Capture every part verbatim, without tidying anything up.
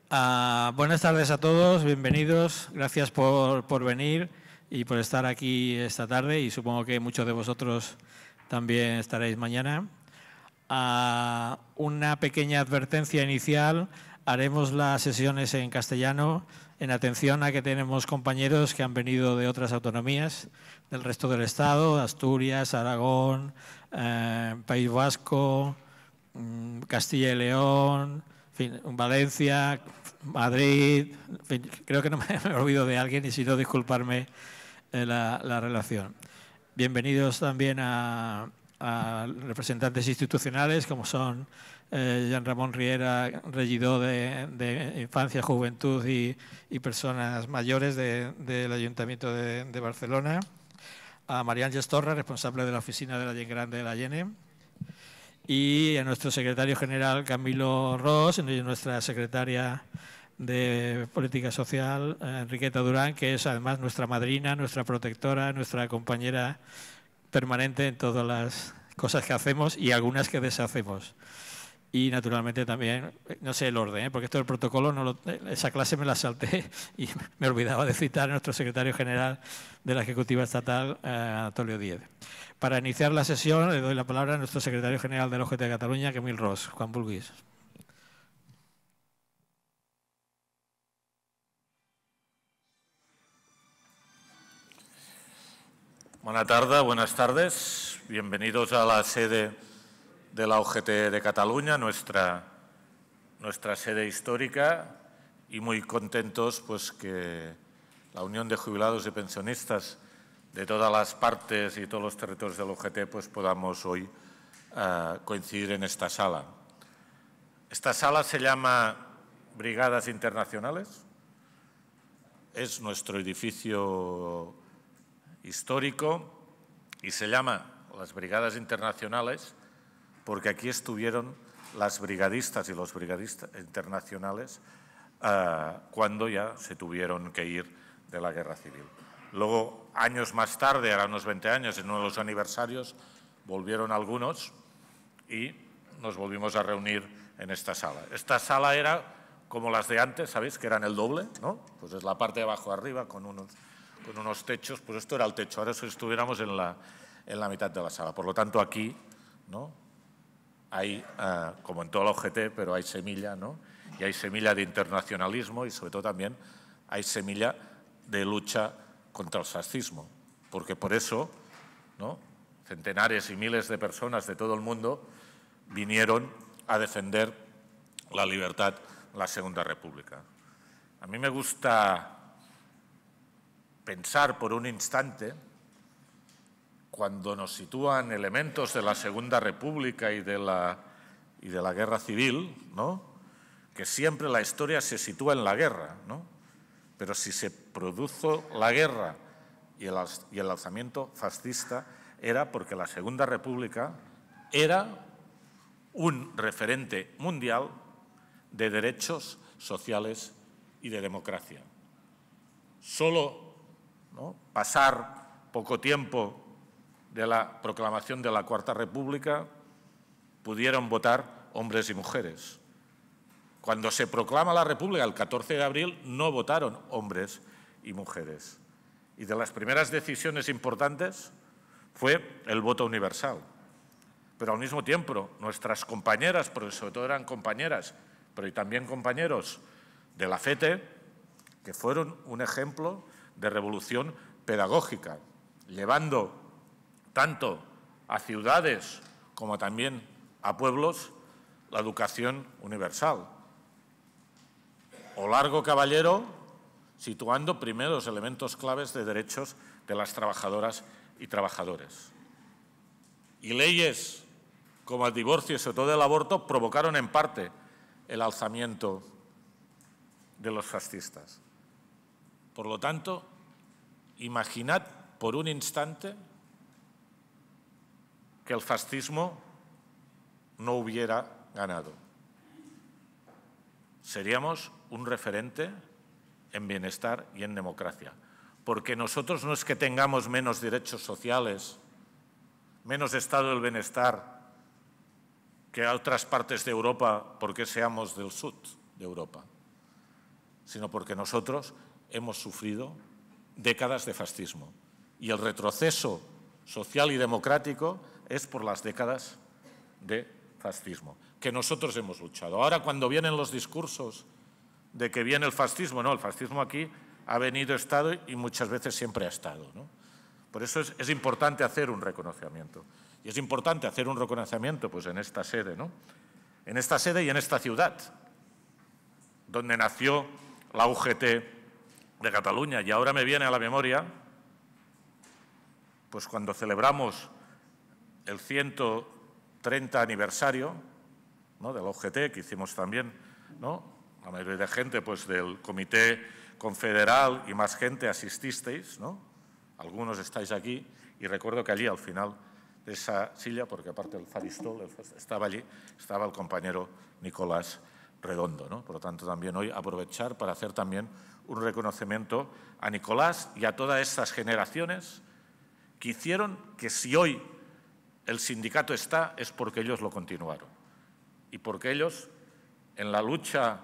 Uh, buenas tardes a todos, bienvenidos, gracias por, por venir y por estar aquí esta tarde, y supongo que muchos de vosotros también estaréis mañana. Uh, una pequeña advertencia inicial: haremos las sesiones en castellano en atención a que tenemos compañeros que han venido de otras autonomías del resto del Estado: Asturias, Aragón, eh, País Vasco, Castilla y León, en fin, Valencia, Madrid, en fin, creo que no me, me olvido de alguien, y si no, disculparme eh, la, la relación. Bienvenidos también a, a representantes institucionales como son eh, Jean Ramón Riera, regidor de, de Infancia, Juventud y, y Personas Mayores de, del Ayuntamiento de, de Barcelona, a María Ángeles Torra, responsable de la Oficina de la Gent Gran de la Yene, y a nuestro secretario general Camilo Ros, y nuestra secretaria de Política Social Enriqueta Durán, que es además nuestra madrina, nuestra protectora, nuestra compañera permanente en todas las cosas que hacemos y algunas que deshacemos. Y naturalmente también, no sé el orden, ¿eh? porque esto del protocolo, no lo, esa clase me la salté y me olvidaba de citar a nuestro secretario general de la Ejecutiva Estatal, eh, Antonio Díez. Para iniciar la sesión le doy la palabra a nuestro secretario general de la O G T de Cataluña, Camil Ros. Juan Bulguis. Buenas tardes, buenas tardes. Bienvenidos a la sede de la O G T de Cataluña, nuestra, nuestra sede histórica, y muy contentos pues que la Unión de Jubilados y Pensionistas de todas las partes y todos los territorios del O G T pues podamos hoy uh, coincidir en esta sala. Esta sala se llama Brigadas Internacionales. Es nuestro edificio histórico y se llama las Brigadas Internacionales porque aquí estuvieron las brigadistas y los brigadistas internacionales uh, cuando ya se tuvieron que ir de la Guerra Civil. Luego, años más tarde, ahora unos veinte años, en uno de los aniversarios, volvieron algunos y nos volvimos a reunir en esta sala. Esta sala era como las de antes, ¿sabéis? Que eran el doble, ¿no? Pues es la parte de abajo arriba con unos, con unos techos. Pues esto era el techo, ahora si estuviéramos en la, en la mitad de la sala. Por lo tanto, aquí, ¿no? Hay, uh, como en todo la O G T, pero hay semilla, ¿no? Y hay semilla de internacionalismo y, sobre todo, también hay semilla de lucha contra el fascismo, porque por eso, ¿no?, centenares y miles de personas de todo el mundo vinieron a defender la libertad en la Segunda República. A mí me gusta pensar por un instante, cuando nos sitúan elementos de la Segunda República y de la, y de la Guerra Civil, ¿no?, que siempre la historia se sitúa en la guerra, ¿no? Pero si se produjo la guerra y el, y el alzamiento fascista era porque la Segunda República era un referente mundial de derechos sociales y de democracia. Solo, ¿no?, pasar poco tiempo de la proclamación de la Cuarta República pudieron votar hombres y mujeres. Cuando se proclama la República el catorce de abril no votaron hombres y mujeres. Y de las primeras decisiones importantes fue el voto universal. Pero al mismo tiempo nuestras compañeras, porque sobre todo eran compañeras, pero y también compañeros de la F E T E, que fueron un ejemplo de revolución pedagógica, llevando tanto a ciudades como también a pueblos la educación universal. O Largo Caballero, situando primero los elementos claves de derechos de las trabajadoras y trabajadores. Y leyes como el divorcio y sobre todo el aborto provocaron en parte el alzamiento de los fascistas. Por lo tanto, imaginad por un instante que el fascismo no hubiera ganado. Seríamos un referente en bienestar y en democracia. Porque nosotros no es que tengamos menos derechos sociales, menos estado del bienestar que a otras partes de Europa porque seamos del sur de Europa. sino porque nosotros hemos sufrido décadas de fascismo. Y el retroceso social y democrático es por las décadas de fascismo, que nosotros hemos luchado. Ahora, cuando vienen los discursos de que viene el fascismo, no, el fascismo aquí ha venido, estado y muchas veces siempre ha estado, ¿no? Por eso es, es importante hacer un reconocimiento. Y es importante hacer un reconocimiento pues, en esta sede, ¿no? En esta sede y en esta ciudad, donde nació la U G T de Cataluña. Y ahora me viene a la memoria, pues cuando celebramos el ciento treinta aniversario, ¿no?, de la U G T, que hicimos también, ¿no?, la mayoría de gente pues, del Comité Confederal y más gente asististeis, ¿no? Algunos estáis aquí, y recuerdo que allí al final de esa silla, porque aparte del faristol estaba allí, estaba el compañero Nicolás Redondo, ¿no? Por lo tanto, también hoy aprovechar para hacer también un reconocimiento a Nicolás y a todas estas generaciones que hicieron que si hoy el sindicato está es porque ellos lo continuaron y porque ellos en la lucha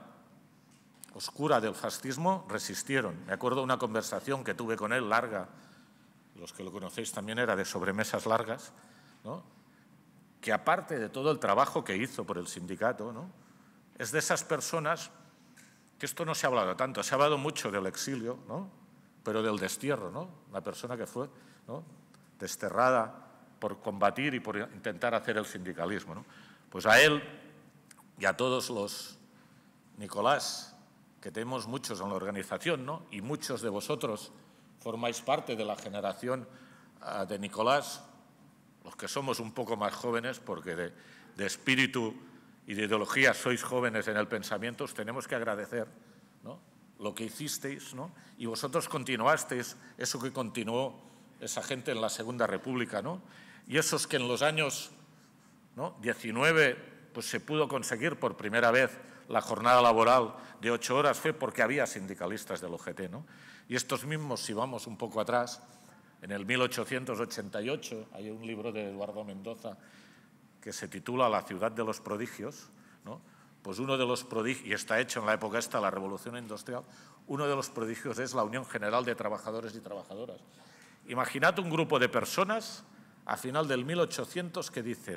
oscura del fascismo resistieron. Me acuerdo de una conversación que tuve con él larga, los que lo conocéis también era de sobremesas largas, ¿no?, que aparte de todo el trabajo que hizo por el sindicato, ¿no?, es de esas personas que esto no se ha hablado tanto, se ha hablado mucho del exilio, ¿no?, pero del destierro, ¿no?, la persona que fue, ¿no?, desterrada por combatir y por intentar hacer el sindicalismo, ¿no? Pues a él y a todos los Nicolás, que tenemos muchos en la organización, ¿no?, y muchos de vosotros formáis parte de la generación uh, de Nicolás, los que somos un poco más jóvenes, porque de, de espíritu y de ideología sois jóvenes en el pensamiento, os tenemos que agradecer, ¿no?, lo que hicisteis, ¿no?, y vosotros continuasteis eso que continuó esa gente en la Segunda República, ¿no?, y esos que en los años, ¿no?, diecinueve pues, se pudo conseguir por primera vez la jornada laboral de ocho horas, fue porque había sindicalistas del U G T, ¿no? Y estos mismos, si vamos un poco atrás, en el mil ochocientos ochenta y ocho hay un libro de Eduardo Mendoza que se titula La ciudad de los prodigios, ¿no? Pues uno de los prodigios, y está hecho en la época esta, la Revolución Industrial, uno de los prodigios es la Unión General de Trabajadores y Trabajadoras. Imaginad un grupo de personas a final del mil ochocientos que dicen: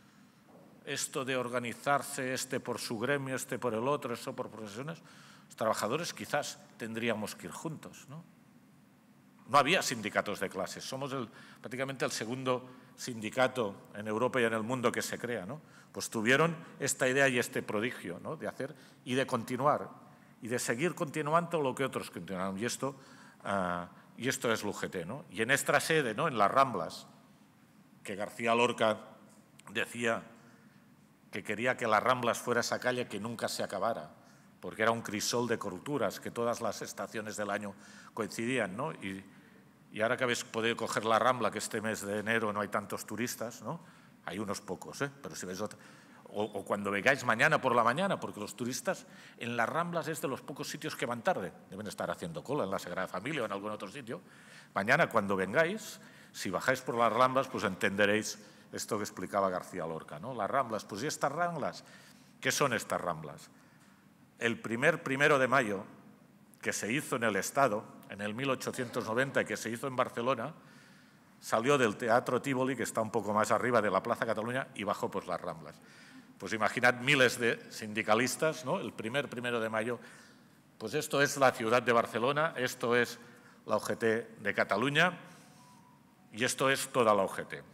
esto de organizarse, este por su gremio, este por el otro, eso por profesiones, los trabajadores quizás tendríamos que ir juntos, ¿no? No había sindicatos de clases, somos el, prácticamente el segundo sindicato en Europa y en el mundo que se crea, ¿no? Pues tuvieron esta idea y este prodigio, ¿no?, de hacer y de continuar, y de seguir continuando lo que otros continuaron, y esto, uh, y esto es el U G T, ¿no? Y en esta sede, ¿no?, en las Ramblas, que García Lorca decía que quería que las Ramblas fuera esa calle que nunca se acabara, porque era un crisol de culturas, que todas las estaciones del año coincidían, ¿no? Y, y ahora que habéis podido coger la Rambla, que este mes de enero no hay tantos turistas, ¿no?, hay unos pocos, ¿eh?, pero si veis otra, o, o cuando vengáis mañana por la mañana, porque los turistas en las Ramblas es de los pocos sitios que van tarde, deben estar haciendo cola en la Sagrada Familia o en algún otro sitio. Mañana cuando vengáis, si bajáis por las Ramblas, pues entenderéis esto que explicaba García Lorca, ¿no? Las Ramblas, pues ¿y estas Ramblas? ¿Qué son estas Ramblas? El primer primero de mayo que se hizo en el Estado, en el mil ochocientos noventa, y que se hizo en Barcelona, salió del Teatro Tívoli, que está un poco más arriba de la Plaza Cataluña, y bajó por las Ramblas. Pues imaginad miles de sindicalistas, ¿no?, el primer primero de mayo. Pues esto es la ciudad de Barcelona, esto es la U G T de Cataluña y esto es toda la U G T.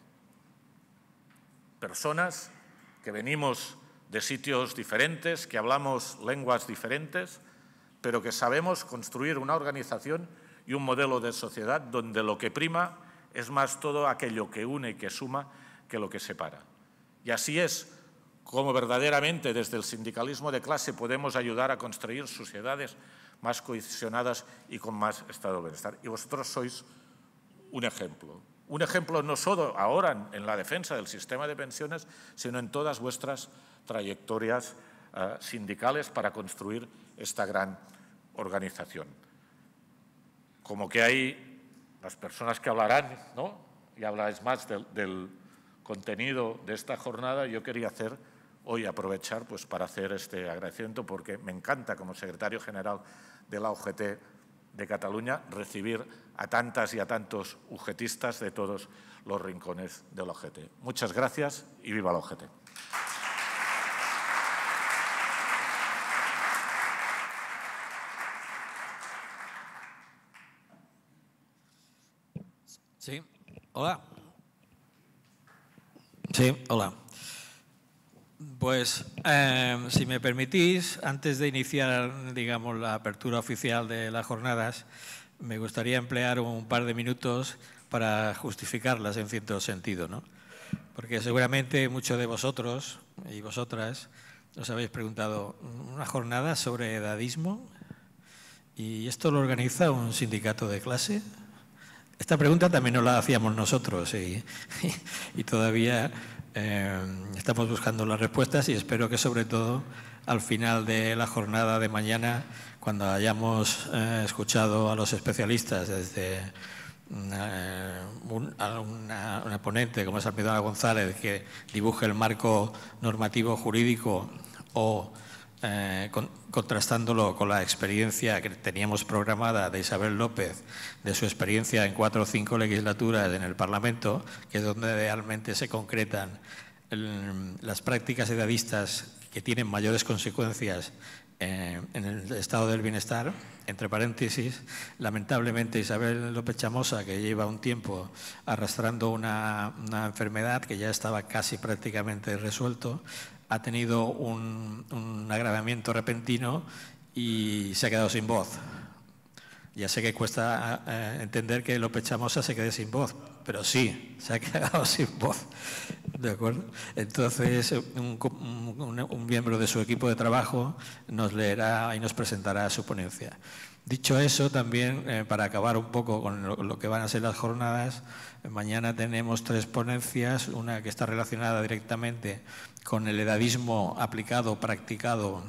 Personas que venimos de sitios diferentes, que hablamos lenguas diferentes, pero que sabemos construir una organización y un modelo de sociedad donde lo que prima es más todo aquello que une y que suma que lo que separa. Y así es como verdaderamente desde el sindicalismo de clase podemos ayudar a construir sociedades más cohesionadas y con más estado de bienestar. Y vosotros sois un ejemplo. Un ejemplo no solo ahora en la defensa del sistema de pensiones, sino en todas vuestras trayectorias uh, sindicales para construir esta gran organización. Como que hay las personas que hablarán, ¿no?, y habláis más del, del contenido de esta jornada, yo quería hacer hoy aprovechar pues, para hacer este agradecimiento, porque me encanta, como secretario general de la U G T de Cataluña, recibir a tantas y a tantos ugetistas de todos los rincones de la U G T. Muchas gracias y viva la U G T. Sí, hola. Sí, hola. Pues, eh, si me permitís, antes de iniciar, digamos, la apertura oficial de las jornadas, me gustaría emplear un par de minutos para justificarlas en cierto sentido, ¿no? Porque seguramente muchos de vosotros y vosotras os habéis preguntado, ¿una jornada sobre edadismo? ¿Y esto lo organiza un sindicato de clase? Esta pregunta también nos la hacíamos nosotros y, y, y todavía eh, estamos buscando las respuestas y espero que sobre todo al final de la jornada de mañana, cuando hayamos eh, escuchado a los especialistas desde eh, un, a una, una ponente como es Almidona González que dibuje el marco normativo jurídico o Eh, con, contrastándolo con la experiencia que teníamos programada de Isabel López, de su experiencia en cuatro o cinco legislaturas en el Parlamento, que es donde realmente se concretan el, las prácticas edadistas que tienen mayores consecuencias eh, en el estado del bienestar. Entre paréntesis, lamentablemente Isabel López Chamosa, que lleva un tiempo arrastrando una, una enfermedad que ya estaba casi prácticamente resuelto, ha tenido un, un agravamiento repentino y se ha quedado sin voz. Ya sé que cuesta eh, entender que López Chamosa se quede sin voz, pero sí, se ha quedado sin voz. ¿De acuerdo? Entonces, un, un, un miembro de su equipo de trabajo nos leerá y nos presentará su ponencia. Dicho eso, también, eh, para acabar un poco con lo, lo que van a ser las jornadas, mañana tenemos tres ponencias, una que está relacionada directamente con el edadismo aplicado, practicado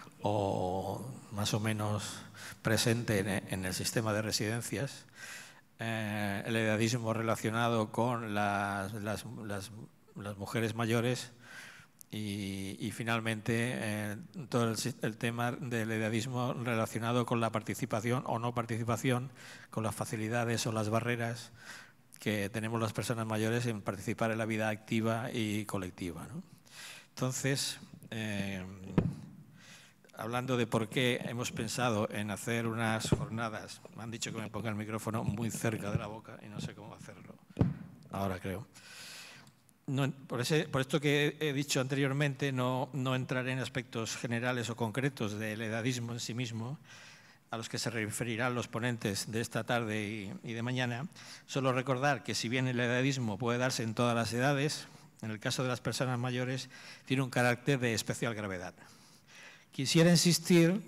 o más o menos presente en, en el sistema de residencias, eh, el edadismo relacionado con las, las, las, las mujeres mayores y, y finalmente eh, todo el, el tema del edadismo relacionado con la participación o no participación, con las facilidades o las barreras que tenemos las personas mayores en participar en la vida activa y colectiva, ¿no? Entonces, eh, hablando de por qué hemos pensado en hacer unas jornadas, me han dicho que me ponga el micrófono muy cerca de la boca y no sé cómo hacerlo, ahora creo. No, por, ese, por esto que he dicho anteriormente, no, no entraré en aspectos generales o concretos del edadismo en sí mismo, a los que se referirán los ponentes de esta tarde y, y de mañana. Solo recordar que si bien el edadismo puede darse en todas las edades, en el caso de las personas mayores tiene un carácter de especial gravedad. Quisiera insistir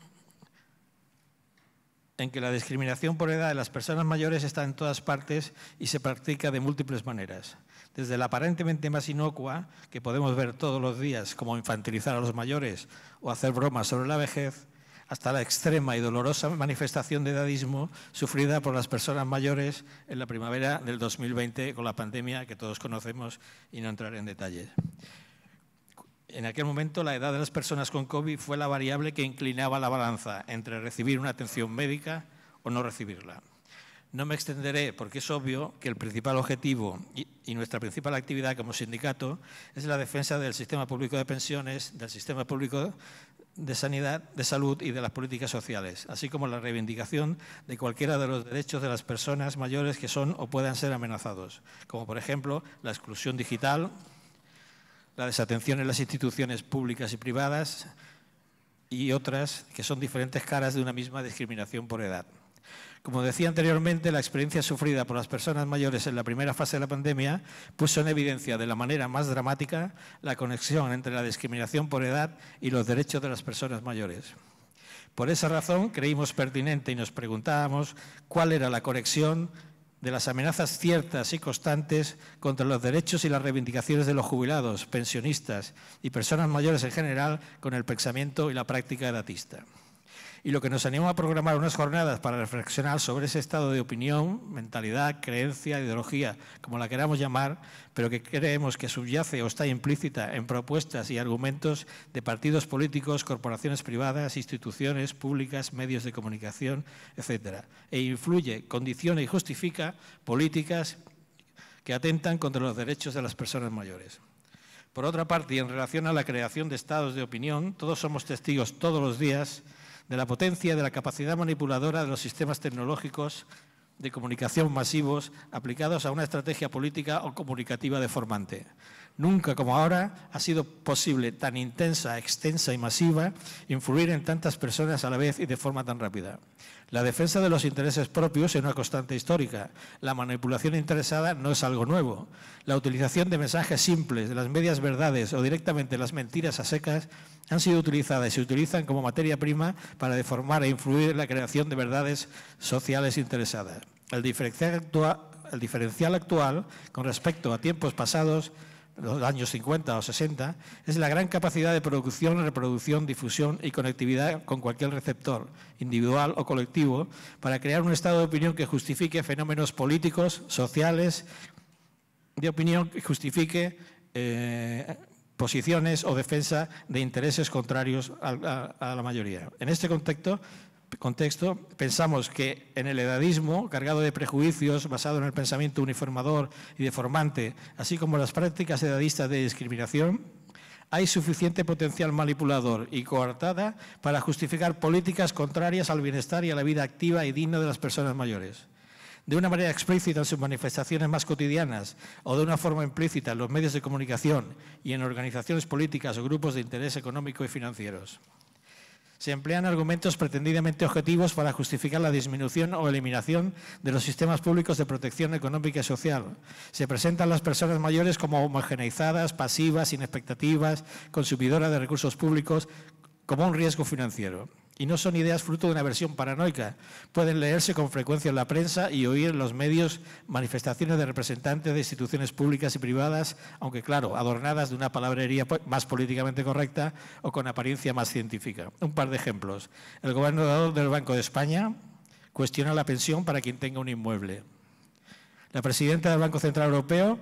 en que la discriminación por edad de las personas mayores está en todas partes y se practica de múltiples maneras. Desde la aparentemente más inocua, que podemos ver todos los días, como infantilizar a los mayores o hacer bromas sobre la vejez, hasta la extrema y dolorosa manifestación de edadismo sufrida por las personas mayores en la primavera del dos mil veinte con la pandemia que todos conocemos y no entraré en detalles. En aquel momento la edad de las personas con COVID fue la variable que inclinaba la balanza entre recibir una atención médica o no recibirla. No me extenderé porque es obvio que el principal objetivo y, y nuestra principal actividad como sindicato es la defensa del sistema público de pensiones, del sistema público de sanidad, de salud y de las políticas sociales, así como la reivindicación de cualquiera de los derechos de las personas mayores que son o puedan ser amenazados, como por ejemplo la exclusión digital, la desatención en las instituciones públicas y privadas y otras que son diferentes caras de una misma discriminación por edad. Como decía anteriormente, la experiencia sufrida por las personas mayores en la primera fase de la pandemia puso en evidencia de la manera más dramática la conexión entre la discriminación por edad y los derechos de las personas mayores. Por esa razón creímos pertinente y nos preguntábamos cuál era la conexión de las amenazas ciertas y constantes contra los derechos y las reivindicaciones de los jubilados, pensionistas y personas mayores en general con el pensamiento y la práctica edatista. y lo que nos animó a programar unas jornadas para reflexionar sobre ese estado de opinión, mentalidad, creencia, ideología, como la queramos llamar, pero que creemos que subyace o está implícita en propuestas y argumentos de partidos políticos, corporaciones privadas, instituciones públicas, medios de comunicación, etcétera, e influye, condiciona y justifica políticas que atentan contra los derechos de las personas mayores. Por otra parte, y en relación a la creación de estados de opinión, todos somos testigos todos los días de la potencia y de la capacidad manipuladora de los sistemas tecnológicos de comunicación masivos aplicados a una estrategia política o comunicativa deformante. Nunca como ahora ha sido posible tan intensa, extensa y masiva influir en tantas personas a la vez y de forma tan rápida. La defensa de los intereses propios es una constante histórica. La manipulación interesada no es algo nuevo. La utilización de mensajes simples, de las medias verdades o directamente las mentiras a secas han sido utilizadas y se utilizan como materia prima para deformar e influir en la creación de verdades sociales interesadas. El diferencial actual, el diferencial actual con respecto a tiempos pasados, los años cincuenta o sesenta, es la gran capacidad de producción, reproducción, difusión y conectividad con cualquier receptor, individual o colectivo, para crear un estado de opinión que justifique fenómenos políticos, sociales, de opinión que justifique eh, posiciones o defensa de intereses contrarios a, a, a la mayoría. En este contexto, contexto, pensamos que en el edadismo, cargado de prejuicios, basado en el pensamiento uniformador y deformante, así como las prácticas edadistas de discriminación, hay suficiente potencial manipulador y coartada para justificar políticas contrarias al bienestar y a la vida activa y digna de las personas mayores. De una manera explícita en sus manifestaciones más cotidianas o de una forma implícita en los medios de comunicación y en organizaciones políticas o grupos de interés económico y financieros. Se emplean argumentos pretendidamente objetivos para justificar la disminución o eliminación de los sistemas públicos de protección económica y social. Se presentan las personas mayores como homogeneizadas, pasivas, sin expectativas, consumidoras de recursos públicos, como un riesgo financiero. Y no son ideas fruto de una versión paranoica. Pueden leerse con frecuencia en la prensa y oír en los medios manifestaciones de representantes de instituciones públicas y privadas, aunque claro, adornadas de una palabrería más políticamente correcta o con apariencia más científica. Un par de ejemplos. El gobernador del Banco de España cuestiona la pensión para quien tenga un inmueble. La presidenta del Banco Central Europeo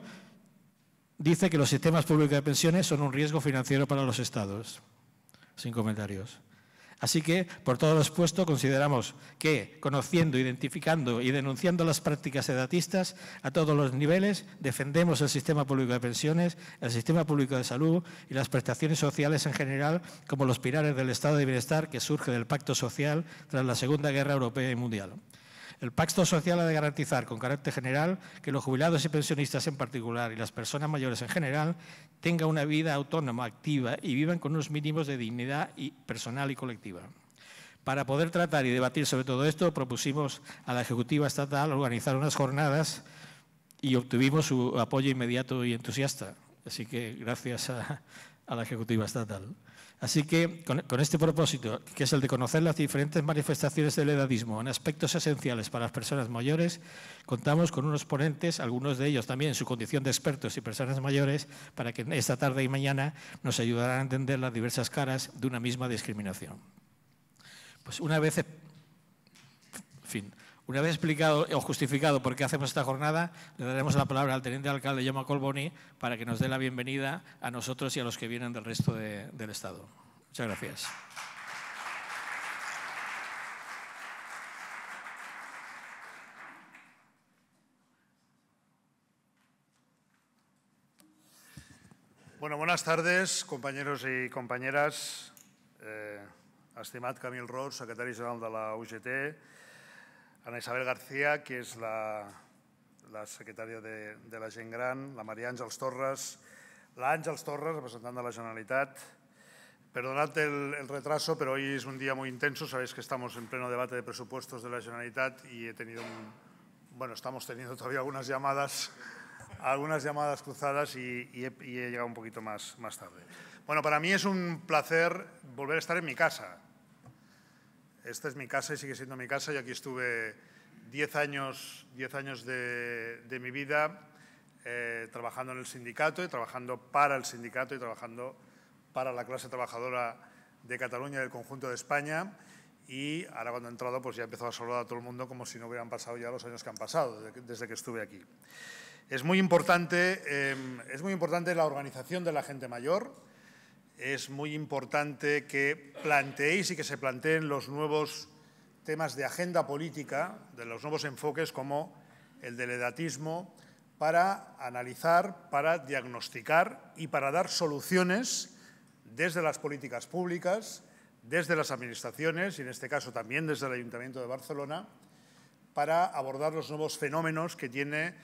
dice que los sistemas públicos de pensiones son un riesgo financiero para los estados. Sin comentarios. Así que, por todo lo expuesto, consideramos que, conociendo, identificando y denunciando las prácticas edatistas a todos los niveles, defendemos el sistema público de pensiones, el sistema público de salud y las prestaciones sociales en general como los pilares del estado de bienestar que surge del Pacto Social tras la Segunda Guerra Europea y Mundial. El Pacto Social ha de garantizar, con carácter general, que los jubilados y pensionistas en particular y las personas mayores en general tengan una vida autónoma, activa y vivan con unos mínimos de dignidad y personal y colectiva. Para poder tratar y debatir sobre todo esto, propusimos a la Ejecutiva Estatal organizar unas jornadas y obtuvimos su apoyo inmediato y entusiasta. Así que gracias a, a la Ejecutiva Estatal. Así que, con, con este propósito, que es el de conocer las diferentes manifestaciones del edadismo en aspectos esenciales para las personas mayores, contamos con unos ponentes, algunos de ellos también en su condición de expertos y personas mayores, para que esta tarde y mañana nos ayudarán a entender las diversas caras de una misma discriminación. Pues una vez, en fin, una vez explicado o justificado por qué hacemos esta jornada, le daremos la palabra al teniente alcalde Jaume Collboni para que nos dé la bienvenida a nosotros y a los que vienen del resto de, del Estado. Muchas gracias. Bueno, buenas tardes, compañeros y compañeras. Eh, estimat Camil Ros, secretari general de la U G T, Ana Isabel García, que és la, la secretària de, de la gent gran, la Maria Àngels Torres, l'Àngels Torres, representant de la Generalitat. Perdonad el, el retraso, pero hoy es un día muy intenso. Sabéis que estamos en pleno debate de presupuestos de la Generalitat y he tenido un, bueno, estamos teniendo todavía algunas llamadas, algunas llamadas cruzadas y, y, he, y he llegado un poquito más, más tarde. Bueno, para mí es un placer volver a estar en mi casa. Esta es mi casa y sigue siendo mi casa. Yo aquí estuve diez años, diez años de, de mi vida eh, trabajando en el sindicato y trabajando para el sindicato y trabajando para la clase trabajadora de Cataluña y del conjunto de España. y ahora cuando he entrado pues ya he empezado a saludar a todo el mundo como si no hubieran pasado ya los años que han pasado desde que, desde que estuve aquí. Es muy importante, eh, es muy importante la organización de la gente mayor, es muy importante que planteéis y que se planteen los nuevos temas de agenda política, de los nuevos enfoques como el del edatismo, para analizar, para diagnosticar y para dar soluciones desde las políticas públicas, desde las administraciones y, en este caso, también desde el Ayuntamiento de Barcelona, para abordar los nuevos fenómenos que tiene,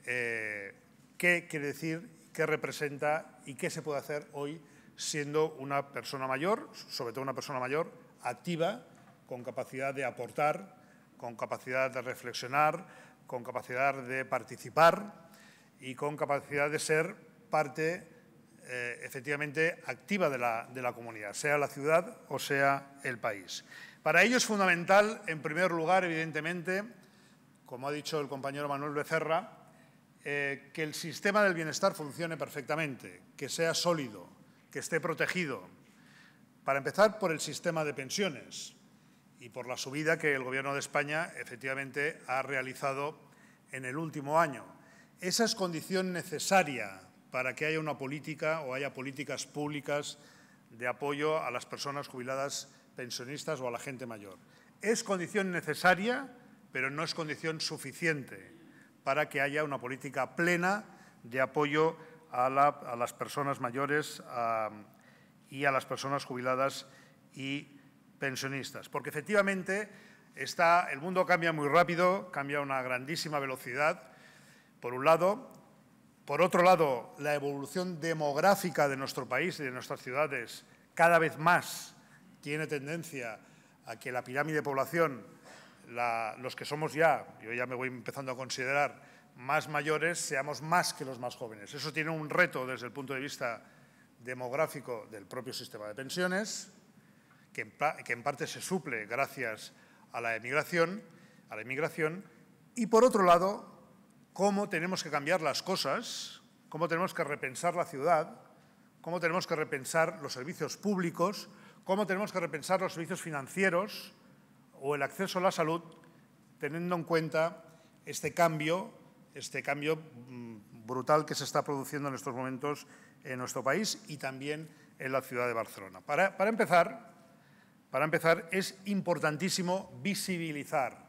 eh, qué quiere decir, qué representa y qué se puede hacer hoy siendo una persona mayor, sobre todo una persona mayor, activa, con capacidad de aportar, con capacidad de reflexionar, con capacidad de participar y con capacidad de ser parte eh, efectivamente activa de la, de la comunidad, sea la ciudad o sea el país. Para ello es fundamental, en primer lugar, evidentemente, como ha dicho el compañero Manuel Becerra, eh, que el sistema del bienestar funcione perfectamente, que sea sólido, que esté protegido. Para empezar, por el sistema de pensiones y por la subida que el Gobierno de España efectivamente ha realizado en el último año. Esa es condición necesaria para que haya una política o haya políticas públicas de apoyo a las personas jubiladas pensionistas o a la gente mayor. Es condición necesaria, pero no es condición suficiente para que haya una política plena de apoyo a, la, a las personas mayores a, y a las personas jubiladas y pensionistas. Porque efectivamente está, el mundo cambia muy rápido, cambia a una grandísima velocidad, por un lado. Por otro lado, la evolución demográfica de nuestro país y de nuestras ciudades cada vez más tiene tendencia a que la pirámide de población, la, los que somos ya, yo ya me voy empezando a considerar más mayores, seamos más que los más jóvenes. Eso tiene un reto desde el punto de vista demográfico del propio sistema de pensiones, que en, que en parte se suple gracias a la emigración, a la inmigración, y por otro lado, cómo tenemos que cambiar las cosas, cómo tenemos que repensar la ciudad, cómo tenemos que repensar los servicios públicos, cómo tenemos que repensar los servicios financieros o el acceso a la salud, teniendo en cuenta este cambio, este cambio brutal que se está produciendo en estos momentos en nuestro país y también en la ciudad de Barcelona. Para, para empezar, para empezar, es importantísimo visibilizar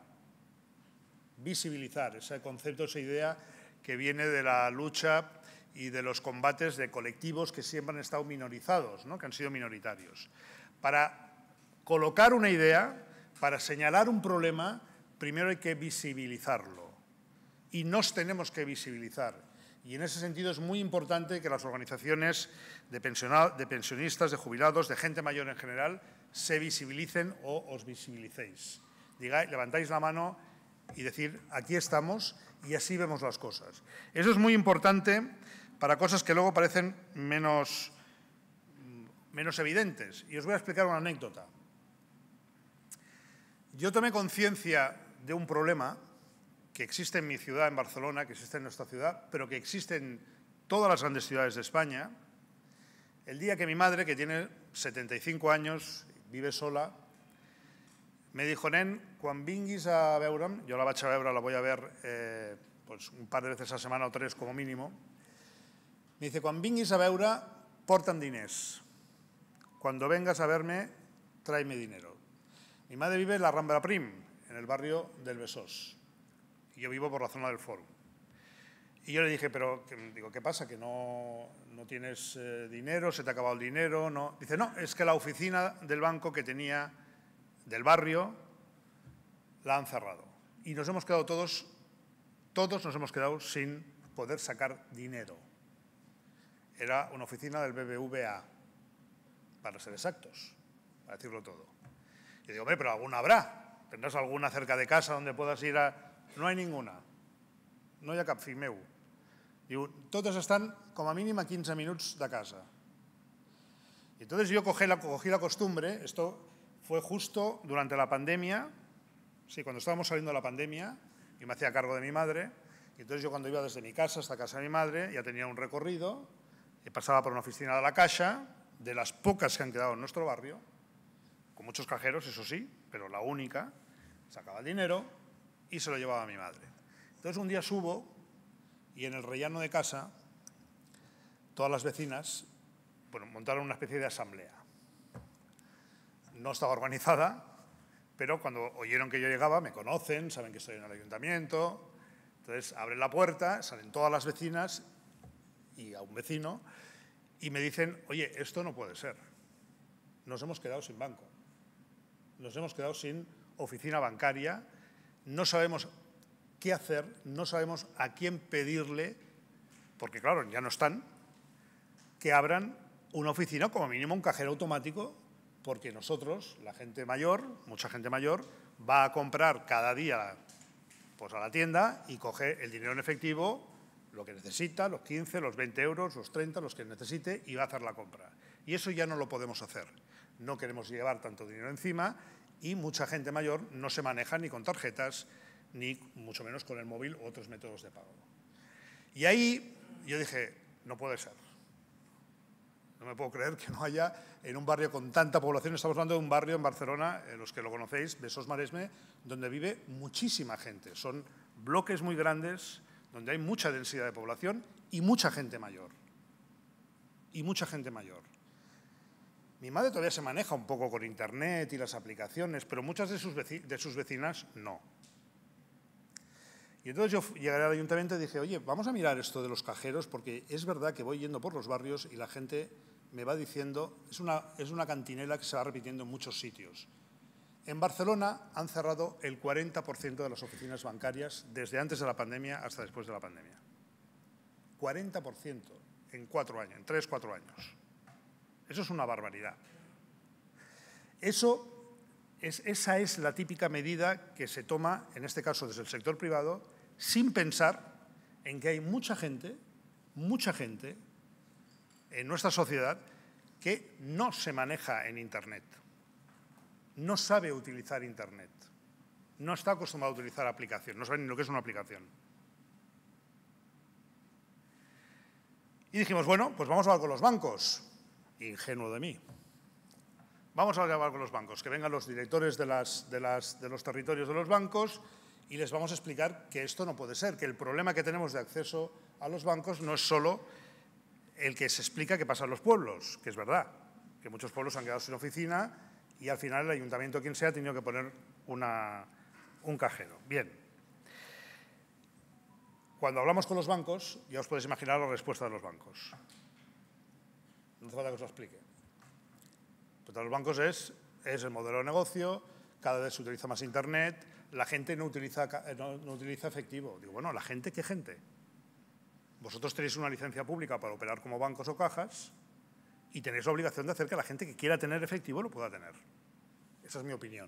visibilizar ese concepto, esa idea que viene de la lucha y de los combates de colectivos que siempre han estado minorizados, ¿no? Que han sido minoritarios. Para colocar una idea, para señalar un problema, primero hay que visibilizarlo. Y nos tenemos que visibilizar. Y en ese sentido es muy importante que las organizaciones de, de pensionistas, de jubilados, de gente mayor en general, se visibilicen o os visibilicéis. Digáis, levantáis la mano y decir, aquí estamos y así vemos las cosas. Eso es muy importante para cosas que luego parecen menos, menos evidentes. Y os voy a explicar una anécdota. Yo tomé conciencia de un problema que existe en mi ciudad, en Barcelona, que existe en nuestra ciudad, pero que existe en todas las grandes ciudades de España, el día que mi madre, que tiene setenta y cinco años, vive sola, me dijo, nen, quan vinguis a veure'm, jo la vaig a veure, la voy a ver eh, pues un par de veces a la semana o tres como mínimo, me dice, quan vinguis a veure, porta'm diners. Cuando vengas a verme, tráeme dinero. Mi madre vive en la Rambla Prim, en el barrio del Besós, y yo vivo por la zona del Fórum. Y yo le dije, pero, digo, ¿qué pasa? ¿Que no, no tienes eh, dinero? ¿Se te ha acabado el dinero? No. Dice, no, es que la oficina del banco que tenía del barrio la han cerrado. Y nos hemos quedado todos, todos nos hemos quedado sin poder sacar dinero. Era una oficina del B B V A, para ser exactos, para decirlo todo. Y digo, hombre, pero alguna habrá. ¿Tendrás alguna cerca de casa donde puedas ir a...? No hay ninguna. No hi ha cap fill meu. Diu, totes están como a mínimo a quinze minutos de casa. Y entonces yo cogí la, cogí la costumbre, esto fue justo durante la pandemia, sí, cuando estábamos saliendo de la pandemia, y me hacía cargo de mi madre, y entonces yo cuando iba desde mi casa hasta casa de mi madre, ya tenía un recorrido, y pasaba por una oficina de la Caixa, de las pocas que han quedado en nuestro barrio, con muchos cajeros, eso sí, pero la única, sacaba el dinero y se lo llevaba a mi madre. Entonces un día subo y en el rellano de casa todas las vecinas, bueno, montaron una especie de asamblea. No estaba organizada, pero cuando oyeron que yo llegaba, me conocen, saben que estoy en el ayuntamiento, entonces abren la puerta, salen todas las vecinas y a un vecino y me dicen, oye, esto no puede ser. Nos hemos quedado sin banco, nos hemos quedado sin oficina bancaria, no sabemos qué hacer, no sabemos a quién pedirle, porque claro, ya no están, que abran una oficina, como mínimo un cajero automático, porque nosotros, la gente mayor, mucha gente mayor, va a comprar cada día pues, a la tienda y coge el dinero en efectivo, lo que necesita, los quince, los veinte euros, los treinta, los que necesite, y va a hacer la compra. Y eso ya no lo podemos hacer. No queremos llevar tanto dinero encima y mucha gente mayor no se maneja ni con tarjetas, ni mucho menos con el móvil u otros métodos de pago. Y ahí yo dije, no puede ser. No me puedo creer que no haya en un barrio con tanta población, estamos hablando de un barrio en Barcelona, eh, los que lo conocéis, Besòs Maresme, donde vive muchísima gente. Son bloques muy grandes, donde hay mucha densidad de población y mucha gente mayor. Y mucha gente mayor. Mi madre todavía se maneja un poco con Internet y las aplicaciones, pero muchas de sus, veci- de sus vecinas no. Y entonces yo llegué al ayuntamiento y dije, oye, vamos a mirar esto de los cajeros, porque es verdad que voy yendo por los barrios y la gente me va diciendo, es una, es una cantinela que se va repitiendo en muchos sitios. En Barcelona han cerrado el cuarenta por ciento de las oficinas bancarias desde antes de la pandemia hasta después de la pandemia. cuarenta por ciento en cuatro años, en tres, cuatro años. Eso es una barbaridad. Eso es, esa es la típica medida que se toma, en este caso desde el sector privado, sin pensar en que hay mucha gente, mucha gente en nuestra sociedad que no se maneja en Internet, no sabe utilizar Internet, no está acostumbrado a utilizar aplicación, no sabe ni lo que es una aplicación. Y dijimos, bueno, pues vamos a hablar con los bancos. Ingenuo de mí. Vamos a hablar con los bancos, que vengan los directores de, las, de, las, de los territorios de los bancos y les vamos a explicar que esto no puede ser, que el problema que tenemos de acceso a los bancos no es solo el que se explica que pasa en los pueblos, que es verdad, que muchos pueblos han quedado sin oficina y al final el ayuntamiento, quien sea, ha tenido que poner una, un cajero. Bien. Cuando hablamos con los bancos, ya os podéis imaginar la respuesta de los bancos. No hace falta que os lo explique. Para los bancos es, es el modelo de negocio, cada vez se utiliza más Internet, la gente no utiliza, no, no utiliza efectivo. Digo, bueno, ¿la gente qué gente? Vosotros tenéis una licencia pública para operar como bancos o cajas y tenéis la obligación de hacer que la gente que quiera tener efectivo lo pueda tener. Esa es mi opinión.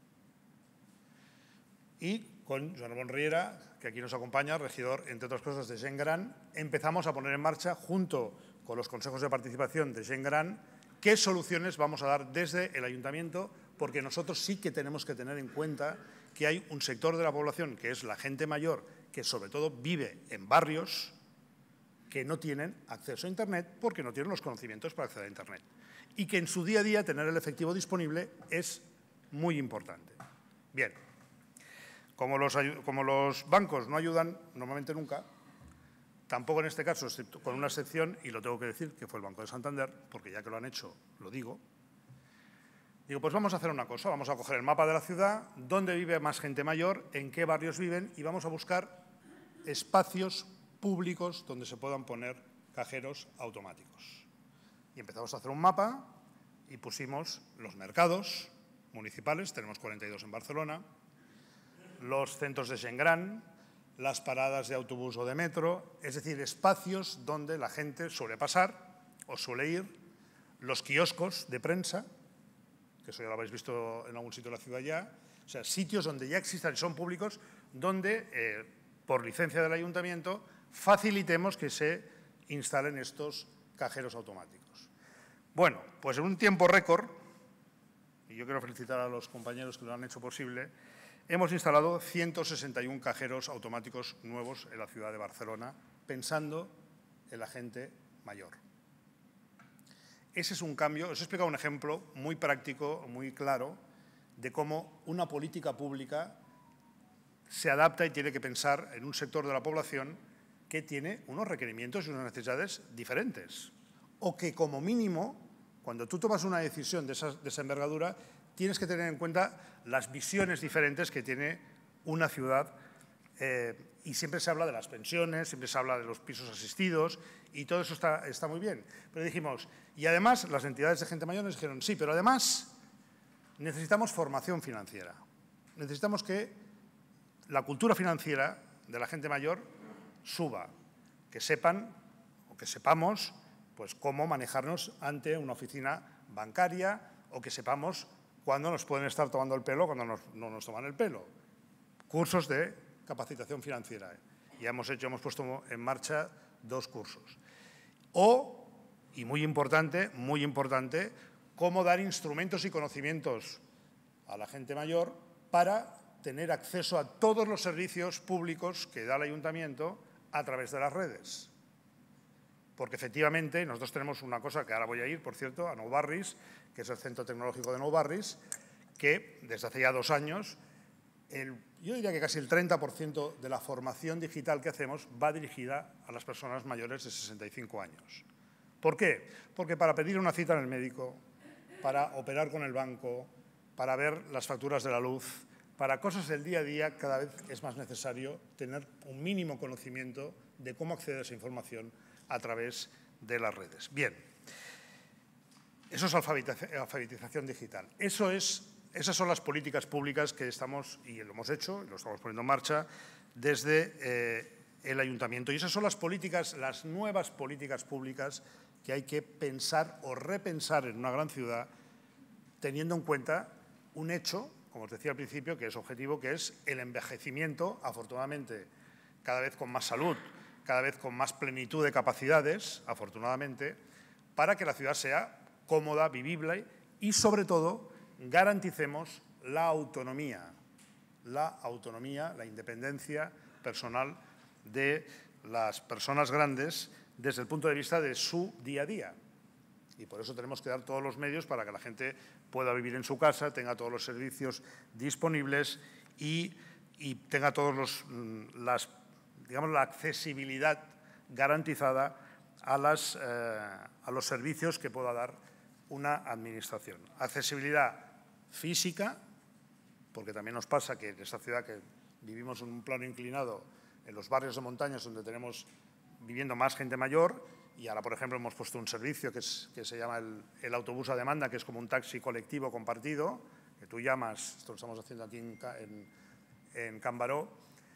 Y con Joan Ramon Riera, que aquí nos acompaña, regidor, entre otras cosas, de Gent Gran, empezamos a poner en marcha, junto con los consejos de participación de Gent Gran, qué soluciones vamos a dar desde el ayuntamiento, porque nosotros sí que tenemos que tener en cuenta que hay un sector de la población, que es la gente mayor, que sobre todo vive en barrios que no tienen acceso a Internet porque no tienen los conocimientos para acceder a Internet. Y que en su día a día tener el efectivo disponible es muy importante. Bien, como los, como los bancos no ayudan normalmente nunca, tampoco en este caso, excepto con una excepción, y lo tengo que decir, que fue el Banco de Santander, porque ya que lo han hecho, lo digo. Digo, pues vamos a hacer una cosa, vamos a coger el mapa de la ciudad, dónde vive más gente mayor, en qué barrios viven, y vamos a buscar espacios públicos donde se puedan poner cajeros automáticos. Y empezamos a hacer un mapa y pusimos los mercados municipales, tenemos cuarenta y dos en Barcelona, los centros de Gent Gran, las paradas de autobús o de metro, es decir, espacios donde la gente suele pasar o suele ir, los kioscos de prensa, que eso ya lo habéis visto en algún sitio de la ciudad ya, o sea, sitios donde ya existan y son públicos, donde, eh, por licencia del ayuntamiento, facilitemos que se instalen estos cajeros automáticos. Bueno, pues en un tiempo récord, y yo quiero felicitar a los compañeros que lo han hecho posible, hemos instalado ciento sesenta y uno cajeros automáticos nuevos en la ciudad de Barcelona, pensando en la gente mayor. ese es un cambio. Os he explicado un ejemplo muy práctico, muy claro, de cómo una política pública se adapta y tiene que pensar en un sector de la población que tiene unos requerimientos y unas necesidades diferentes. O que, como mínimo, cuando tú tomas una decisión de esa, de esa envergadura, tienes que tener en cuenta las visiones diferentes que tiene una ciudad. Eh, y siempre se habla de las pensiones, siempre se habla de los pisos asistidos y todo eso está, está muy bien. Pero dijimos, y además las entidades de gente mayor nos dijeron, sí, pero además necesitamos formación financiera. Necesitamos que la cultura financiera de la gente mayor suba, que sepan o que sepamos pues, cómo manejarnos ante una oficina bancaria o que sepamos cuándo nos pueden estar tomando el pelo, cuándo nos, no nos toman el pelo. Cursos de capacitación financiera. Ya hemos hecho, hemos puesto en marcha dos cursos. O, y muy importante, muy importante, cómo dar instrumentos y conocimientos a la gente mayor para tener acceso a todos los servicios públicos que da el ayuntamiento a través de las redes. Porque efectivamente nosotros tenemos una cosa que ahora voy a ir, por cierto, a Nou Barris, que es el Centro Tecnológico de Nou Barris, que desde hace ya dos años, el, yo diría que casi el treinta por ciento de la formación digital que hacemos va dirigida a las personas mayores de sesenta y cinco años. ¿Por qué? Porque para pedir una cita en el médico, para operar con el banco, para ver las facturas de la luz, para cosas del día a día, cada vez es más necesario tener un mínimo conocimiento de cómo acceder a esa información a través de las redes. Bien, eso es alfabetización digital. Eso es, esas son las políticas públicas que estamos, y lo hemos hecho, y lo estamos poniendo en marcha desde eh, el ayuntamiento. Y esas son las políticas, las nuevas políticas públicas que hay que pensar o repensar en una gran ciudad, teniendo en cuenta un hecho, como os decía al principio, que es objetivo, que es el envejecimiento, afortunadamente, cada vez con más salud, cada vez con más plenitud de capacidades, afortunadamente, para que la ciudad sea cómoda, vivible y, sobre todo, garanticemos la autonomía, la autonomía, la independencia personal de las personas grandes desde el punto de vista de su día a día. Y por eso tenemos que dar todos los medios para que la gente pueda vivir en su casa, tenga todos los servicios disponibles y, y tenga todos los, las, digamos, la accesibilidad garantizada a, las, eh, a los servicios que pueda dar una administración. Accesibilidad física, porque también nos pasa que en esta ciudad que vivimos en un plano inclinado, en los barrios de montañas donde tenemos viviendo más gente mayor. Y ahora, por ejemplo, hemos puesto un servicio que, es, que se llama el, el autobús a demanda, que es como un taxi colectivo compartido, que tú llamas, esto lo estamos haciendo aquí en, en, en Can Baró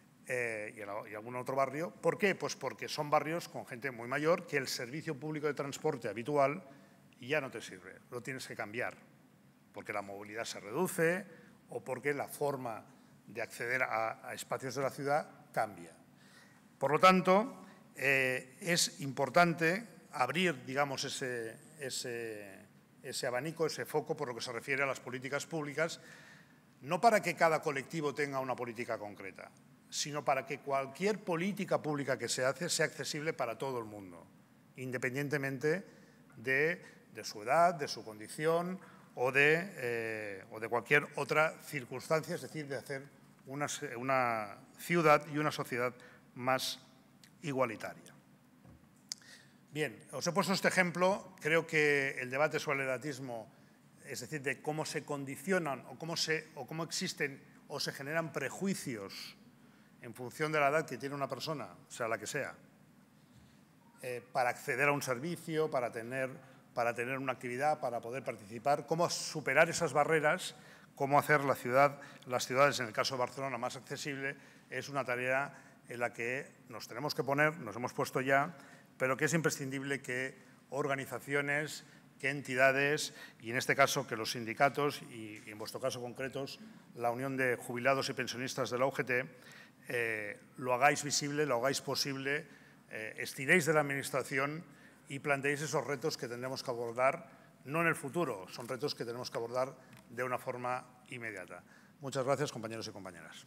eh, y, en, y algún otro barrio. ¿Por qué? Pues porque son barrios con gente muy mayor que el servicio público de transporte habitual ya no te sirve, lo tienes que cambiar, porque la movilidad se reduce o porque la forma de acceder a, a espacios de la ciudad cambia. Por lo tanto, Eh, es importante abrir, digamos, ese, ese, ese abanico, ese foco por lo que se refiere a las políticas públicas, no para que cada colectivo tenga una política concreta, sino para que cualquier política pública que se hace sea accesible para todo el mundo, independientemente de, de su edad, de su condición o de, eh, o de cualquier otra circunstancia, es decir, de hacer una, una ciudad y una sociedad más igualitaria. Bien, os he puesto este ejemplo. Creo que el debate sobre el edatismo, es decir, de cómo se condicionan o cómo, se, o cómo existen o se generan prejuicios en función de la edad que tiene una persona, sea la que sea, eh, para acceder a un servicio, para tener, para tener una actividad, para poder participar, cómo superar esas barreras, cómo hacer la ciudad, las ciudades, en el caso de Barcelona, más accesible, es una tarea en la que nos tenemos que poner, nos hemos puesto ya, pero que es imprescindible que organizaciones, que entidades, y en este caso que los sindicatos, y, y en vuestro caso concretos, la Unión de Jubilados y Pensionistas de la U G T, eh, lo hagáis visible, lo hagáis posible, eh, estiréis de la Administración y planteéis esos retos que tendremos que abordar, no en el futuro, son retos que tenemos que abordar de una forma inmediata. Muchas gracias, compañeros y compañeras.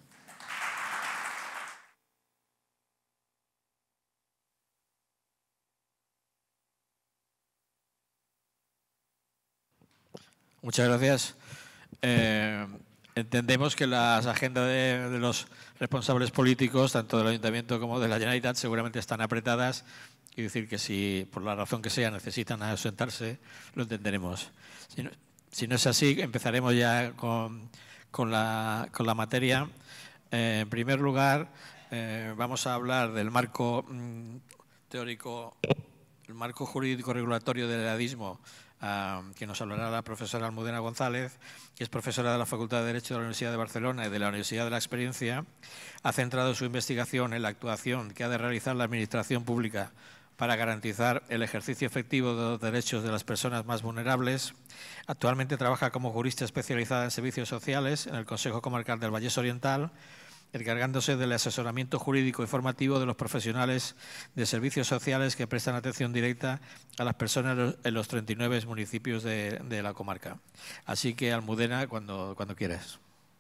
Muchas gracias. Eh, entendemos que las agendas de, de los responsables políticos, tanto del Ayuntamiento como de la Generalitat, seguramente están apretadas. Quiero decir que si, por la razón que sea, necesitan ausentarse, lo entenderemos. Si no, si no es así, empezaremos ya con, con, la, con la materia. Eh, en primer lugar, eh, vamos a hablar del marco mmm, teórico, el marco jurídico regulatorio del edadismo, Uh, que nos hablará la profesora Almudena González, que es profesora de la Facultad de Derecho de la Universidad de Barcelona y de la Universidad de la Experiencia. Ha centrado su investigación en la actuación que ha de realizar la Administración Pública para garantizar el ejercicio efectivo de los derechos de las personas más vulnerables. Actualmente trabaja como jurista especializada en servicios sociales en el Consejo Comarcal del Vallés Oriental, encargándose del asesoramiento jurídico y formativo de los profesionales de servicios sociales que prestan atención directa a las personas en los treinta y nueve municipios de, de la comarca. Así que, Almudena, cuando, cuando quieras.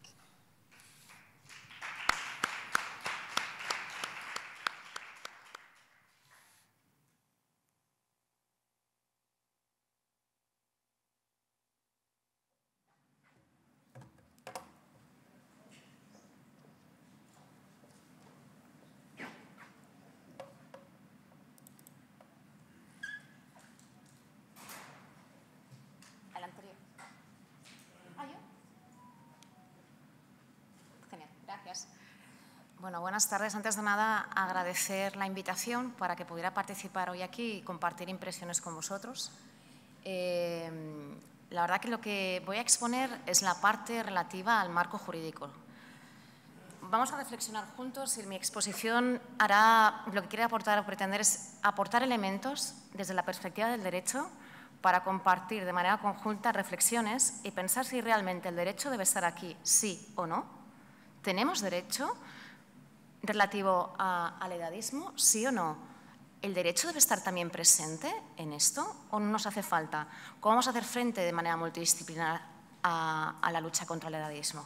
Bueno, buenas tardes. Antes de nada, agradecer la invitación para que pudiera participar hoy aquí y compartir impresiones con vosotros. Eh, la verdad que lo que voy a exponer es la parte relativa al marco jurídico. Vamos a reflexionar juntos y mi exposición hará, lo que quiere aportar o pretender es aportar elementos desde la perspectiva del derecho para compartir de manera conjunta reflexiones y pensar si realmente el derecho debe estar aquí, sí o no. ¿Tenemos derecho relativo a, al edadismo, sí o no? ¿El derecho debe estar también presente en esto o no nos hace falta? ¿Cómo vamos a hacer frente de manera multidisciplinar a, a la lucha contra el edadismo?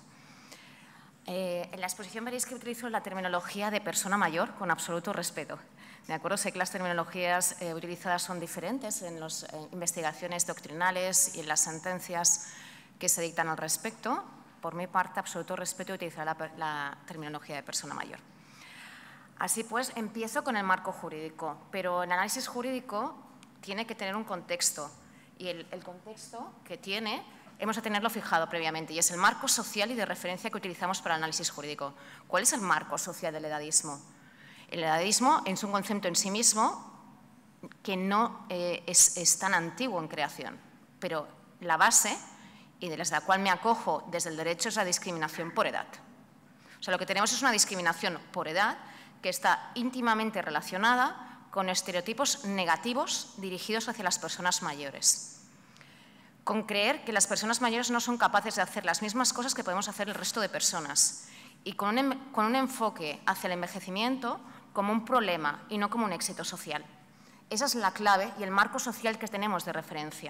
Eh, en la exposición veréis que utilizo la terminología de persona mayor con absoluto respeto. De acuerdo, sé que las terminologías eh, utilizadas son diferentes en las eh, investigaciones doctrinales y en las sentencias que se dictan al respecto. Por mi parte, absoluto respeto y utilizar la, la terminología de persona mayor. Así pues, empiezo con el marco jurídico, pero el análisis jurídico tiene que tener un contexto y el, el contexto que tiene hemos de tenerlo fijado previamente y es el marco social y de referencia que utilizamos para el análisis jurídico. ¿Cuál es el marco social del edadismo? El edadismo es un concepto en sí mismo que no eh, es, es tan antiguo en creación, pero la base y desde la cual me acojo desde el derecho es la discriminación por edad. O sea, lo que tenemos es una discriminación por edad que está íntimamente relacionada con estereotipos negativos dirigidos hacia las personas mayores. Con creer que las personas mayores no son capaces de hacer las mismas cosas que podemos hacer el resto de personas y con un, con un enfoque hacia el envejecimiento como un problema y no como un éxito social. Esa es la clave y el marco social que tenemos de referencia.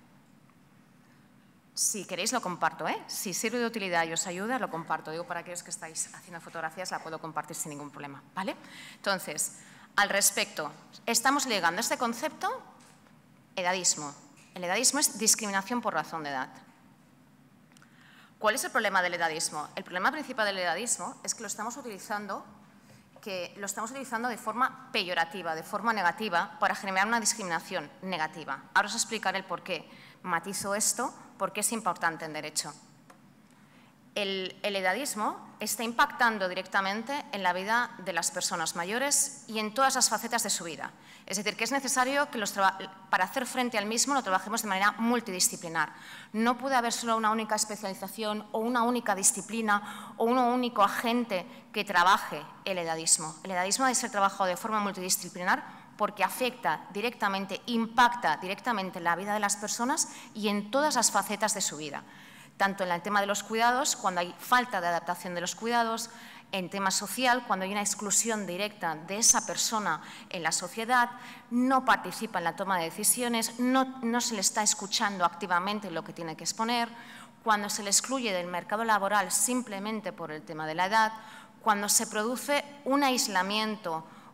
Si queréis lo comparto, ¿eh? Si sirve de utilidad y os ayuda, lo comparto. Digo, para aquellos que estáis haciendo fotografías, la puedo compartir sin ningún problema, ¿vale? Entonces, al respecto, estamos ligando este concepto, edadismo. El edadismo es discriminación por razón de edad. ¿Cuál es el problema del edadismo? El problema principal del edadismo es que lo estamos utilizando, que lo estamos utilizando de forma peyorativa, de forma negativa, para generar una discriminación negativa. Ahora os explicaré el por qué matizo esto, porque es importante en derecho. El, el edadismo está impactando directamente en la vida de las personas mayores y en todas las facetas de su vida. Es decir, que es necesario que los para hacer frente al mismo lo trabajemos de manera multidisciplinar. No puede haber solo una única especialización o una única disciplina o un único agente que trabaje el edadismo. El edadismo debe ser trabajado de forma multidisciplinar porque afecta directamente, impacta directamente en la vida de las personas y en todas las facetas de su vida. Tanto en el tema de los cuidados, cuando hay falta de adaptación de los cuidados, en tema social, cuando hay una exclusión directa de esa persona en la sociedad, no participa en la toma de decisiones, no, no se le está escuchando activamente lo que tiene que exponer, cuando se le excluye del mercado laboral simplemente por el tema de la edad, cuando se produce un aislamiento,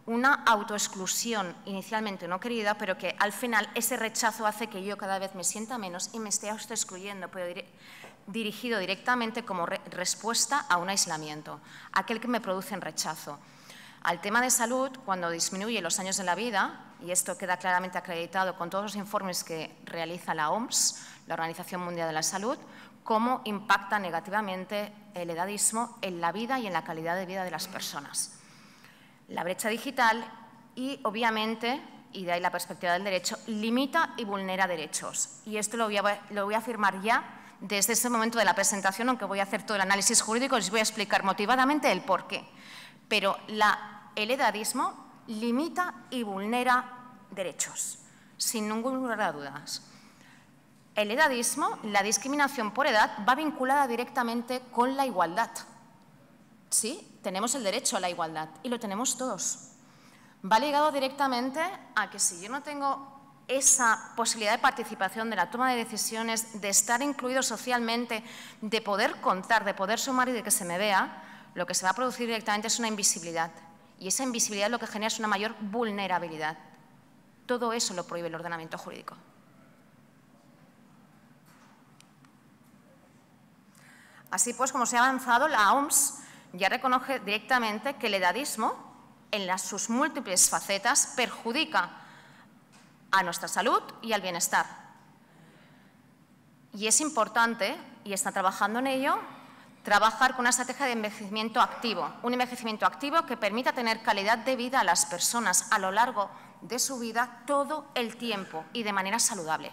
una autoexclusión inicialmente no querida, pero que al final ese rechazo hace que yo cada vez me sienta menos y me esté autoexcluyendo, pero dire- dirigido directamente como re- respuesta a un aislamiento, aquel que me produce en rechazo. Al tema de salud, cuando disminuye los años de la vida, y esto queda claramente acreditado con todos los informes que realiza la O M S, la Organización Mundial de la Salud, cómo impacta negativamente el edadismo en la vida y en la calidad de vida de las personas. La brecha digital y, obviamente, y de ahí la perspectiva del derecho, limita y vulnera derechos. Y esto lo voy a, lo voy a afirmar ya desde este momento de la presentación, aunque voy a hacer todo el análisis jurídico, les voy a explicar motivadamente el porqué. Pero la, el edadismo limita y vulnera derechos, sin ningún lugar a dudas. El edadismo, la discriminación por edad, va vinculada directamente con la igualdad. Sí, tenemos el derecho a la igualdad y lo tenemos todos. Va ligado directamente a que si yo no tengo esa posibilidad de participación, de la toma de decisiones, de estar incluido socialmente, de poder contar, de poder sumar y de que se me vea, lo que se va a producir directamente es una invisibilidad. Y esa invisibilidad lo que genera es una mayor vulnerabilidad. Todo eso lo prohíbe el ordenamiento jurídico. Así pues, como se ha avanzado, la O M S ya reconoce directamente que el edadismo, en las, sus múltiples facetas, perjudica a nuestra salud y al bienestar. Y es importante, y está trabajando en ello, trabajar con una estrategia de envejecimiento activo, un envejecimiento activo que permita tener calidad de vida a las personas a lo largo de su vida todo el tiempo y de manera saludable.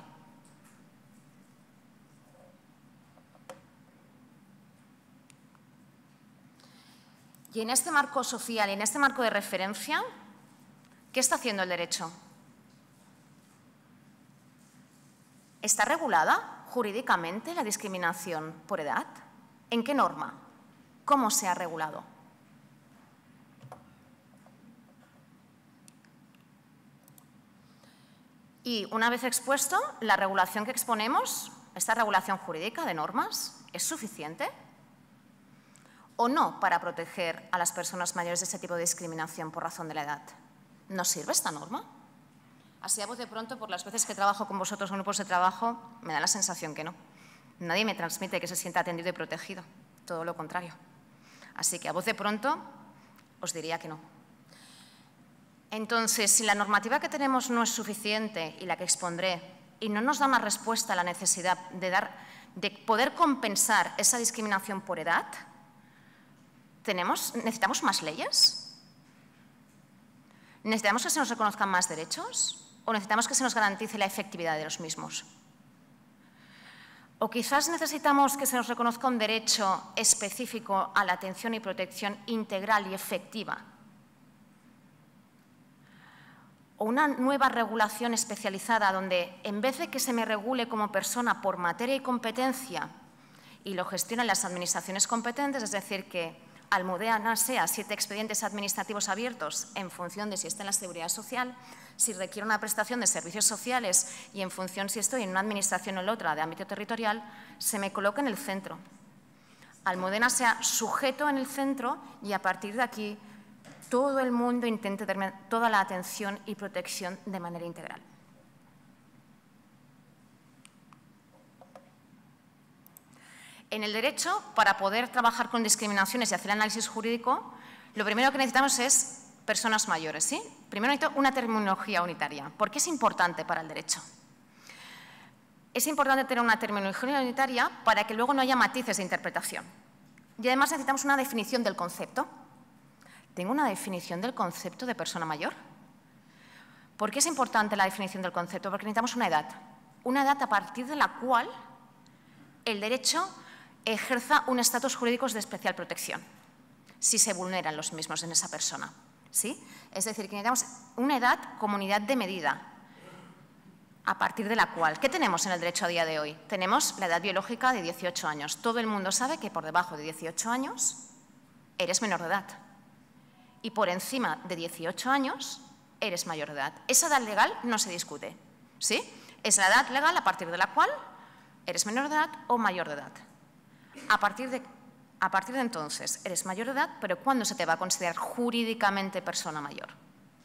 Y en este marco social y en este marco de referencia, ¿qué está haciendo el derecho? ¿Está regulada jurídicamente la discriminación por edad? ¿En qué norma? ¿Cómo se ha regulado? Y una vez expuesto, la regulación que exponemos, esta regulación jurídica de normas, ¿es suficiente o no para proteger a las personas mayores de ese tipo de discriminación por razón de la edad? ¿Nos sirve esta norma? Así a voz de pronto, por las veces que trabajo con vosotros en grupos de trabajo, me da la sensación que no. Nadie me transmite que se sienta atendido y protegido, todo lo contrario. Así que a voz de pronto os diría que no. Entonces, si la normativa que tenemos no es suficiente y la que expondré y no nos da una respuesta a la necesidad de, dar, de poder compensar esa discriminación por edad, ¿tenemos, ¿necesitamos más leyes? ¿Necesitamos que se nos reconozcan más derechos? ¿O necesitamos que se nos garantice la efectividad de los mismos? O quizás necesitamos que se nos reconozca un derecho específico a la atención y protección integral y efectiva. O una nueva regulación especializada donde, en vez de que se me regule como persona por materia y competencia y lo gestionen las administraciones competentes, es decir, que Almudena sea siete expedientes administrativos abiertos en función de si está en la seguridad social, si requiere una prestación de servicios sociales y en función si estoy en una administración o en otra de ámbito territorial, se me coloca en el centro. Almudena sea sujeto en el centro y a partir de aquí todo el mundo intente tener toda la atención y protección de manera integral. En el derecho, para poder trabajar con discriminaciones y hacer análisis jurídico, lo primero que necesitamos es personas mayores, ¿sí? Primero necesito una terminología unitaria. ¿Por qué es importante para el derecho? Es importante tener una terminología unitaria para que luego no haya matices de interpretación. Y además necesitamos una definición del concepto. ¿Tengo una definición del concepto de persona mayor? ¿Por qué es importante la definición del concepto? Porque necesitamos una edad. Una edad a partir de la cual el derecho ejerza un estatus jurídico de especial protección, si se vulneran los mismos en esa persona. ¿Sí? Es decir, que necesitamos una edad como unidad de medida, a partir de la cual, ¿qué tenemos en el derecho a día de hoy? Tenemos la edad biológica de dieciocho años. Todo el mundo sabe que por debajo de dieciocho años eres menor de edad y por encima de dieciocho años eres mayor de edad. Esa edad legal no se discute, ¿sí? Es la edad legal a partir de la cual eres menor de edad o mayor de edad. A partir de, a partir de entonces eres mayor de edad, pero ¿cuándo se te va a considerar jurídicamente persona mayor?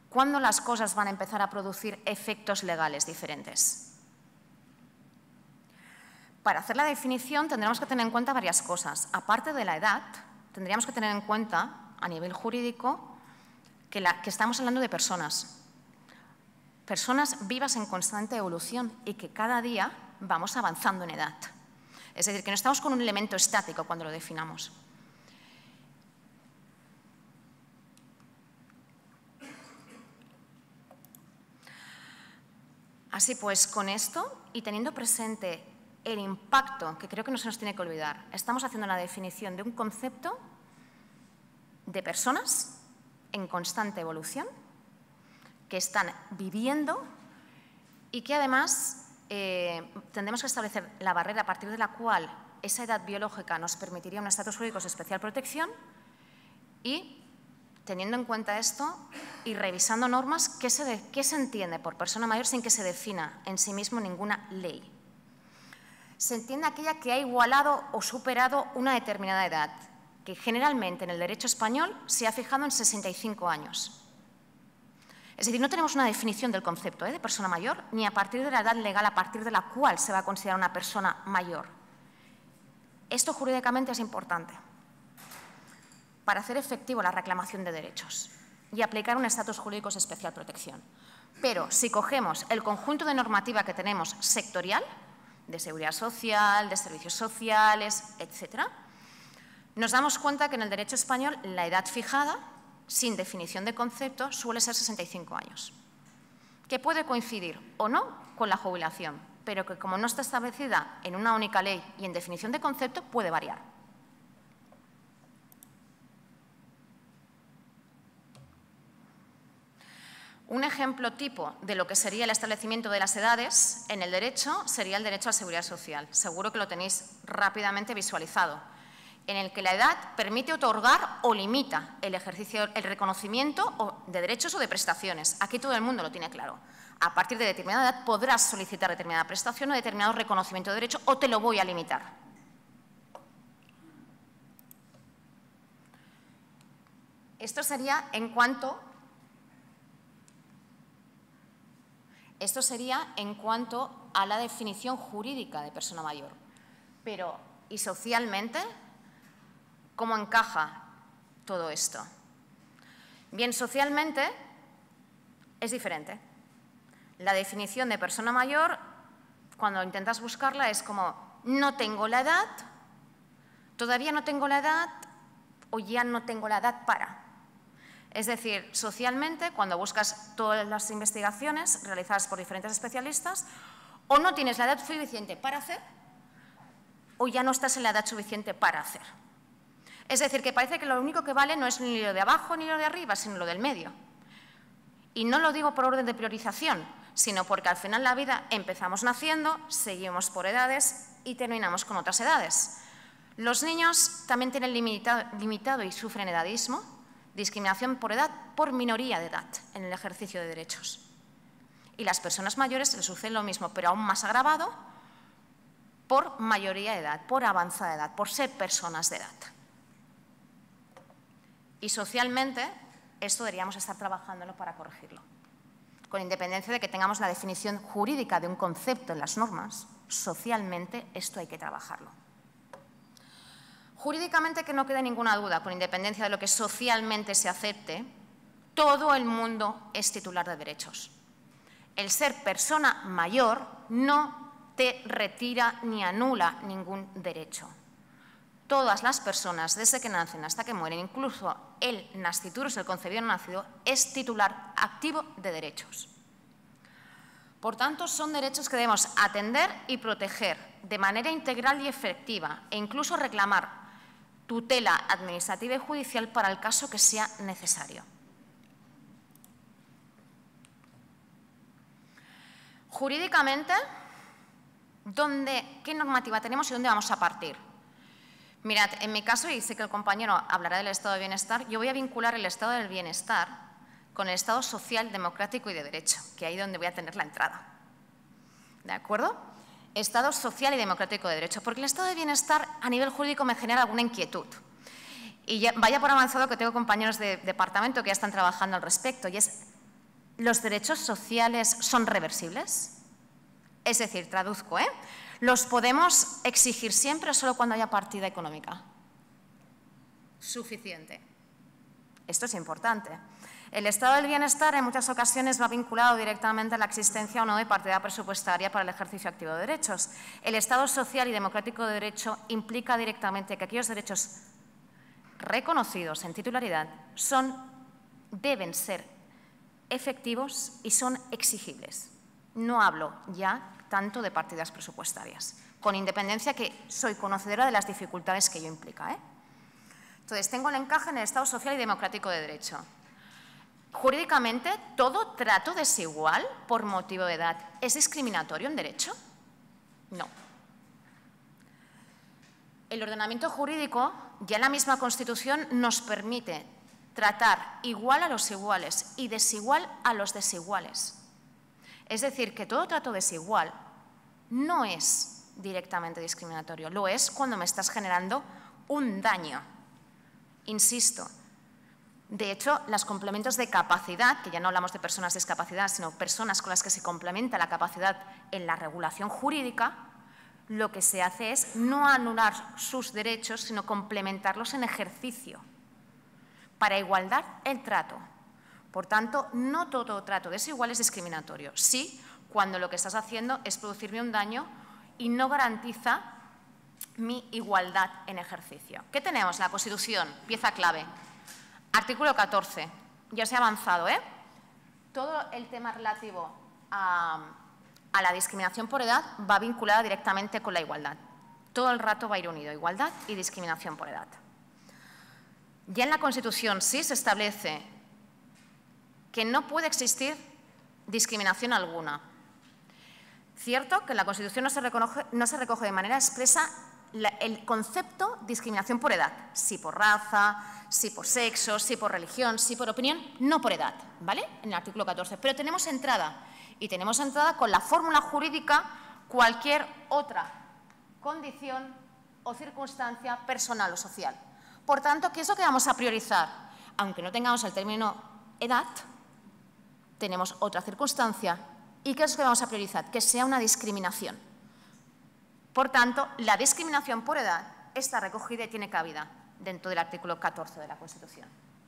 ¿Cuándo las cosas van a empezar a producir efectos legales diferentes? Para hacer la definición tendremos que tener en cuenta varias cosas. Aparte de la edad, tendríamos que tener en cuenta, a nivel jurídico, que, la, que estamos hablando de personas. Personas vivas en constante evolución y que cada día vamos avanzando en edad. Es decir, que no estamos con un elemento estático cuando lo definamos. Así pues, con esto y teniendo presente el impacto, que creo que no se nos tiene que olvidar, estamos haciendo la definición de un concepto de personas en constante evolución, que están viviendo y que además eh, tendremos que establecer la barrera a partir de la cual esa edad biológica nos permitiría un estatus jurídico de especial protección y, teniendo en cuenta esto y revisando normas, ¿qué se, de, qué se entiende por persona mayor sin que se defina en sí mismo ninguna ley? Se entiende aquella que ha igualado o superado una determinada edad, que generalmente en el derecho español se ha fijado en sesenta y cinco años. Es decir, no tenemos una definición del concepto ¿eh? de persona mayor, ni a partir de la edad legal a partir de la cual se va a considerar una persona mayor. Esto jurídicamente es importante para hacer efectivo la reclamación de derechos y aplicar un estatus jurídico de especial protección. Pero si cogemos el conjunto de normativa que tenemos sectorial, de seguridad social, de servicios sociales, etcétera, nos damos cuenta que en el derecho español la edad fijada, sin definición de concepto, suele ser sesenta y cinco años, que puede coincidir o no con la jubilación, pero que como no está establecida en una única ley y en definición de concepto, puede variar. Un ejemplo tipo de lo que sería el establecimiento de las edades en el derecho sería el derecho a la seguridad social. Seguro que lo tenéis rápidamente visualizado, en el que la edad permite otorgar o limita el ejercicio, el reconocimiento de derechos o de prestaciones. Aquí todo el mundo lo tiene claro. A partir de determinada edad podrás solicitar determinada prestación o determinado reconocimiento de derecho o te lo voy a limitar. Esto sería en cuanto... Esto sería en cuanto a la definición jurídica de persona mayor. Pero, ¿y socialmente cómo encaja todo esto? Bien, socialmente es diferente. La definición de persona mayor, cuando intentas buscarla, es como no tengo la edad, todavía no tengo la edad o ya no tengo la edad para. Es decir, socialmente, cuando buscas todas las investigaciones realizadas por diferentes especialistas, o no tienes la edad suficiente para hacer, o ya no estás en la edad suficiente para hacer. Es decir, que parece que lo único que vale no es ni lo de abajo ni lo de arriba, sino lo del medio. Y no lo digo por orden de priorización, sino porque al final la vida empezamos naciendo, seguimos por edades y terminamos con otras edades. Los niños también tienen limitado, limitado y sufren edadismo, discriminación por edad, por minoría de edad en el ejercicio de derechos. Y las personas mayores les sucede lo mismo, pero aún más agravado, por mayoría de edad, por avanzada edad, por ser personas de edad. Y socialmente, esto deberíamos estar trabajándolo para corregirlo. Con independencia de que tengamos la definición jurídica de un concepto en las normas, socialmente esto hay que trabajarlo. Jurídicamente, que no quede ninguna duda, con independencia de lo que socialmente se acepte, todo el mundo es titular de derechos. El ser persona mayor no te retira ni anula ningún derecho. Todas las personas, desde que nacen hasta que mueren, incluso el nasciturus, el concebido no nacido, es titular activo de derechos. Por tanto, son derechos que debemos atender y proteger de manera integral y efectiva e incluso reclamar tutela administrativa y judicial para el caso que sea necesario. Jurídicamente, ¿dónde, ¿qué normativa tenemos y dónde vamos a partir? Mirad, en mi caso, y sé que el compañero hablará del estado de bienestar, yo voy a vincular el estado del bienestar con el estado social, democrático y de derecho, que ahí es donde voy a tener la entrada. ¿De acuerdo? Estado social y democrático de derecho, porque el estado de bienestar a nivel jurídico me genera alguna inquietud. Y ya, vaya por avanzado que tengo compañeros de departamento que ya están trabajando al respecto, y es ¿los derechos sociales son reversibles? Es decir, traduzco, ¿eh? ¿Los podemos exigir siempre o solo cuando haya partida económica? Suficiente. Esto es importante. El estado del bienestar en muchas ocasiones va vinculado directamente a la existencia o no de partida presupuestaria para el ejercicio activo de derechos. El estado social y democrático de derecho implica directamente que aquellos derechos reconocidos en titularidad son, deben ser efectivos y son exigibles. No hablo ya tanto de partidas presupuestarias, con independencia que soy conocedora de las dificultades que ello implica, ¿eh? Entonces, tengo el encaje en el Estado social y democrático de derecho. Jurídicamente, ¿todo trato desigual por motivo de edad es discriminatorio en derecho? No. El ordenamiento jurídico, ya en la misma Constitución, nos permite tratar igual a los iguales y desigual a los desiguales. Es decir, que todo trato desigual no es directamente discriminatorio, lo es cuando me estás generando un daño. Insisto, de hecho, los complementos de capacidad, que ya no hablamos de personas de discapacidad, sino personas con las que se complementa la capacidad en la regulación jurídica, lo que se hace es no anular sus derechos, sino complementarlos en ejercicio, para igualdad el trato. Por tanto, no todo trato desigual es discriminatorio. Sí, cuando lo que estás haciendo es producirme un daño y no garantiza mi igualdad en ejercicio. ¿Qué tenemos? La Constitución, pieza clave. Artículo catorce. Ya se ha avanzado, ¿eh? Todo el tema relativo a, a la discriminación por edad va vinculada directamente con la igualdad. Todo el rato va a ir unido, igualdad y discriminación por edad. Ya en la Constitución sí se establece que no puede existir discriminación alguna. Cierto que en la Constitución no se recoge, no se recoge de manera expresa la, el concepto discriminación por edad, si por raza, si por sexo, si por religión, si por opinión, no por edad, ¿vale? En el artículo catorce. Pero tenemos entrada, y tenemos entrada con la fórmula jurídica cualquier otra condición o circunstancia personal o social. Por tanto, ¿qué es lo que vamos a priorizar? Aunque no tengamos el término edad, tenemos otra circunstancia. ¿Y qué es lo que vamos a priorizar? Que sea una discriminación. Por tanto, la discriminación por edad está recogida y tiene cabida dentro del artículo catorce de la Constitución.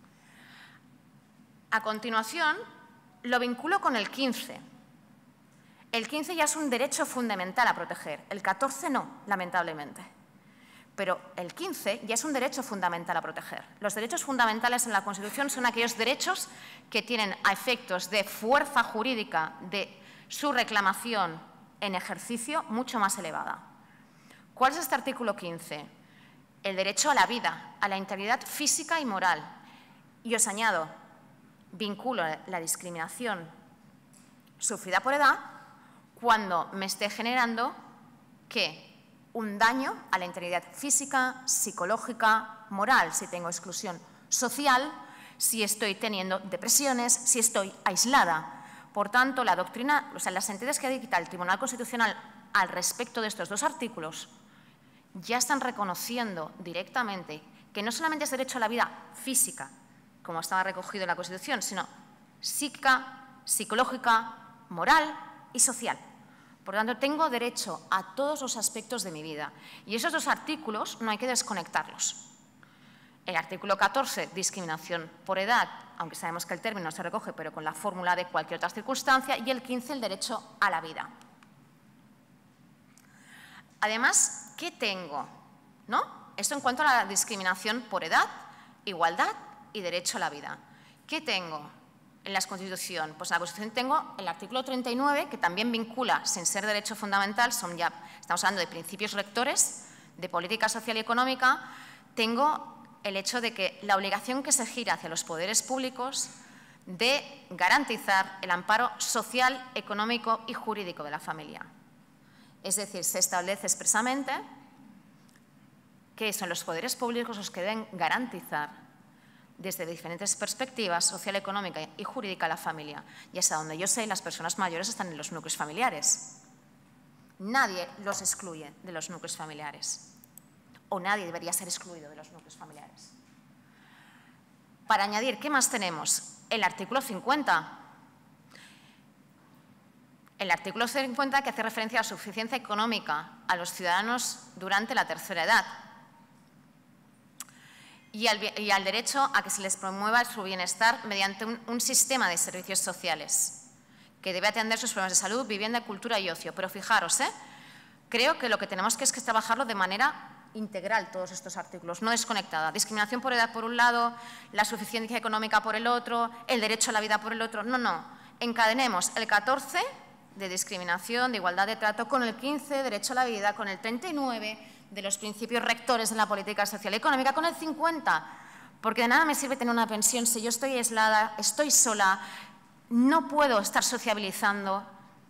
A continuación, lo vinculo con el quince. El quince ya es un derecho fundamental a proteger, el catorce no, lamentablemente. Pero el quince ya es un derecho fundamental a proteger. Los derechos fundamentales en la Constitución son aquellos derechos que tienen a efectos de fuerza jurídica de su reclamación en ejercicio mucho más elevada. ¿Cuál es este artículo quince? El derecho a la vida, a la integridad física y moral. Y os añado, vinculo la discriminación sufrida por edad cuando me esté generando ¿qué? Un daño a la integridad física, psicológica, moral, si tengo exclusión social, si estoy teniendo depresiones, si estoy aislada. Por tanto, la doctrina, o sea, las sentencias que dicta el Tribunal Constitucional al respecto de estos dos artículos ya están reconociendo directamente que no solamente es derecho a la vida física, como estaba recogido en la Constitución, sino psíquica, psicológica, moral y social. Por tanto, tengo derecho a todos los aspectos de mi vida. Y esos dos artículos no hay que desconectarlos. El artículo catorce, discriminación por edad, aunque sabemos que el término no se recoge, pero con la fórmula de cualquier otra circunstancia, y el quince, el derecho a la vida. Además, ¿qué tengo? ¿No? Esto en cuanto a la discriminación por edad, igualdad y derecho a la vida. ¿Qué tengo en la Constitución? Pues en la Constitución tengo el artículo treinta y nueve, que también vincula, sin ser derecho fundamental, son ya, estamos hablando de principios rectores, de política social y económica. Tengo el hecho de que la obligación que se gira hacia los poderes públicos de garantizar el amparo social, económico y jurídico de la familia. Es decir, se establece expresamente que son los poderes públicos los que deben garantizar desde diferentes perspectivas social, económica y jurídica a la familia. Y hasta donde yo sé, las personas mayores están en los núcleos familiares. Nadie los excluye de los núcleos familiares. O nadie debería ser excluido de los núcleos familiares. Para añadir, ¿qué más tenemos? El artículo cincuenta. El artículo cincuenta, que hace referencia a la suficiencia económica a los ciudadanos durante la tercera edad y al, y al derecho a que se les promueva su bienestar mediante un, un sistema de servicios sociales que debe atender sus problemas de salud, vivienda, cultura y ocio. Pero fijaros, ¿eh? creo que lo que tenemos que es, que es trabajarlo de manera integral, todos estos artículos, no desconectada. Discriminación por edad por un lado, la suficiencia económica por el otro, el derecho a la vida por el otro. No, no. Encadenemos el catorce de discriminación, de igualdad de trato, con el quince, derecho a la vida, con el treinta y nueve de los principios rectores de la política social y económica, con el cincuenta, porque de nada me sirve tener una pensión si yo estoy aislada, estoy sola, no puedo estar sociabilizando.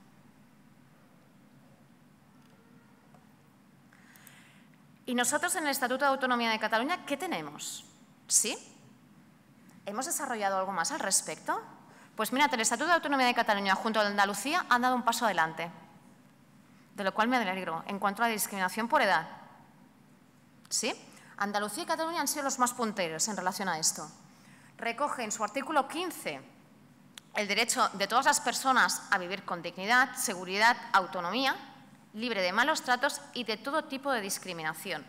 Y nosotros en el Estatuto de Autonomía de Cataluña, ¿qué tenemos? ¿Sí? ¿Hemos desarrollado algo más al respecto? Pues mirad, el Estatuto de Autonomía de Cataluña junto a Andalucía han dado un paso adelante, de lo cual me alegro, en cuanto a la discriminación por edad. ¿Sí? Andalucía y Cataluña han sido los más punteros en relación a esto. Recoge en su artículo quince el derecho de todas las personas a vivir con dignidad, seguridad, autonomía, libre de malos tratos y de todo tipo de discriminación.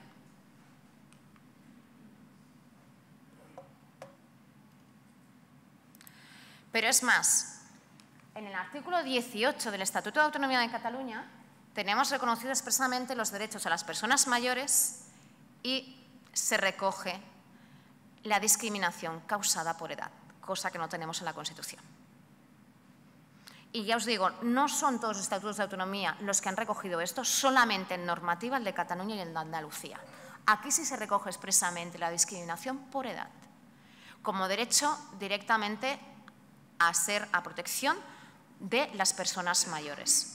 Pero es más, en el artículo dieciocho del Estatuto de Autonomía de Cataluña tenemos reconocidos expresamente los derechos a las personas mayores y se recoge la discriminación causada por edad, cosa que no tenemos en la Constitución. Y ya os digo, no son todos los estatutos de autonomía los que han recogido esto, solamente en normativa el de Cataluña y el de Andalucía. Aquí sí se recoge expresamente la discriminación por edad, como derecho directamente a ser a protección de las personas mayores.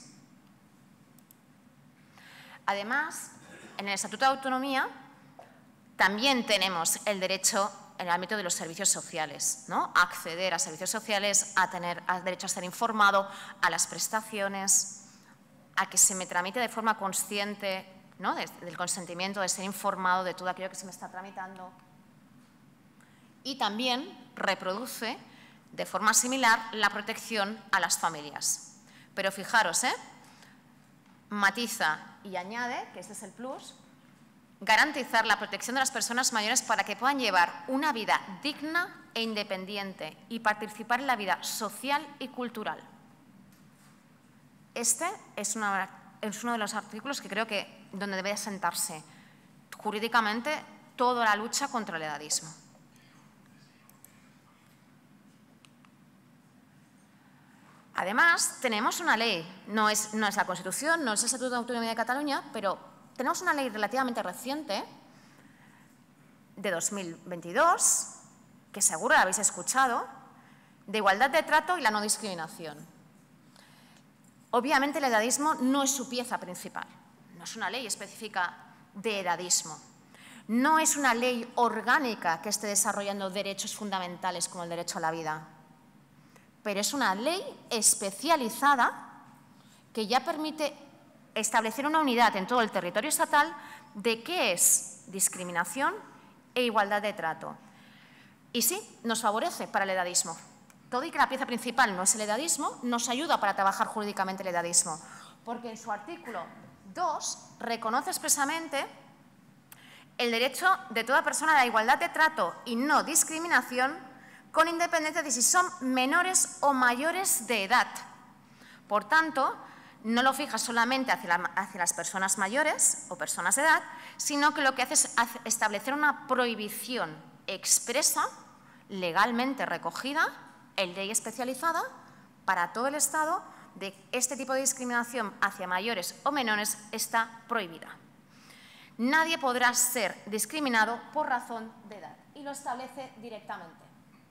Además, en el Estatuto de Autonomía también tenemos el derecho en el ámbito de los servicios sociales, ¿no? A acceder a servicios sociales, a tener a derecho a ser informado, a las prestaciones, a que se me tramite de forma consciente, ¿no? de, del consentimiento, de ser informado de todo aquello que se me está tramitando. Y también reproduce de forma similar la protección a las familias. Pero fijaros, ¿eh? matiza y añade, que este es el plus, garantizar la protección de las personas mayores para que puedan llevar una vida digna e independiente y participar en la vida social y cultural. Este es, una, es uno de los artículos que creo que donde debe sentarse jurídicamente toda la lucha contra el edadismo. Además, tenemos una ley, no es, no es la Constitución, no es el Estatuto de Autonomía de Cataluña, pero tenemos una ley relativamente reciente, de dos mil veintidós, que seguro la habéis escuchado, de igualdad de trato y la no discriminación. Obviamente el edadismo no es su pieza principal, no es una ley específica de edadismo, no es una ley orgánica que esté desarrollando derechos fundamentales como el derecho a la vida, pero es una ley especializada que ya permite establecer una unidad en todo el territorio estatal de qué es discriminación e igualdad de trato. Y sí, nos favorece para el edadismo. Todo y que la pieza principal no es el edadismo, nos ayuda para trabajar jurídicamente el edadismo, porque en su artículo dos reconoce expresamente el derecho de toda persona a la igualdad de trato y no discriminación con independencia de si son menores o mayores de edad. Por tanto, no lo fija solamente hacia, la, hacia las personas mayores o personas de edad, sino que lo que hace es establecer una prohibición expresa, legalmente recogida, en ley especializada, para todo el Estado, de este tipo de discriminación hacia mayores o menores está prohibida. Nadie podrá ser discriminado por razón de edad y lo establece directamente.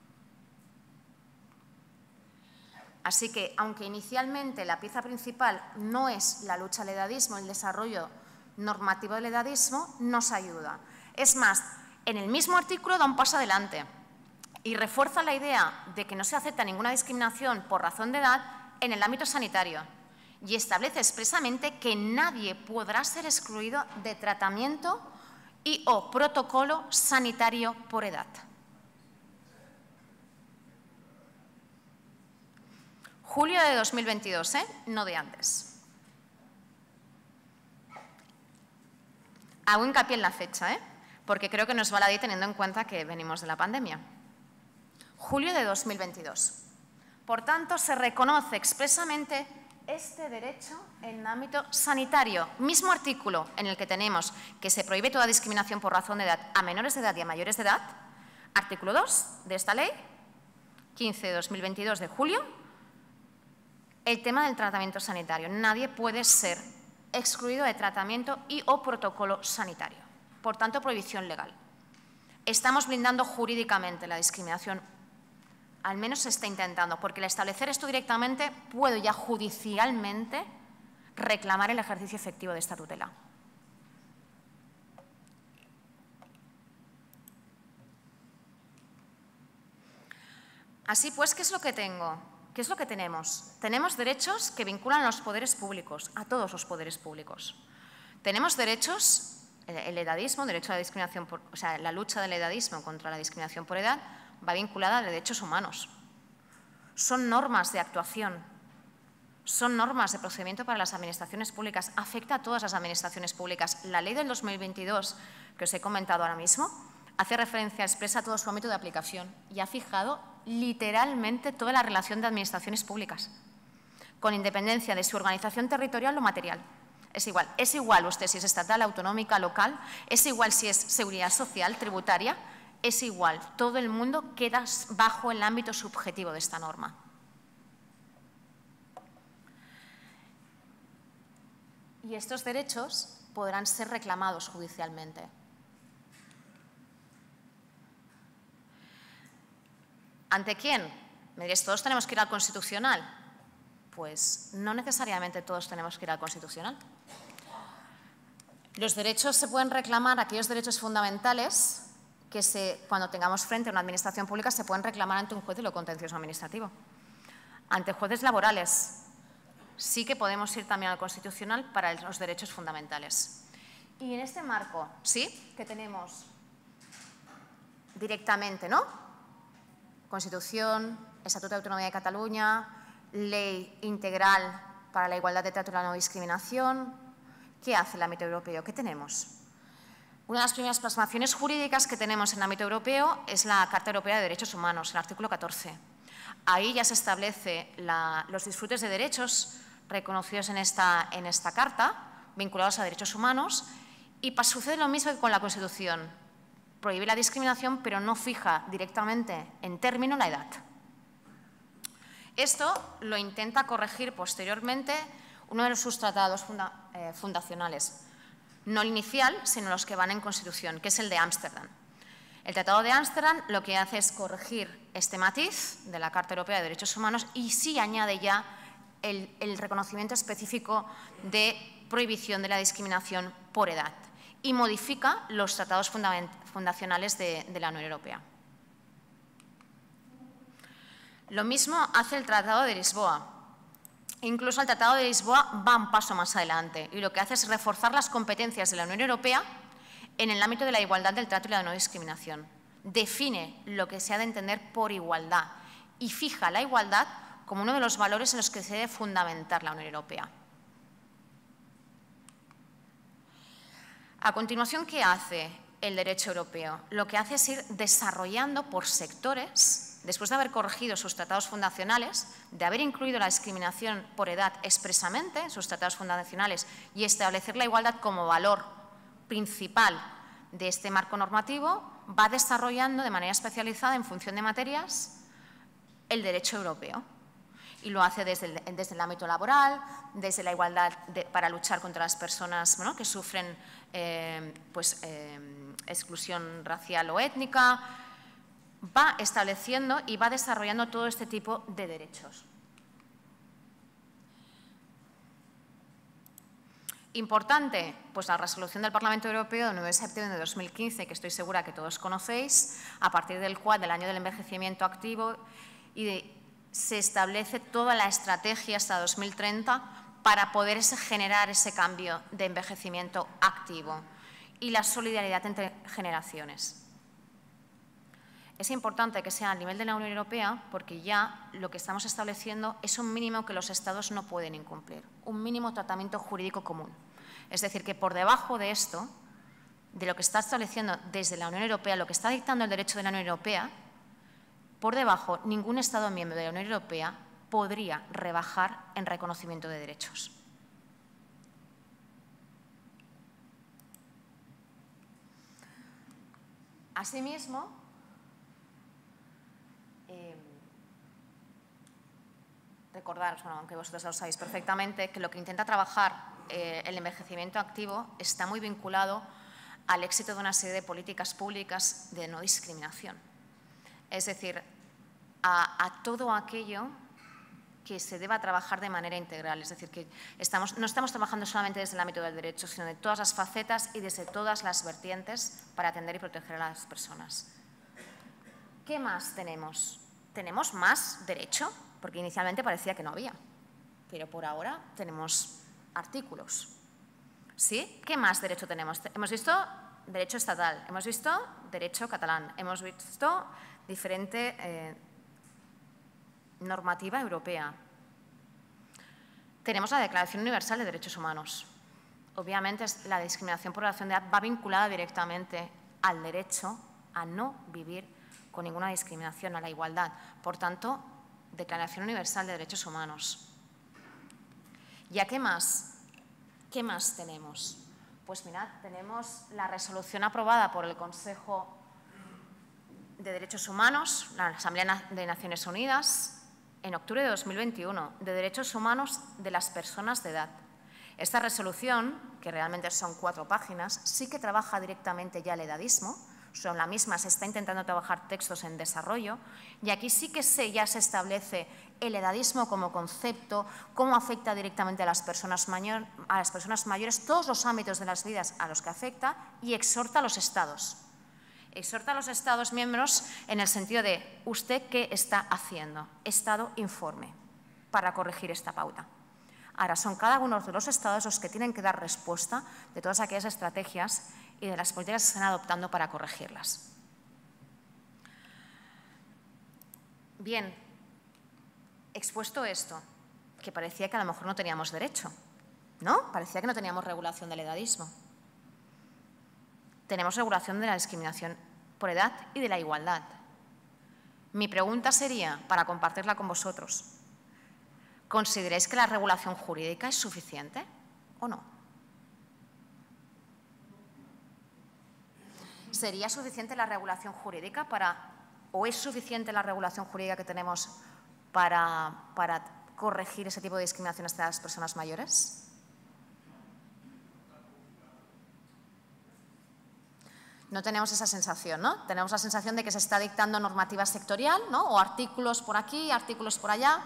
Así que, aunque inicialmente la pieza principal no es la lucha al edadismo, el desarrollo normativo del edadismo, nos ayuda. Es más, en el mismo artículo da un paso adelante y refuerza la idea de que no se acepta ninguna discriminación por razón de edad en el ámbito sanitario y establece expresamente que nadie podrá ser excluido de tratamiento y o protocolo sanitario por edad. Julio de dos mil veintidós, ¿eh? No de antes. Hago hincapié en la fecha, ¿eh? Porque creo que nos va la ley teniendo en cuenta que venimos de la pandemia. Julio de dos mil veintidós. Por tanto, se reconoce expresamente este derecho en el ámbito sanitario. Mismo artículo en el que tenemos que se prohíbe toda discriminación por razón de edad a menores de edad y a mayores de edad. Artículo dos de esta ley, quince de dos mil veintidós de julio. El tema del tratamiento sanitario. Nadie puede ser excluido de tratamiento y o protocolo sanitario. Por tanto, prohibición legal. Estamos blindando jurídicamente la discriminación. Al menos se está intentando, porque al establecer esto directamente puedo ya judicialmente reclamar el ejercicio efectivo de esta tutela. Así pues, ¿qué es lo que tengo? ¿Qué es lo que tenemos? Tenemos derechos que vinculan a los poderes públicos, a todos los poderes públicos. Tenemos derechos, el edadismo, derecho a la discriminación, por, o sea, la lucha del edadismo contra la discriminación por edad va vinculada a derechos humanos. Son normas de actuación, son normas de procedimiento para las administraciones públicas, afecta a todas las administraciones públicas. La ley del dos mil veintidós, que os he comentado ahora mismo, hace referencia expresa a todo su ámbito de aplicación y ha fijado literalmente toda la relación de administraciones públicas, con independencia de su organización territorial o material. Es igual, es igual usted si es estatal, autonómica, local, es igual si es seguridad social, tributaria, es igual. Todo el mundo queda bajo el ámbito subjetivo de esta norma. Y estos derechos podrán ser reclamados judicialmente. ¿Ante quién? Me diréis, ¿todos tenemos que ir al Constitucional? Pues no necesariamente todos tenemos que ir al Constitucional. Los derechos se pueden reclamar, aquellos derechos fundamentales que se, cuando tengamos frente a una administración pública se pueden reclamar ante un juez de lo contencioso administrativo. Ante jueces laborales sí que podemos ir también al Constitucional para los derechos fundamentales. Y en este marco, sí, que tenemos directamente, ¿no? Constitución, Estatuto de Autonomía de Cataluña, Ley Integral para la Igualdad de Trato y la No Discriminación. ¿Qué hace el ámbito europeo? ¿Qué tenemos? Una de las primeras plasmaciones jurídicas que tenemos en el ámbito europeo es la Carta Europea de Derechos Humanos, el artículo catorce. Ahí ya se establece la, los disfrutes de derechos reconocidos en esta, en esta Carta, vinculados a derechos humanos, y sucede lo mismo que con la Constitución. Prohíbe la discriminación, pero no fija directamente en término la edad. Esto lo intenta corregir posteriormente uno de sus tratados funda, eh, fundacionales, no el inicial, sino los que van en Constitución, que es el de Ámsterdam. El Tratado de Ámsterdam lo que hace es corregir este matiz de la Carta Europea de Derechos Humanos y sí añade ya el, el reconocimiento específico de prohibición de la discriminación por edad y modifica los tratados fundacionales de, de la Unión Europea. Lo mismo hace el Tratado de Lisboa. Incluso el Tratado de Lisboa va un paso más adelante y lo que hace es reforzar las competencias de la Unión Europea en el ámbito de la igualdad del trato y la no discriminación. Define lo que se ha de entender por igualdad y fija la igualdad como uno de los valores en los que se debe fundamentar la Unión Europea. A continuación, ¿qué hace el derecho europeo? Lo que hace es ir desarrollando por sectores, después de haber corregido sus tratados fundacionales, de haber incluido la discriminación por edad expresamente en sus tratados fundacionales y establecer la igualdad como valor principal de este marco normativo, va desarrollando de manera especializada en función de materias el derecho europeo. Y lo hace desde el, desde el ámbito laboral, desde la igualdad de, para luchar contra las personas, bueno, que sufren eh, pues, eh, exclusión racial o étnica. Va estableciendo y va desarrollando todo este tipo de derechos. Importante, pues la resolución del Parlamento Europeo del nueve de septiembre de dos mil quince, que estoy segura que todos conocéis, a partir del cual, del año del envejecimiento activo, y de, se establece toda la estrategia hasta dos mil treinta para poder ese, generar ese cambio de envejecimiento activo y la solidaridad entre generaciones. Es importante que sea a nivel de la Unión Europea porque ya lo que estamos estableciendo es un mínimo que los Estados no pueden incumplir, un mínimo tratamiento jurídico común. Es decir, que por debajo de esto, de lo que está estableciendo desde la Unión Europea, lo que está dictando el derecho de la Unión Europea, por debajo ningún Estado miembro de la Unión Europea podría rebajar en reconocimiento de derechos. Asimismo, eh, recordaros, bueno, aunque vosotros lo sabéis perfectamente, que lo que intenta trabajar eh, el envejecimiento activo está muy vinculado al éxito de una serie de políticas públicas de no discriminación. Es decir, a, a todo aquello que se deba trabajar de manera integral. Es decir, que estamos, no estamos trabajando solamente desde el ámbito del derecho, sino de todas las facetas y desde todas las vertientes para atender y proteger a las personas. ¿Qué más tenemos? ¿Tenemos más derecho? Porque inicialmente parecía que no había, pero por ahora tenemos artículos. ¿Sí? ¿Qué más derecho tenemos? Hemos visto derecho estatal, hemos visto derecho catalán, hemos visto diferente eh, normativa europea. Tenemos la Declaración Universal de Derechos Humanos. Obviamente, la discriminación por razón de edad va vinculada directamente al derecho a no vivir con ninguna discriminación, a la igualdad. Por tanto, Declaración Universal de Derechos Humanos. ¿Y a qué más? ¿Qué más tenemos? Pues mirad, tenemos la resolución aprobada por el Consejo de Derechos Humanos, la Asamblea de Naciones Unidas, en octubre de dos mil veintiuno, de derechos humanos de las personas de edad. Esta resolución, que realmente son cuatro páginas, sí que trabaja directamente ya el edadismo. Sobre la misma se está intentando trabajar textos en desarrollo y aquí sí que se, ya se establece el edadismo como concepto, cómo afecta directamente a las, personas mayor, a las personas mayores, todos los ámbitos de las vidas a los que afecta y exhorta a los Estados. Exhorta a los Estados miembros en el sentido de ¿usted qué está haciendo? Estado informe para corregir esta pauta. Ahora, son cada uno de los Estados los que tienen que dar respuesta de todas aquellas estrategias y de las políticas que se están adoptando para corregirlas. Bien, expuesto esto, que parecía que a lo mejor no teníamos derecho, ¿no? Parecía que no teníamos regulación del edadismo. Tenemos regulación de la discriminación por edad y de la igualdad. Mi pregunta sería, para compartirla con vosotros, ¿consideráis que la regulación jurídica es suficiente o no? ¿Sería suficiente la regulación jurídica para, o es suficiente la regulación jurídica que tenemos para, para corregir ese tipo de discriminación hacia las personas mayores? No tenemos esa sensación, ¿no? Tenemos la sensación de que se está dictando normativa sectorial, ¿no? O artículos por aquí, artículos por allá.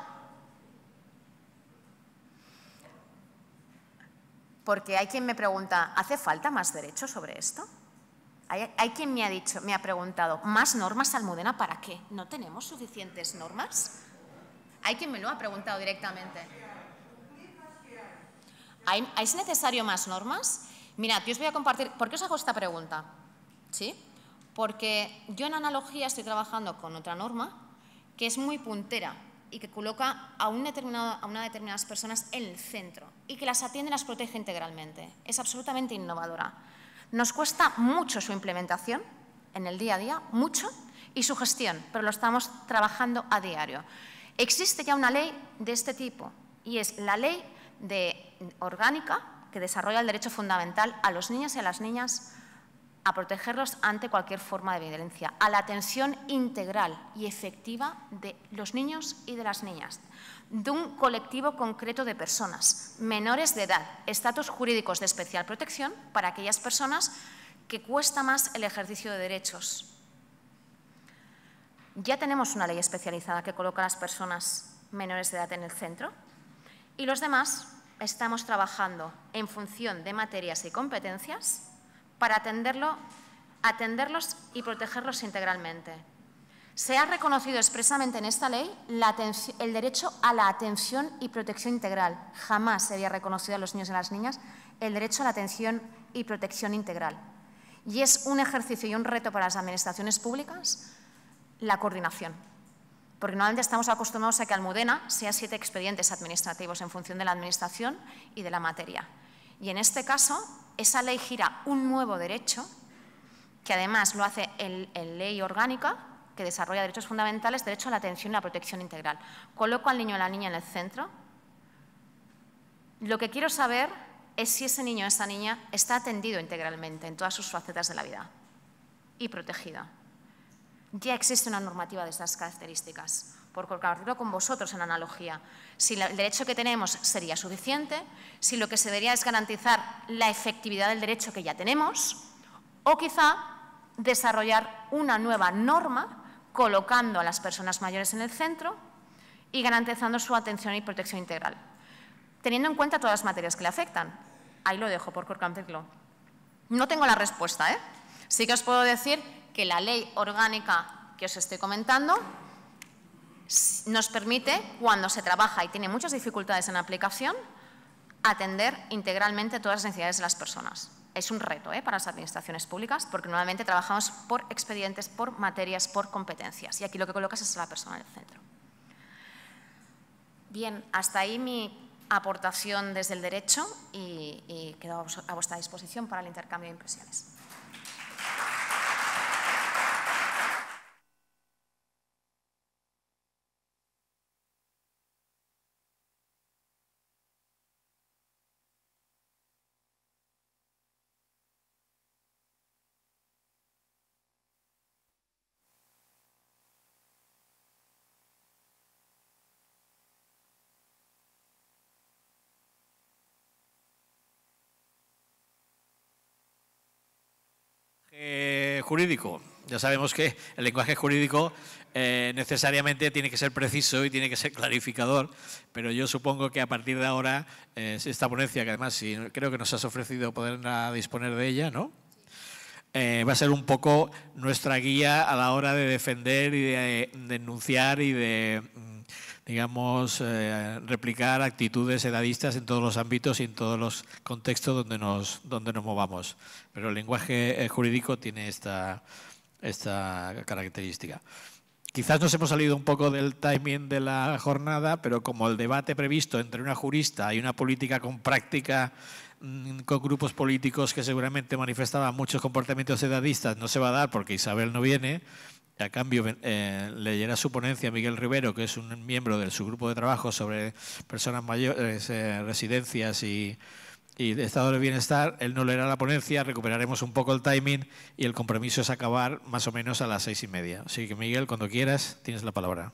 Porque hay quien me pregunta, ¿hace falta más derecho sobre esto? Hay, hay quien me ha dicho, me ha preguntado, ¿más normas, Almudena, para qué? ¿No tenemos suficientes normas? Hay quien me lo ha preguntado directamente. ¿Hay, ¿Es necesario más normas? Mirad, yo os voy a compartir, ¿por qué os hago esta pregunta? ¿Sí? Porque yo en analogía estoy trabajando con otra norma que es muy puntera y que coloca a, un determinado, a una determinadas personas en el centro y que las atiende y las protege integralmente. Es absolutamente innovadora. Nos cuesta mucho su implementación en el día a día, mucho, y su gestión, pero lo estamos trabajando a diario. Existe ya una ley de este tipo y es la Ley de Orgánica que desarrolla el derecho fundamental a los niños y a las niñas a protegerlos ante cualquier forma de violencia, a la atención integral y efectiva de los niños y de las niñas, de un colectivo concreto de personas, menores de edad, estatus jurídicos de especial protección para aquellas personas que cuesta más el ejercicio de derechos. Ya tenemos una ley especializada que coloca a las personas menores de edad en el centro y los demás estamos trabajando en función de materias y competencias para atenderlo, atenderlos y protegerlos integralmente. Se ha reconocido expresamente en esta ley la el derecho a la atención y protección integral. Jamás se había reconocido a los niños y a las niñas el derecho a la atención y protección integral. Y es un ejercicio y un reto para las administraciones públicas la coordinación. Porque normalmente estamos acostumbrados a que Almudena sea siete expedientes administrativos en función de la administración y de la materia. Y en este caso, esa ley gira un nuevo derecho, que además lo hace en ley orgánica, que desarrolla derechos fundamentales, derecho a la atención y la protección integral. Coloco al niño o la niña en el centro. Lo que quiero saber es si ese niño o esa niña está atendido integralmente en todas sus facetas de la vida y protegido. Ya existe una normativa de estas características. Por compartirlo con vosotros en analogía, si el derecho que tenemos sería suficiente, si lo que se debería es garantizar la efectividad del derecho que ya tenemos, o quizá desarrollar una nueva norma colocando a las personas mayores en el centro y garantizando su atención y protección integral, teniendo en cuenta todas las materias que le afectan. Ahí lo dejo por compartirlo. No tengo la respuesta, ¿eh? Sí que os puedo decir que la ley orgánica que os estoy comentando nos permite, cuando se trabaja y tiene muchas dificultades en la aplicación, atender integralmente todas las necesidades de las personas. Es un reto ¿eh? para las administraciones públicas, porque normalmente trabajamos por expedientes, por materias, por competencias. Y aquí lo que colocas es a la persona en el centro. Bien, hasta ahí mi aportación desde el derecho y, y quedo a vuestra disposición para el intercambio de impresiones. Eh, jurídico. Ya sabemos que el lenguaje jurídico eh, necesariamente tiene que ser preciso y tiene que ser clarificador, pero yo supongo que a partir de ahora eh, esta ponencia, que además sí, creo que nos has ofrecido poder disponer de ella, ¿no? Eh, va a ser un poco nuestra guía a la hora de defender y de, de enunciar y de, digamos, eh, replicar actitudes edadistas en todos los ámbitos y en todos los contextos donde nos, donde nos movamos. Pero el lenguaje jurídico tiene esta, esta característica. Quizás nos hemos salido un poco del timing de la jornada, pero como el debate previsto entre una jurista y una política con práctica, con grupos políticos que seguramente manifestaban muchos comportamientos edadistas, no se va a dar porque Isabel no viene. A cambio, eh, leyera su ponencia Miguel Rivero, que es un miembro de su grupo de trabajo sobre personas mayores, eh, residencias y, y de estado de bienestar. Él no leerá la ponencia, recuperaremos un poco el timing y el compromiso es acabar más o menos a las seis y media. Así que, Miguel, cuando quieras, tienes la palabra.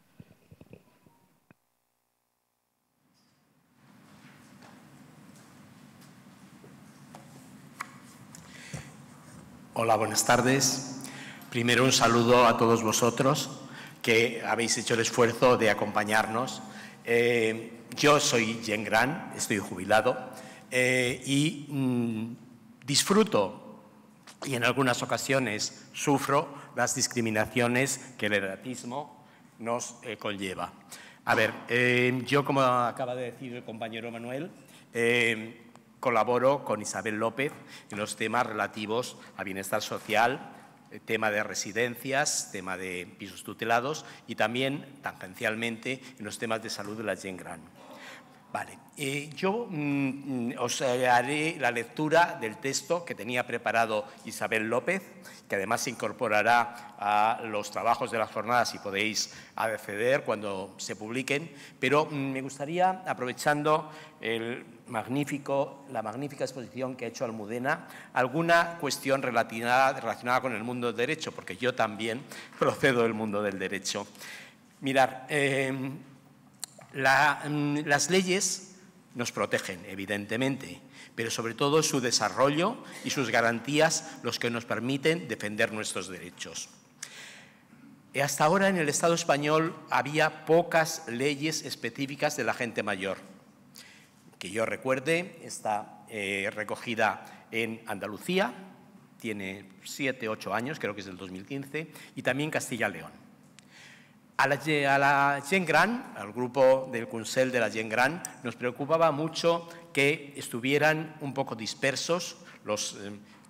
Hola, buenas tardes. Primero, un saludo a todos vosotros que habéis hecho el esfuerzo de acompañarnos. Eh, yo soy Gen Gran, estoy jubilado eh, y mmm, disfruto y en algunas ocasiones sufro las discriminaciones que el edadismo nos eh, conlleva. A ver, eh, yo, como acaba de decir el compañero Manuel, eh, colaboro con Isabel López en los temas relativos a bienestar social, tema de residencias, tema de pisos tutelados y también, tangencialmente, en los temas de salud de la Gen Gran. Vale, eh, yo mm, os haré la lectura del texto que tenía preparado Isabel López, que además se incorporará a los trabajos de las jornadas y podéis acceder cuando se publiquen, pero mm, me gustaría, aprovechando el magnífico, la magnífica exposición que ha hecho Almudena, alguna cuestión relacionada, relacionada con el mundo del derecho, porque yo también procedo del mundo del derecho. Mirad, eh, la, las leyes nos protegen, evidentemente, pero sobre todo su desarrollo y sus garantías los que nos permiten defender nuestros derechos. Hasta ahora en el Estado español había pocas leyes específicas de la gente mayor. Que yo recuerde, está eh, recogida en Andalucía, tiene siete, ocho años, creo que es del dos mil quince, y también Castilla y León. A la, a la Gen Gran, al grupo del Consell de la Gen Gran, nos preocupaba mucho que estuvieran un poco dispersos los, eh,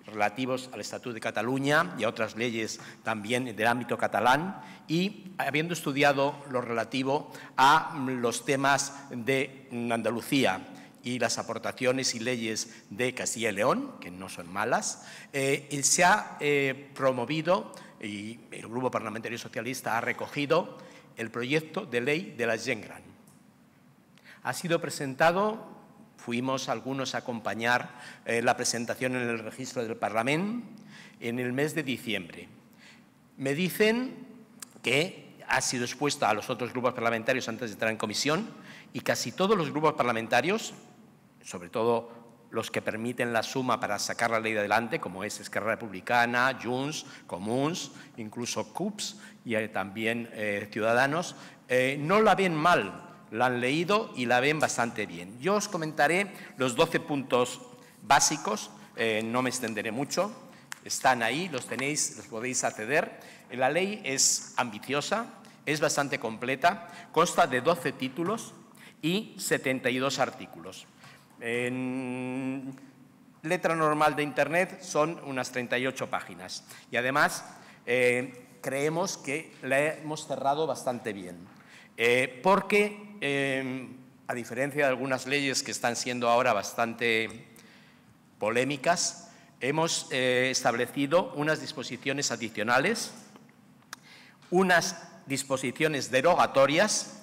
relativos al Estatut de Cataluña y a otras leyes también del ámbito catalán, y habiendo estudiado lo relativo a los temas de Andalucía y las aportaciones y leyes de Castilla y León, que no son malas, eh, se ha eh, promovido, y el Grupo Parlamentario Socialista ha recogido, el proyecto de ley de la gent gran. Ha sido presentado, fuimos algunos a acompañar eh, la presentación en el registro del Parlamento en el mes de diciembre. Me dicen que ha sido expuesta a los otros grupos parlamentarios antes de entrar en comisión, y casi todos los grupos parlamentarios, sobre todo los que permiten la suma para sacar la ley adelante, como es Esquerra Republicana, Junts, Comuns, incluso C U P S y eh, también eh, Ciudadanos, eh, no la ven mal, la han leído y la ven bastante bien. Yo os comentaré los doce puntos básicos, eh, no me extenderé mucho, están ahí, los tenéis, los podéis acceder. La ley es ambiciosa, es bastante completa, consta de doce títulos y setenta y dos artículos. En letra normal de Internet son unas treinta y ocho páginas y además eh, creemos que la hemos cerrado bastante bien, eh, porque eh, a diferencia de algunas leyes que están siendo ahora bastante polémicas, hemos eh, establecido unas disposiciones adicionales, unas disposiciones derogatorias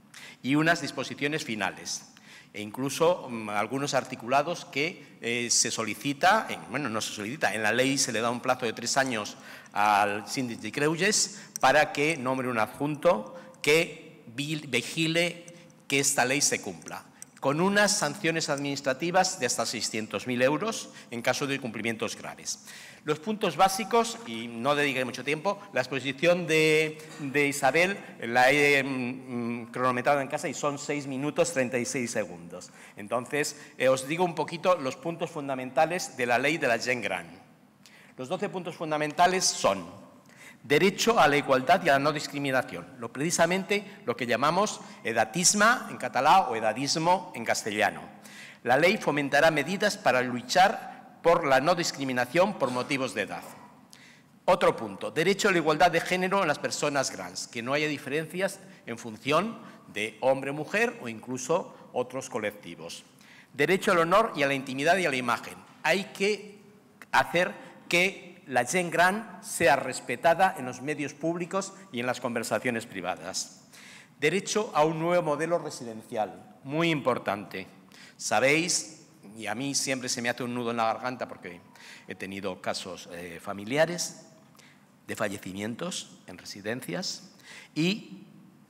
y unas disposiciones finales. E incluso um, algunos articulados que eh, se solicita, en, bueno, no se solicita, en la ley se le da un plazo de tres años al síndic de Greuges para que nombre un adjunto que vigile que esta ley se cumpla, con unas sanciones administrativas de hasta seiscientos mil euros en caso de incumplimientos graves. Los puntos básicos, y no dediqué mucho tiempo, la exposición de, de Isabel la he mm, cronometrado en casa y son seis minutos treinta y seis segundos. Entonces, eh, os digo un poquito los puntos fundamentales de la ley de la gent gran. Los doce puntos fundamentales son derecho a la igualdad y a la no discriminación, lo, precisamente lo que llamamos edatisme en catalán o edadismo en castellano. La ley fomentará medidas para luchar por la no discriminación por motivos de edad. Otro punto, derecho a la igualdad de género en las personas grandes, que no haya diferencias en función de hombre o mujer o incluso otros colectivos. Derecho al honor y a la intimidad y a la imagen. Hay que hacer que la gent gran sea respetada en los medios públicos y en las conversaciones privadas. Derecho a un nuevo modelo residencial, muy importante. Sabéis, y a mí siempre se me hace un nudo en la garganta porque he tenido casos eh, familiares de fallecimientos en residencias y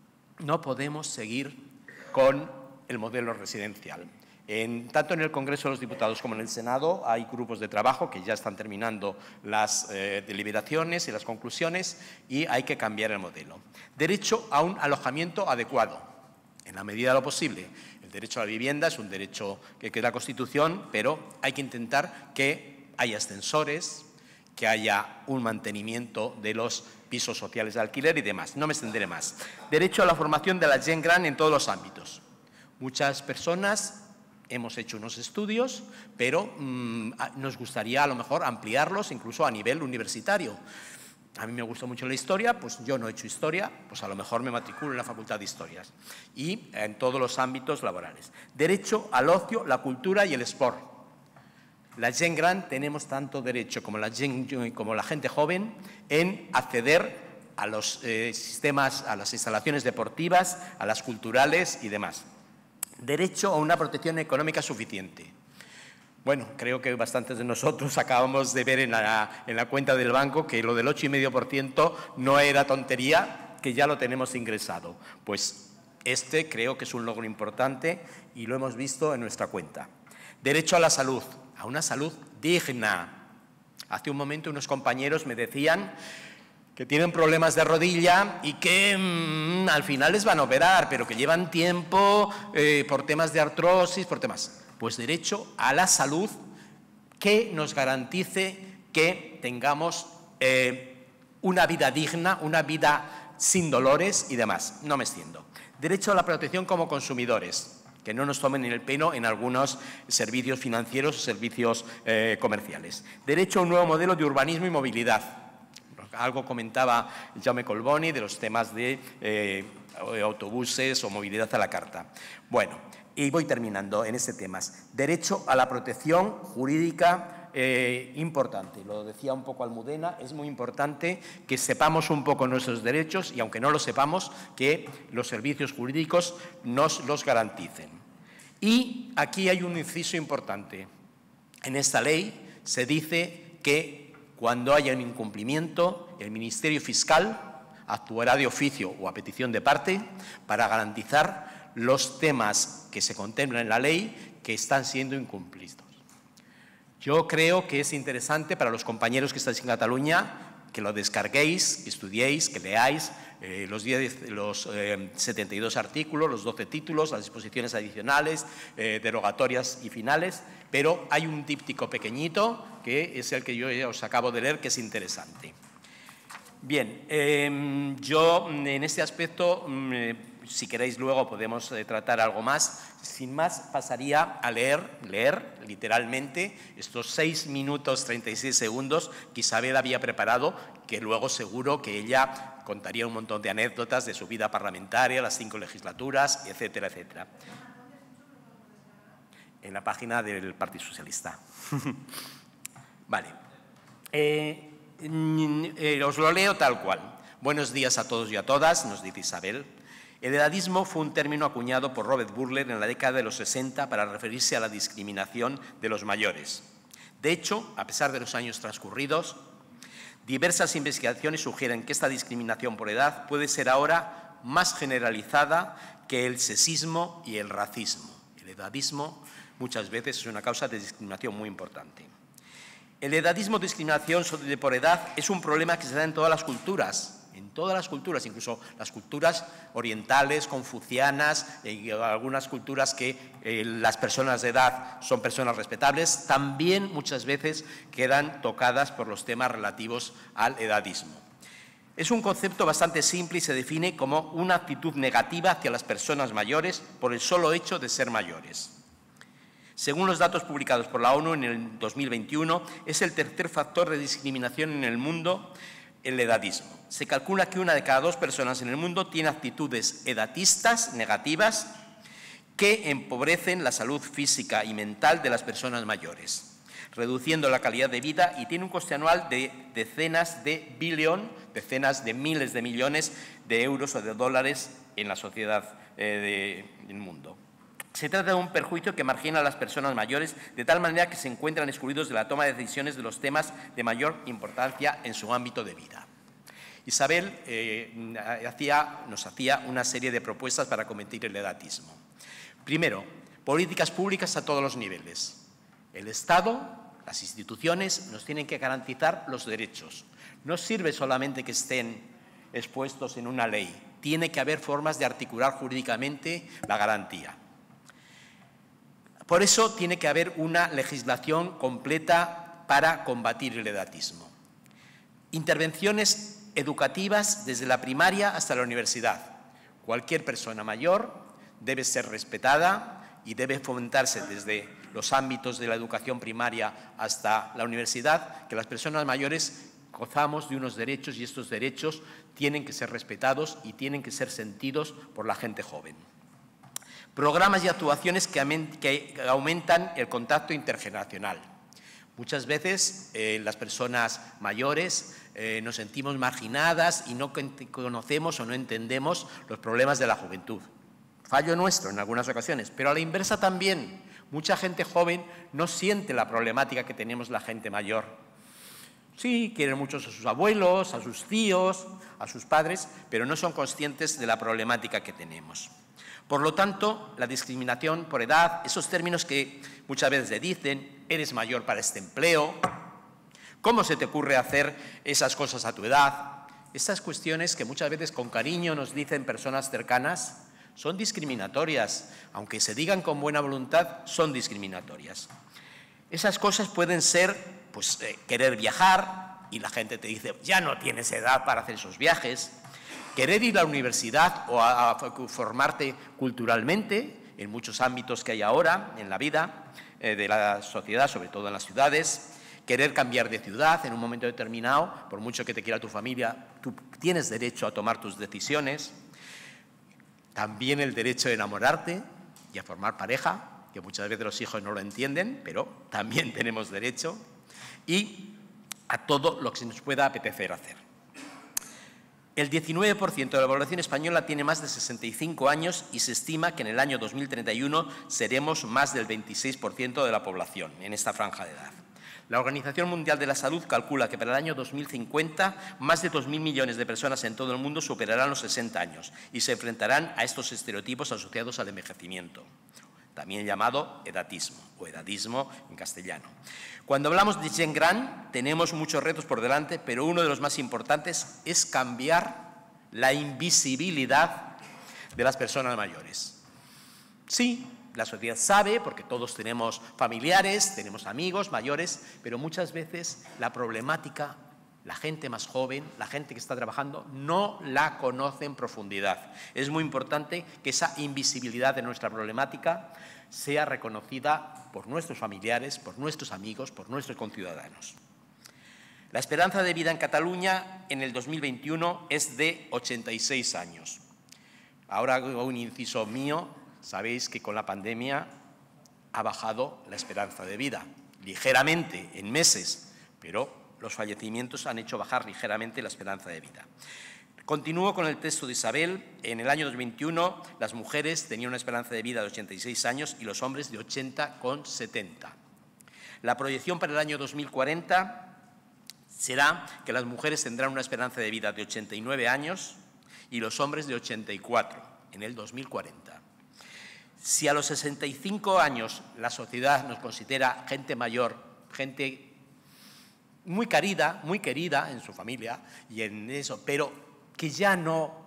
no podemos seguir con el modelo residencial. En, tanto en el Congreso de los Diputados como en el Senado hay grupos de trabajo que ya están terminando las eh, deliberaciones y las conclusiones y hay que cambiar el modelo. Derecho a un alojamiento adecuado, en la medida de lo posible. El derecho a la vivienda es un derecho que queda en la Constitución, pero hay que intentar que haya ascensores, que haya un mantenimiento de los pisos sociales de alquiler y demás. No me extenderé más. Derecho a la formación de la gent gran en todos los ámbitos. Muchas personas hemos hecho unos estudios, pero mmm, nos gustaría a lo mejor ampliarlos incluso a nivel universitario. A mí me gusta mucho la historia, pues yo no he hecho historia, pues a lo mejor me matriculo en la Facultad de Historias y en todos los ámbitos laborales. Derecho al ocio, la cultura y el sport. La gent gran tenemos tanto derecho como la, gent, como la gente joven en acceder a los eh, sistemas, a las instalaciones deportivas, a las culturales y demás. Derecho a una protección económica suficiente. Bueno, creo que bastantes de nosotros acabamos de ver en la, en la cuenta del banco que lo del ocho coma cinco por ciento no era tontería, que ya lo tenemos ingresado. Pues este creo que es un logro importante y lo hemos visto en nuestra cuenta. Derecho a la salud, a una salud digna. Hace un momento unos compañeros me decían que tienen problemas de rodilla y que mmm, al final les van a operar, pero que llevan tiempo eh, por temas de artrosis, por temas... Pues derecho a la salud que nos garantice que tengamos eh, una vida digna, una vida sin dolores y demás. No me extiendo. Derecho a la protección como consumidores. que no nos tomen el pelo en algunos servicios financieros o servicios eh, comerciales. Derecho a un nuevo modelo de urbanismo y movilidad. Algo comentaba Jaume Colboni de los temas de eh, autobuses o movilidad a la carta. Bueno, y voy terminando en este tema. Derecho a la protección jurídica eh, importante. Lo decía un poco Almudena, es muy importante que sepamos un poco nuestros derechos y, aunque no lo sepamos, que los servicios jurídicos nos los garanticen. Y aquí hay un inciso importante. En esta ley se dice que cuando haya un incumplimiento, el Ministerio Fiscal actuará de oficio o a petición de parte para garantizar los temas que se contemplan en la ley que están siendo incumplidos. Yo creo que es interesante para los compañeros que estáis en Cataluña que lo descarguéis, que estudiéis, que leáis eh, los, diez, los eh, setenta y dos artículos, los doce títulos, las disposiciones adicionales, eh, derogatorias y finales, pero hay un díptico pequeñito que es el que yo os acabo de leer, que es interesante. Bien, eh, yo en este aspecto, eh, si queréis luego podemos eh, tratar algo más. Sin más, pasaría a leer, leer literalmente estos seis minutos treinta y seis segundos que Isabel había preparado, que luego seguro que ella contaría un montón de anécdotas de su vida parlamentaria, las cinco legislaturas, etcétera, etcétera. En la página del Partido Socialista. Vale. Eh, eh, os lo leo tal cual. Buenos días a todos y a todas, nos dice Isabel. El edadismo fue un término acuñado por Robert Burler en la década de los sesenta para referirse a la discriminación de los mayores. De hecho, a pesar de los años transcurridos, diversas investigaciones sugieren que esta discriminación por edad puede ser ahora más generalizada que el sexismo y el racismo. El edadismo muchas veces es una causa de discriminación muy importante. El edadismo o discriminación por edad es un problema que se da en todas las culturas, en todas las culturas, incluso las culturas orientales, confucianas, y algunas culturas que eh, las personas de edad son personas respetables, también muchas veces quedan tocadas por los temas relativos al edadismo. Es un concepto bastante simple y se define como una actitud negativa hacia las personas mayores por el solo hecho de ser mayores. Según los datos publicados por la ONU en el dos mil veintiuno, es el tercer factor de discriminación en el mundo el edadismo. Se calcula que una de cada dos personas en el mundo tiene actitudes edatistas negativas que empobrecen la salud física y mental de las personas mayores, reduciendo la calidad de vida, y tiene un coste anual de decenas de billón, decenas de miles de millones de euros o de dólares en la sociedad eh, de, del mundo. Se trata de un perjuicio que margina a las personas mayores de tal manera que se encuentran excluidos de la toma de decisiones de los temas de mayor importancia en su ámbito de vida. Isabel eh, hacía, nos hacía una serie de propuestas para combatir el edadismo. Primero, políticas públicas a todos los niveles. El Estado, las instituciones nos tienen que garantizar los derechos. No sirve solamente que estén expuestos en una ley, tiene que haber formas de articular jurídicamente la garantía. Por eso tiene que haber una legislación completa para combatir el edadismo. Intervenciones educativas desde la primaria hasta la universidad. Cualquier persona mayor debe ser respetada y debe fomentarse desde los ámbitos de la educación primaria hasta la universidad, que las personas mayores gozamos de unos derechos y estos derechos tienen que ser respetados y tienen que ser sentidos por la gente joven. Programas y actuaciones que aumentan el contacto intergeneracional. Muchas veces eh, las personas mayores eh, nos sentimos marginadas y no conocemos o no entendemos los problemas de la juventud. Fallo nuestro en algunas ocasiones, pero a la inversa también. Mucha gente joven no siente la problemática que tenemos la gente mayor. Sí, quieren mucho a sus abuelos, a sus tíos, a sus padres, pero no son conscientes de la problemática que tenemos. Por lo tanto, la discriminación por edad, esos términos que muchas veces le dicen, eres mayor para este empleo, ¿cómo se te ocurre hacer esas cosas a tu edad? Estas cuestiones que muchas veces con cariño nos dicen personas cercanas son discriminatorias, aunque se digan con buena voluntad, son discriminatorias. Esas cosas pueden ser, pues, eh, querer viajar y la gente te dice, ya no tienes edad para hacer esos viajes. Querer ir a la universidad o a, a formarte culturalmente, en muchos ámbitos que hay ahora en la vida eh, de la sociedad, sobre todo en las ciudades. Querer cambiar de ciudad en un momento determinado, por mucho que te quiera tu familia, tú tienes derecho a tomar tus decisiones. También el derecho de enamorarte y a formar pareja, que muchas veces los hijos no lo entienden, pero también tenemos derecho. Y a todo lo que se nos pueda apetecer hacer. El diecinueve por ciento de la población española tiene más de sesenta y cinco años y se estima que en el año dos mil treinta y uno seremos más del veintiséis por ciento de la población en esta franja de edad. La Organización Mundial de la Salud calcula que para el año dos mil cincuenta más de dos mil millones de personas en todo el mundo superarán los sesenta años y se enfrentarán a estos estereotipos asociados al envejecimiento, también llamado edatismo o edadismo en castellano. Cuando hablamos de Gent Gran, tenemos muchos retos por delante, pero uno de los más importantes es cambiar la invisibilidad de las personas mayores. Sí, la sociedad sabe, porque todos tenemos familiares, tenemos amigos mayores, pero muchas veces la problemática, la gente más joven, la gente que está trabajando, no la conoce en profundidad. Es muy importante que esa invisibilidad de nuestra problemática sea reconocida por nuestros familiares, por nuestros amigos, por nuestros conciudadanos. La esperanza de vida en Cataluña en el dos mil veintiuno es de ochenta y seis años. Ahora hago un inciso mío. Sabéis que con la pandemia ha bajado la esperanza de vida, ligeramente, en meses, pero los fallecimientos han hecho bajar ligeramente la esperanza de vida. Continúo con el texto de Isabel. En el año dos mil veintiuno las mujeres tenían una esperanza de vida de ochenta y seis años y los hombres de ochenta coma setenta. La proyección para el año dos mil cuarenta será que las mujeres tendrán una esperanza de vida de ochenta y nueve años y los hombres de ochenta y cuatro en el dos mil cuarenta. Si a los sesenta y cinco años la sociedad nos considera gente mayor, gente muy querida, muy querida en su familia y en eso, pero que ya no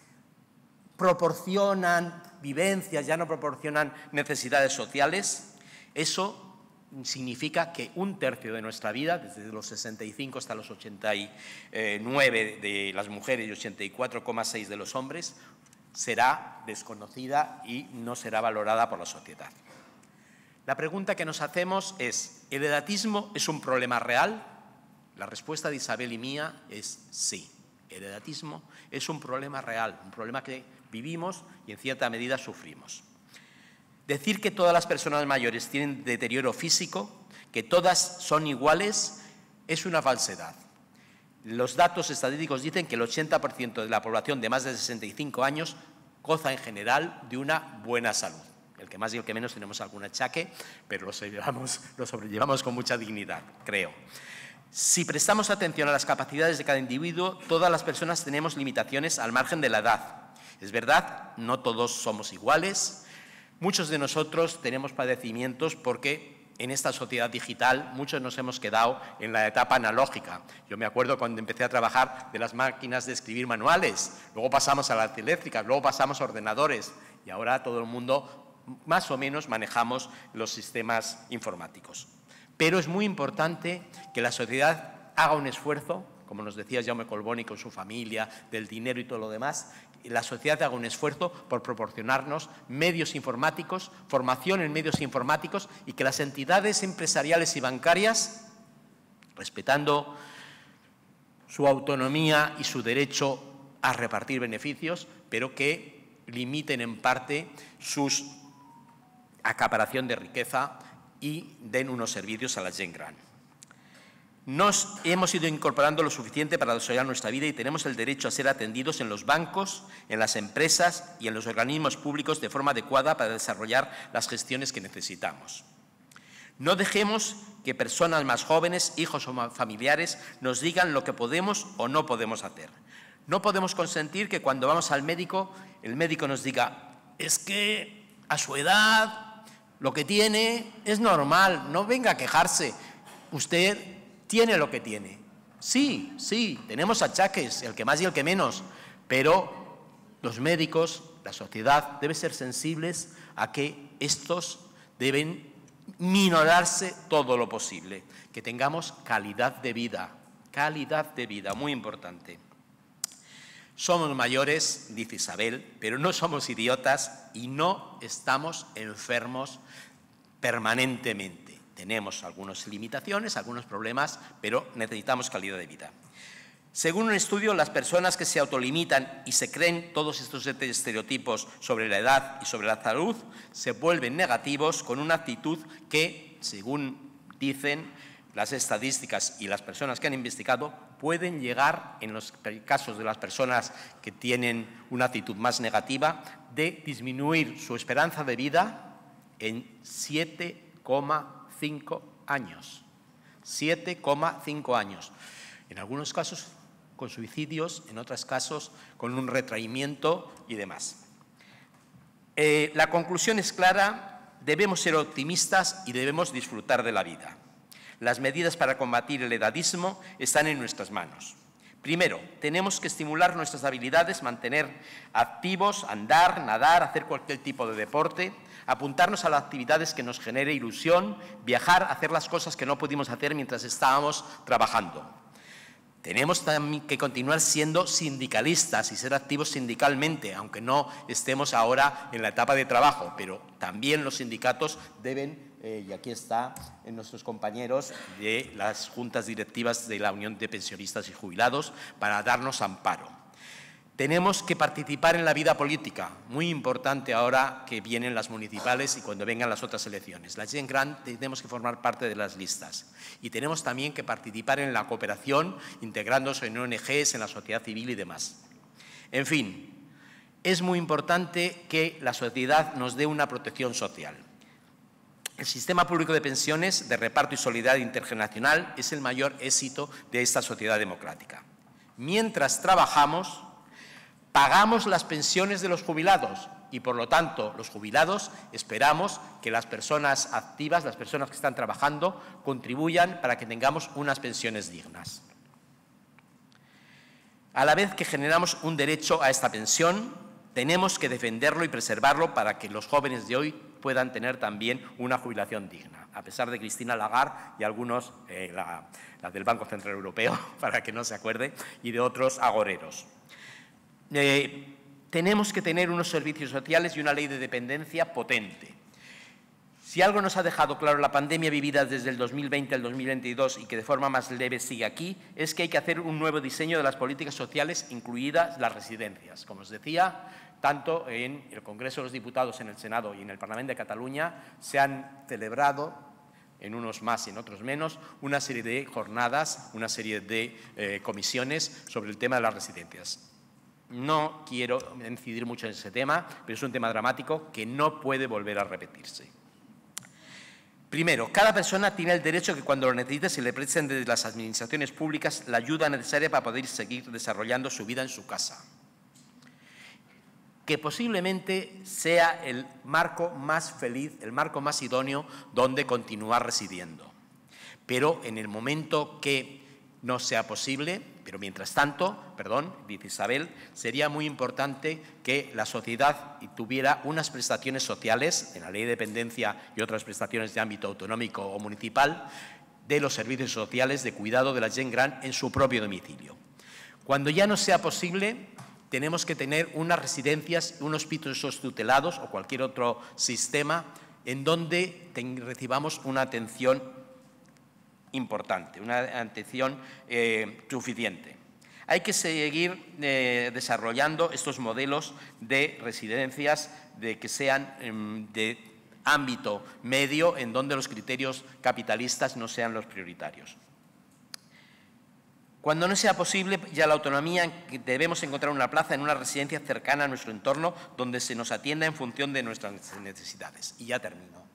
proporcionan vivencias, ya no proporcionan necesidades sociales, eso significa que un tercio de nuestra vida, desde los sesenta y cinco hasta los ochenta y nueve de las mujeres y ochenta y cuatro coma seis de los hombres, será desconocida y no será valorada por la sociedad. La pregunta que nos hacemos es, ¿el edatismo es un problema real? La respuesta de Isabel y mía es sí. El edatismo es un problema real, un problema que vivimos y en cierta medida sufrimos. Decir que todas las personas mayores tienen deterioro físico, que todas son iguales, es una falsedad. Los datos estadísticos dicen que el ochenta por ciento de la población de más de sesenta y cinco años goza en general de una buena salud. El que más y el que menos tenemos algún achaque, pero lo sobrellevamos, lo sobrellevamos con mucha dignidad, creo. Si prestamos atención a las capacidades de cada individuo, todas las personas tenemos limitaciones al margen de la edad. Es verdad, no todos somos iguales. Muchos de nosotros tenemos padecimientos porque en esta sociedad digital muchos nos hemos quedado en la etapa analógica. Yo me acuerdo cuando empecé a trabajar de las máquinas de escribir manuales, luego pasamos a las eléctricas, luego pasamos a ordenadores y ahora todo el mundo más o menos manejamos los sistemas informáticos. Pero es muy importante que la sociedad haga un esfuerzo, como nos decía Jaume Colboni con su familia, del dinero y todo lo demás, la sociedad haga un esfuerzo por proporcionarnos medios informáticos, formación en medios informáticos y que las entidades empresariales y bancarias, respetando su autonomía y su derecho a repartir beneficios, pero que limiten en parte su acaparación de riqueza y den unos servicios a la gent gran. Nos hemos ido incorporando lo suficiente para desarrollar nuestra vida y tenemos el derecho a ser atendidos en los bancos, en las empresas y en los organismos públicos de forma adecuada para desarrollar las gestiones que necesitamos. No dejemos que personas más jóvenes, hijos o familiares, nos digan lo que podemos o no podemos hacer. No podemos consentir que cuando vamos al médico, el médico nos diga, es que a su edad lo que tiene es normal, no venga a quejarse, usted tiene lo que tiene. Sí, sí, tenemos achaques, el que más y el que menos, pero los médicos, la sociedad, deben ser sensibles a que estos deben minorarse todo lo posible, que tengamos calidad de vida, calidad de vida, muy importante. Somos mayores, dice Isabel, pero no somos idiotas y no estamos enfermos permanentemente. Tenemos algunas limitaciones, algunos problemas, pero necesitamos calidad de vida. Según un estudio, las personas que se autolimitan y se creen todos estos estereotipos sobre la edad y sobre la salud se vuelven negativos con una actitud que, según dicen las estadísticas y las personas que han investigado, pueden llegar, en los casos de las personas que tienen una actitud más negativa, de disminuir su esperanza de vida en siete coma cinco años. siete coma cinco años. En algunos casos con suicidios, en otros casos con un retraimiento y demás. Eh, la conclusión es clara: debemos ser optimistas y debemos disfrutar de la vida. Las medidas para combatir el edadismo están en nuestras manos. Primero, tenemos que estimular nuestras habilidades, mantener activos, andar, nadar, hacer cualquier tipo de deporte, apuntarnos a las actividades que nos genere ilusión, viajar, hacer las cosas que no pudimos hacer mientras estábamos trabajando. Tenemos también que continuar siendo sindicalistas y ser activos sindicalmente, aunque no estemos ahora en la etapa de trabajo, pero también los sindicatos deben, eh, y aquí está en nuestros compañeros de las juntas directivas de la Unión de Pensionistas y Jubilados, para darnos amparo. Tenemos que participar en la vida política, muy importante ahora que vienen las municipales y cuando vengan las otras elecciones. La gent gran tenemos que formar parte de las listas y tenemos también que participar en la cooperación, integrándose en O N Ges, en la sociedad civil y demás. En fin, es muy importante que la sociedad nos dé una protección social. El sistema público de pensiones de reparto y solidaridad intergeneracional es el mayor éxito de esta sociedad democrática. Mientras trabajamos, pagamos las pensiones de los jubilados y, por lo tanto, los jubilados esperamos que las personas activas, las personas que están trabajando, contribuyan para que tengamos unas pensiones dignas. A la vez que generamos un derecho a esta pensión, tenemos que defenderlo y preservarlo para que los jóvenes de hoy puedan tener también una jubilación digna, a pesar de Cristina Lagarde y algunos, eh, la, la del Banco Central Europeo, para que no se acuerde, y de otros agoreros. Eh, tenemos que tener unos servicios sociales y una ley de dependencia potente. Si algo nos ha dejado claro la pandemia vivida desde el dos mil veinte al dos mil veintidós y que de forma más leve sigue aquí, es que hay que hacer un nuevo diseño de las políticas sociales, incluidas las residencias. Como os decía, tanto en el Congreso de los Diputados, en el Senado y en el Parlamento de Cataluña se han celebrado, en unos más y en otros menos, una serie de jornadas, una serie de eh, comisiones sobre el tema de las residencias. No quiero incidir mucho en ese tema, pero es un tema dramático que no puede volver a repetirse. Primero, cada persona tiene el derecho que cuando lo necesite se le presten desde las administraciones públicas la ayuda necesaria para poder seguir desarrollando su vida en su casa. Que posiblemente sea el marco más feliz, el marco más idóneo donde continuar residiendo. Pero en el momento que no sea posible, pero mientras tanto, perdón, dice Isabel, sería muy importante que la sociedad tuviera unas prestaciones sociales, en la ley de dependencia y otras prestaciones de ámbito autonómico o municipal, de los servicios sociales de cuidado de la gent gran en su propio domicilio. Cuando ya no sea posible, tenemos que tener unas residencias, unos pisos tutelados o cualquier otro sistema en donde recibamos una atención importante, una atención eh, suficiente. Hay que seguir eh, desarrollando estos modelos de residencias de que sean eh, de ámbito medio, en donde los criterios capitalistas no sean los prioritarios. Cuando no sea posible ya la autonomía, debemos encontrar una plaza en una residencia cercana a nuestro entorno donde se nos atienda en función de nuestras necesidades. Y ya termino.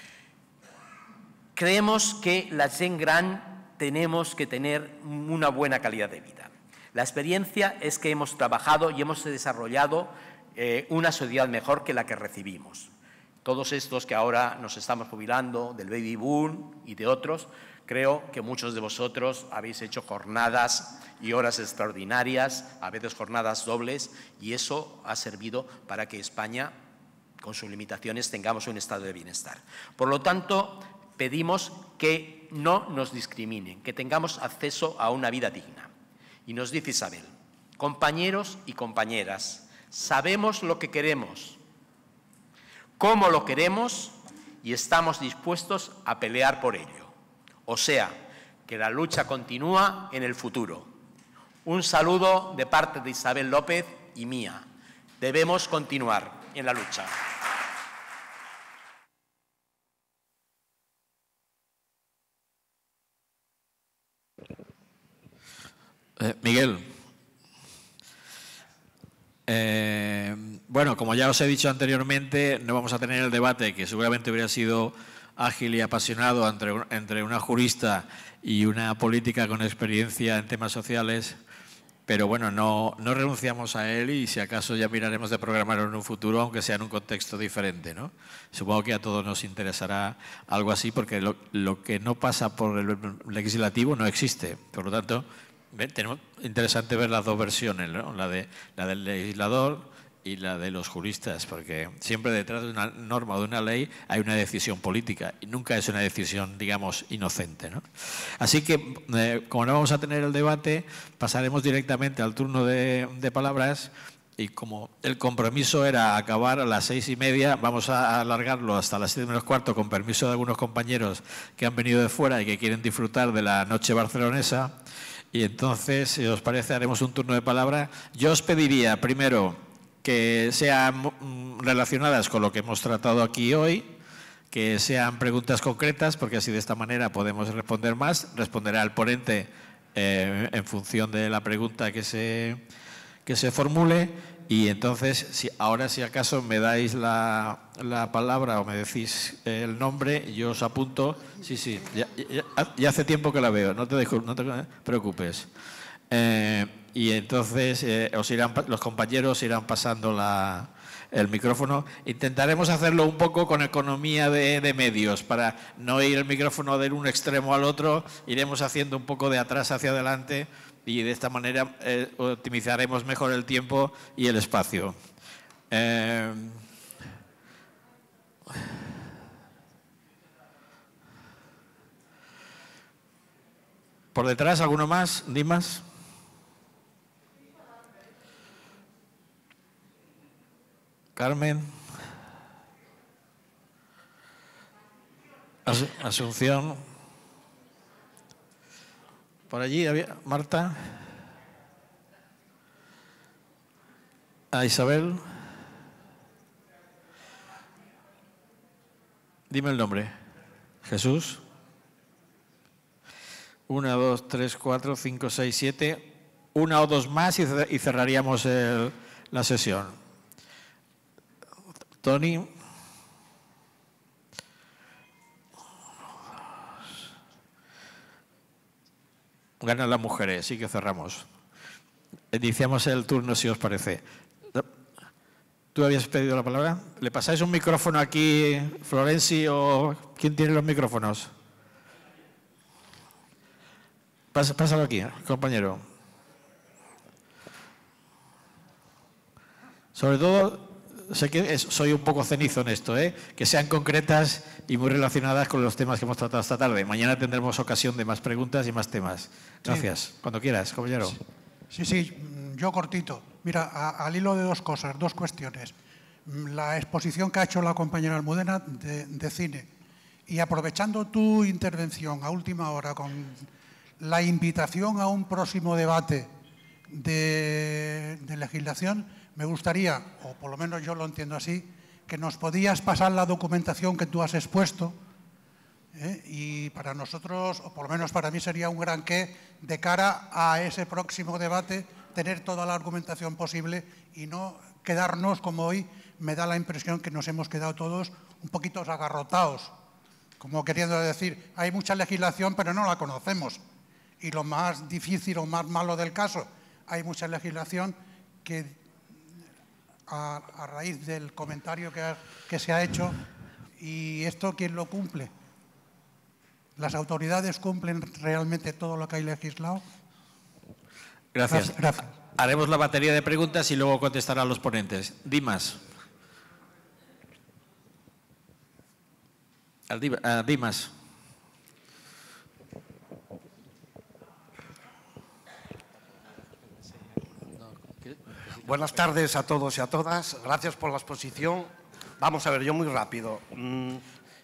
Creemos que la gent gran tenemos que tener una buena calidad de vida. La experiencia es que hemos trabajado y hemos desarrollado eh, una sociedad mejor que la que recibimos. Todos estos que ahora nos estamos jubilando, del baby boom y de otros, creo que muchos de vosotros habéis hecho jornadas y horas extraordinarias, a veces jornadas dobles, y eso ha servido para que España, con sus limitaciones, tengamos un estado de bienestar. Por lo tanto, pedimos que no nos discriminen, que tengamos acceso a una vida digna. Y nos dice Isabel, Compañeros y compañeras, sabemos lo que queremos, cómo lo queremos y estamos dispuestos a pelear por ello. O sea, que la lucha continúa en el futuro. Un saludo de parte de Isabel López y mía. Debemos continuar en la lucha. Eh, Miguel. Eh, bueno, como ya os he dicho anteriormente, no vamos a tener el debate que seguramente hubiera sido ágil y apasionado entre, entre una jurista y una política con experiencia en temas sociales, pero bueno, no, no renunciamos a él y si acaso ya miraremos de programarlo en un futuro, aunque sea en un contexto diferente, ¿no? Supongo que a todos nos interesará algo así porque lo, lo que no pasa por el legislativo no existe, por lo tanto, tenemos interesante ver las dos versiones, ¿no? La, de, la del legislador y la de los juristas, porque siempre detrás de una norma o de una ley hay una decisión política y nunca es una decisión, digamos, inocente, ¿no? Así que, eh, como no vamos a tener el debate, pasaremos directamente al turno de, de palabras y como el compromiso era acabar a las seis y media, vamos a alargarlo hasta las siete menos cuarto con permiso de algunos compañeros que han venido de fuera y que quieren disfrutar de la noche barcelonesa. Y entonces, si os parece, haremos un turno de palabra. Yo os pediría, primero, que sean relacionadas con lo que hemos tratado aquí hoy, que sean preguntas concretas, porque así de esta manera podemos responder más. Responderá el ponente eh, en función de la pregunta que se, que se formule. Y entonces, si, ahora si acaso me dais la, la palabra o me decís el nombre, yo os apunto. Sí, sí, ya, ya, ya hace tiempo que la veo, no te, dejo, no te preocupes. Eh, y entonces eh, os irán, los compañeros irán pasando la, el micrófono. Intentaremos hacerlo un poco con economía de, de medios, para no ir el micrófono de un extremo al otro, iremos haciendo un poco de atrás hacia adelante y de esta manera eh, optimizaremos mejor el tiempo y el espacio. Eh, por detrás, ¿alguno más? ¿Dimas? Carmen. As Asunción. Por allí había Marta. A Isabel. Dime el nombre. Jesús. Una, dos, tres, cuatro, cinco, seis, siete. Una o dos más y cerraríamos el, la sesión. Tony. Ganan las mujeres, sí que cerramos. Iniciamos el turno, si os parece. ¿Tú habías pedido la palabra? ¿Le pasáis un micrófono aquí, Florenci, o quién tiene los micrófonos? Pásalo aquí, compañero. Sobre todo, sé que es, soy un poco cenizo en esto, ¿eh? Que sean concretas y muy relacionadas con los temas que hemos tratado esta tarde. Mañana tendremos ocasión de más preguntas y más temas. Gracias. Sí. Cuando quieras, compañero. Sí, sí, yo cortito. Mira, a, al hilo de dos cosas, dos cuestiones. La exposición que ha hecho la compañera Almudena de, de cine y aprovechando tu intervención a última hora con la invitación a un próximo debate de, de legislación, me gustaría, o por lo menos yo lo entiendo así, que nos podías pasar la documentación que tú has expuesto, ¿eh? Y para nosotros, o por lo menos para mí, sería un gran qué de cara a ese próximo debate, tener toda la argumentación posible y no quedarnos, como hoy me da la impresión que nos hemos quedado todos un poquito agarrotados, como queriendo decir, hay mucha legislación pero no la conocemos. Y lo más difícil o más malo del caso, hay mucha legislación que a, a raíz del comentario que, ha, que se ha hecho, ¿y esto quién lo cumple? ¿Las autoridades cumplen realmente todo lo que hay legislado? Gracias. Gracias. Haremos la batería de preguntas y luego contestarán los ponentes. Dimas. Dimas. Buenas tardes a todos y a todas. Gracias por la exposición. Vamos a ver, yo muy rápido. Mm,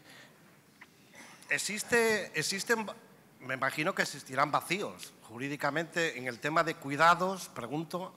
existe, existen, me imagino que existirán vacíos jurídicamente en el tema de cuidados, pregunto.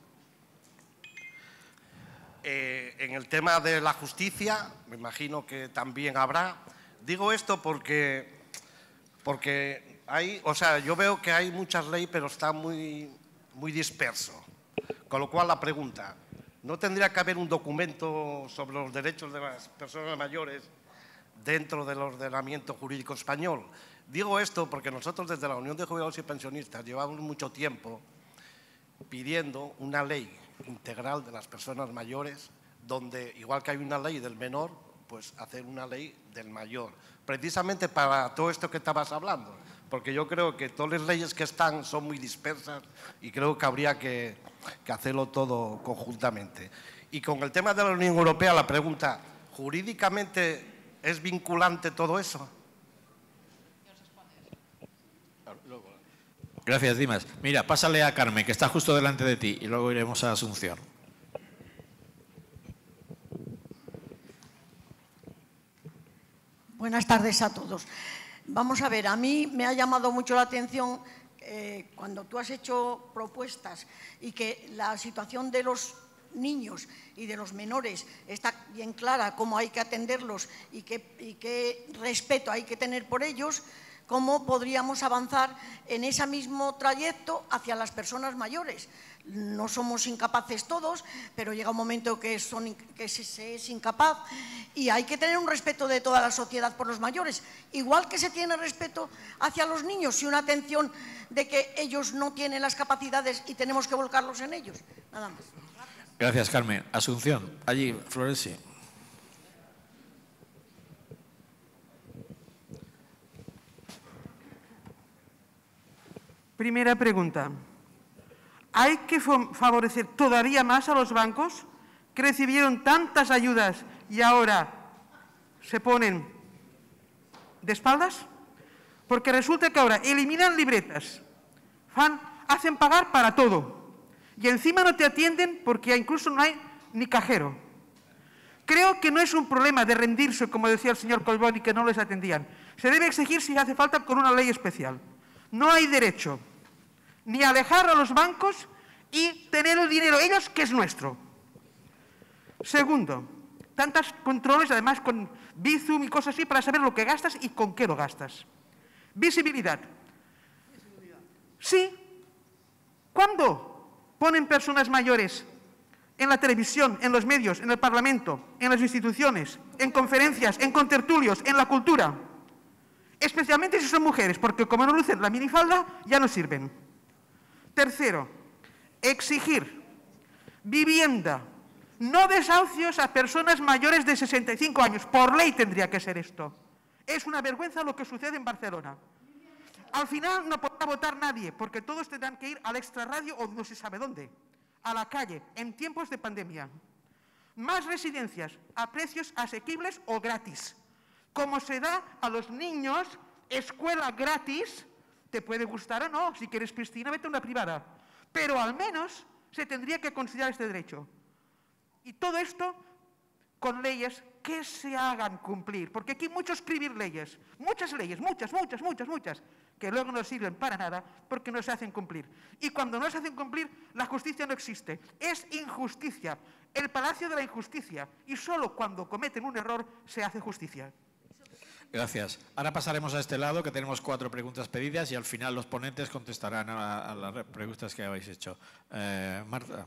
Eh, en el tema de la justicia, me imagino que también habrá. Digo esto porque, porque hay, o sea, yo veo que hay muchas leyes, pero está muy, muy disperso. Con lo cual, la pregunta, ¿no tendría que haber un documento sobre los derechos de las personas mayores dentro del ordenamiento jurídico español? Digo esto porque nosotros desde la Unión de Jubilados y Pensionistas llevamos mucho tiempo pidiendo una ley integral de las personas mayores, donde, igual que hay una ley del menor, pues hacer una ley del mayor, precisamente para todo esto que estabas hablando, porque yo creo que todas las leyes que están son muy dispersas y creo que habría que, que hacerlo todo conjuntamente. Y con el tema de la Unión Europea, la pregunta, ¿jurídicamente es vinculante todo eso? Gracias, Dimas. Mira, pásale a Carmen, que está justo delante de ti, y luego iremos a Asunción. Buenas tardes a todos. Vamos a ver, a mí me ha llamado mucho la atención eh, cuando tú has hecho propuestas y que la situación de los niños y de los menores está bien clara, cómo hay que atenderlos y qué, y qué respeto hay que tener por ellos. ¿Cómo podríamos avanzar en ese mismo trayecto hacia las personas mayores? No somos incapaces todos, pero llega un momento que, son, que se, se es incapaz y hay que tener un respeto de toda la sociedad por los mayores, igual que se tiene respeto hacia los niños y una atención de que ellos no tienen las capacidades y tenemos que volcarlos en ellos. Nada más. Gracias, Carmen. Asunción, allí, Florenci. Primera pregunta. ¿Hay que favorecer todavía más a los bancos que recibieron tantas ayudas y ahora se ponen de espaldas? Porque resulta que ahora eliminan libretas, fan, hacen pagar para todo y encima no te atienden porque incluso no hay ni cajero. Creo que no es un problema de rendirse, como decía el señor Colboni, que no les atendían. Se debe exigir si hace falta con una ley especial. No hay derecho ni a alejar a los bancos y tener el dinero ellos, que es nuestro. Segundo, tantos controles, además con Bizum y cosas así, para saber lo que gastas y con qué lo gastas. Visibilidad. Sí. ¿Cuándo ponen personas mayores en la televisión, en los medios, en el Parlamento, en las instituciones, en conferencias, en contertulios, en la cultura? Especialmente si son mujeres, porque como no lucen la minifalda, ya no sirven. Tercero, exigir vivienda, no desahucios a personas mayores de sesenta y cinco años. Por ley tendría que ser esto. Es una vergüenza lo que sucede en Barcelona. Al final no podrá votar nadie, porque todos tendrán que ir al extrarradio o no se sabe dónde, a la calle, en tiempos de pandemia. Más residencias a precios asequibles o gratis. Como se da a los niños, escuela gratis, te puede gustar o no, si quieres piscina, vete a una privada, pero al menos se tendría que considerar este derecho. Y todo esto con leyes que se hagan cumplir, porque aquí mucho escribir leyes, muchas leyes, muchas, muchas, muchas, muchas, que luego no sirven para nada porque no se hacen cumplir. Y cuando no se hacen cumplir, la justicia no existe, es injusticia, el palacio de la injusticia, y solo cuando cometen un error se hace justicia. Gracias. Ahora pasaremos a este lado, que tenemos cuatro preguntas pedidas y al final los ponentes contestarán a, a las preguntas que habéis hecho. Eh, Marta.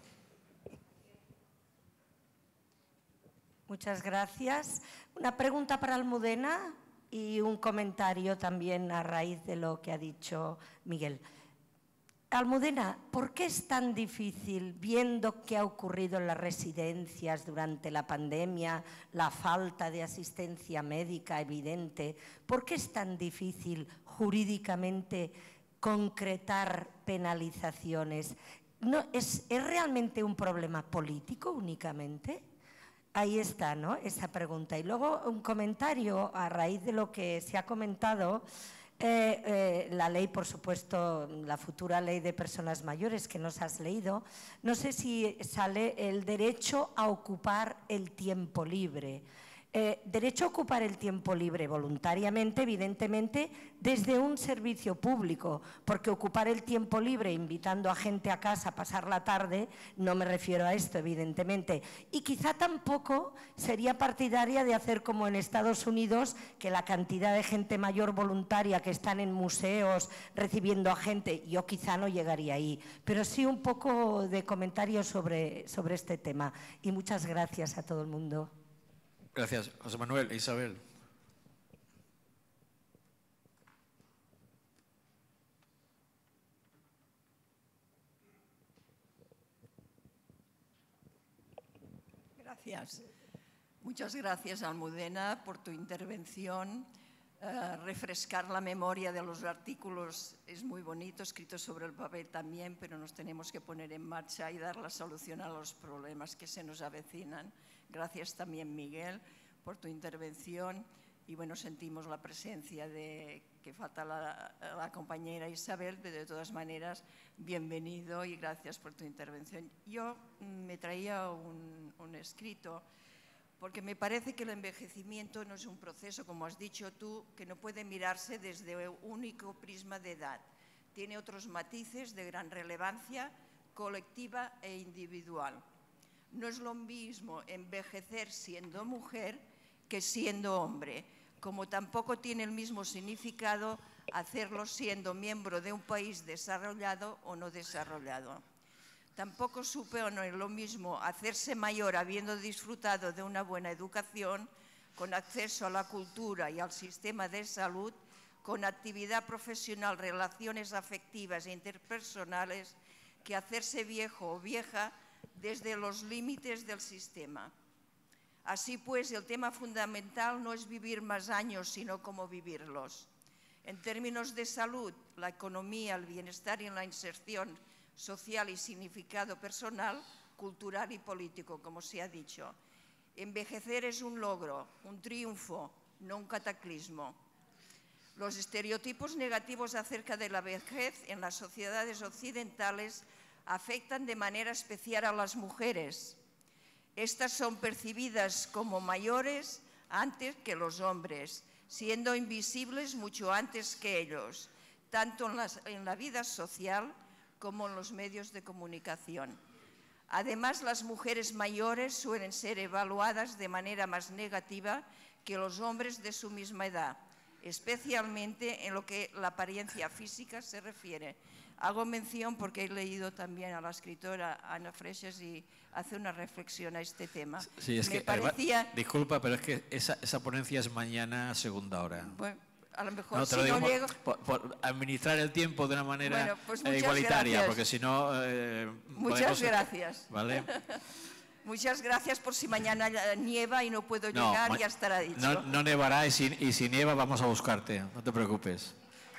Muchas gracias. Una pregunta para Almudena y un comentario también a raíz de lo que ha dicho Miguel. Almudena, ¿por qué es tan difícil, viendo qué ha ocurrido en las residencias durante la pandemia, la falta de asistencia médica evidente, por qué es tan difícil jurídicamente concretar penalizaciones? ¿No, es, ¿Es realmente un problema político únicamente? Ahí está, ¿no?, esa pregunta. Y luego un comentario a raíz de lo que se ha comentado. Eh, eh, la ley, por supuesto, la futura ley de personas mayores que nos has leído, no sé si sale el derecho a ocupar el tiempo libre. Eh, derecho a ocupar el tiempo libre voluntariamente, evidentemente, desde un servicio público, porque ocupar el tiempo libre invitando a gente a casa a pasar la tarde, no me refiero a esto, evidentemente. Y quizá tampoco sería partidaria de hacer como en Estados Unidos, que la cantidad de gente mayor voluntaria que están en museos recibiendo a gente, yo quizá no llegaría ahí, pero sí un poco de comentarios sobre, sobre este tema. Y muchas gracias a todo el mundo. Gracias. José Manuel. Isabel. Gracias. Muchas gracias, Almudena, por tu intervención. Uh, refrescar la memoria de los artículos es muy bonito, escrito sobre el papel también, pero nos tenemos que poner en marcha y dar la solución a los problemas que se nos avecinan. Gracias también, Miguel, por tu intervención. Y bueno, sentimos la presencia de que falta la, la compañera Isabel, pero de todas maneras, bienvenido y gracias por tu intervención. Yo me traía un, un escrito, porque me parece que el envejecimiento no es un proceso, como has dicho tú, que no puede mirarse desde un único prisma de edad. Tiene otros matices de gran relevancia colectiva e individual. No es lo mismo envejecer siendo mujer que siendo hombre, como tampoco tiene el mismo significado hacerlo siendo miembro de un país desarrollado o no desarrollado. Tampoco supone lo mismo hacerse mayor habiendo disfrutado de una buena educación, con acceso a la cultura y al sistema de salud, con actividad profesional, relaciones afectivas e interpersonales, que hacerse viejo o vieja desde los límites del sistema. Así pues, el tema fundamental no es vivir más años, sino cómo vivirlos. En términos de salud, la economía, el bienestar y la inserción social y significado personal, cultural y político, como se ha dicho. Envejecer es un logro, un triunfo, no un cataclismo. Los estereotipos negativos acerca de la vejez en las sociedades occidentales afectan de manera especial a las mujeres. Estas son percibidas como mayores antes que los hombres, siendo invisibles mucho antes que ellos, tanto en, las, en la vida social como en los medios de comunicación. Además, las mujeres mayores suelen ser evaluadas de manera más negativa que los hombres de su misma edad, especialmente en lo que la apariencia física se refiere. Hago mención porque he leído también a la escritora Ana Freixas y hace una reflexión a este tema. Sí, es Me que, parecía... disculpa, pero es que esa, esa ponencia es mañana a segunda hora. Bueno, a lo mejor No, si te lo digo no por, llego... por, por administrar el tiempo de una manera Bueno, pues eh, muchas igualitaria, gracias. porque si no... Eh, Muchas podemos- gracias. ¿Vale? Muchas gracias por si mañana nieva y no puedo No, llegar, ma- ya estará dicho. No, no nevará y si, y si nieva vamos a buscarte, no te preocupes.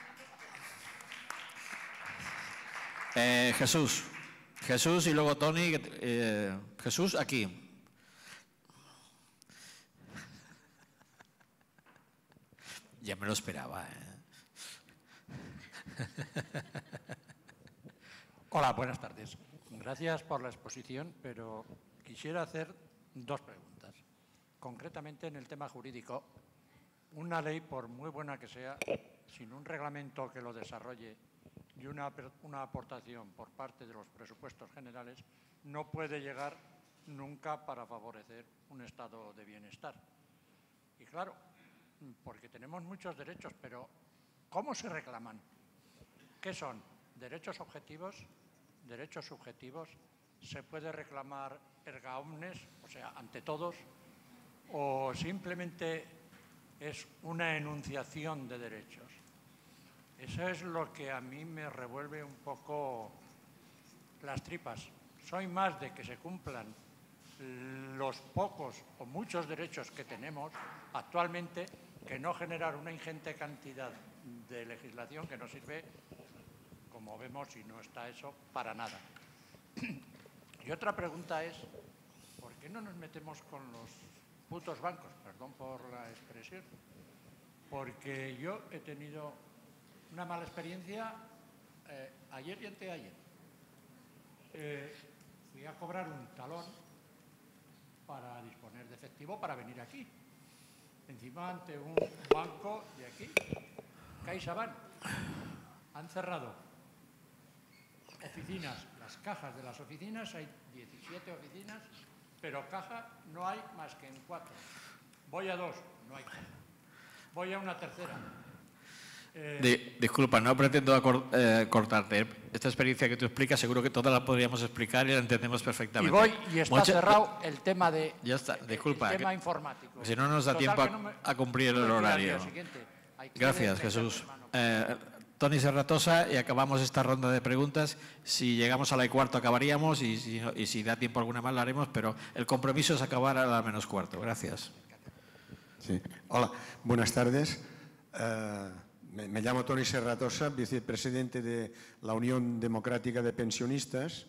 Eh, Jesús. Jesús y luego Tony. eh, Jesús, aquí. Ya me lo esperaba. ¿eh? Hola, buenas tardes. Gracias por la exposición, pero quisiera hacer dos preguntas. Concretamente en el tema jurídico, una ley, por muy buena que sea, sin un reglamento que lo desarrolle y una, una aportación por parte de los presupuestos generales, no puede llegar nunca para favorecer un estado de bienestar. Y claro, porque tenemos muchos derechos, pero ¿cómo se reclaman? ¿Qué son? ¿Derechos objetivos? ¿Derechos subjetivos? ¿Se puede reclamar erga omnes, o sea, ante todos? ¿O simplemente es una enunciación de derechos? Eso es lo que a mí me revuelve un poco las tripas. Soy más de que se cumplan los pocos o muchos derechos que tenemos actualmente que no generar una ingente cantidad de legislación que no sirve, como vemos, y no está eso para nada. Y otra pregunta es, ¿por qué no nos metemos con los putos bancos? Perdón por la expresión. Porque yo he tenido una mala experiencia eh, ayer y anteayer. Eh, fui a cobrar un talón para disponer de efectivo para venir aquí. Encima ante un banco de aquí, CaixaBank. Han cerrado oficinas, las cajas de las oficinas, hay diecisiete oficinas, pero caja no hay más que en cuatro. Voy a dos, no hay caja. Voy a una tercera. Eh, Di, disculpa, no pretendo acor, eh, cortarte. Esta experiencia que tú explicas seguro que toda la podríamos explicar y la entendemos perfectamente. Y voy y está Mucha, cerrado el tema de ya está, disculpa, el tema que, informático. Si no nos da Total, tiempo a, no me, a cumplir el no horario. Gracias, Jesús. Eh, Toni Serratosa, y acabamos esta ronda de preguntas. Si llegamos a la y cuarto acabaríamos y si, y si da tiempo alguna más la haremos, pero el compromiso es acabar a la menos cuarto. Gracias. Sí. Hola, buenas tardes. Uh, me, me llamo Toni Serratosa, vicepresidente de la Unión Democrática de Pensionistas.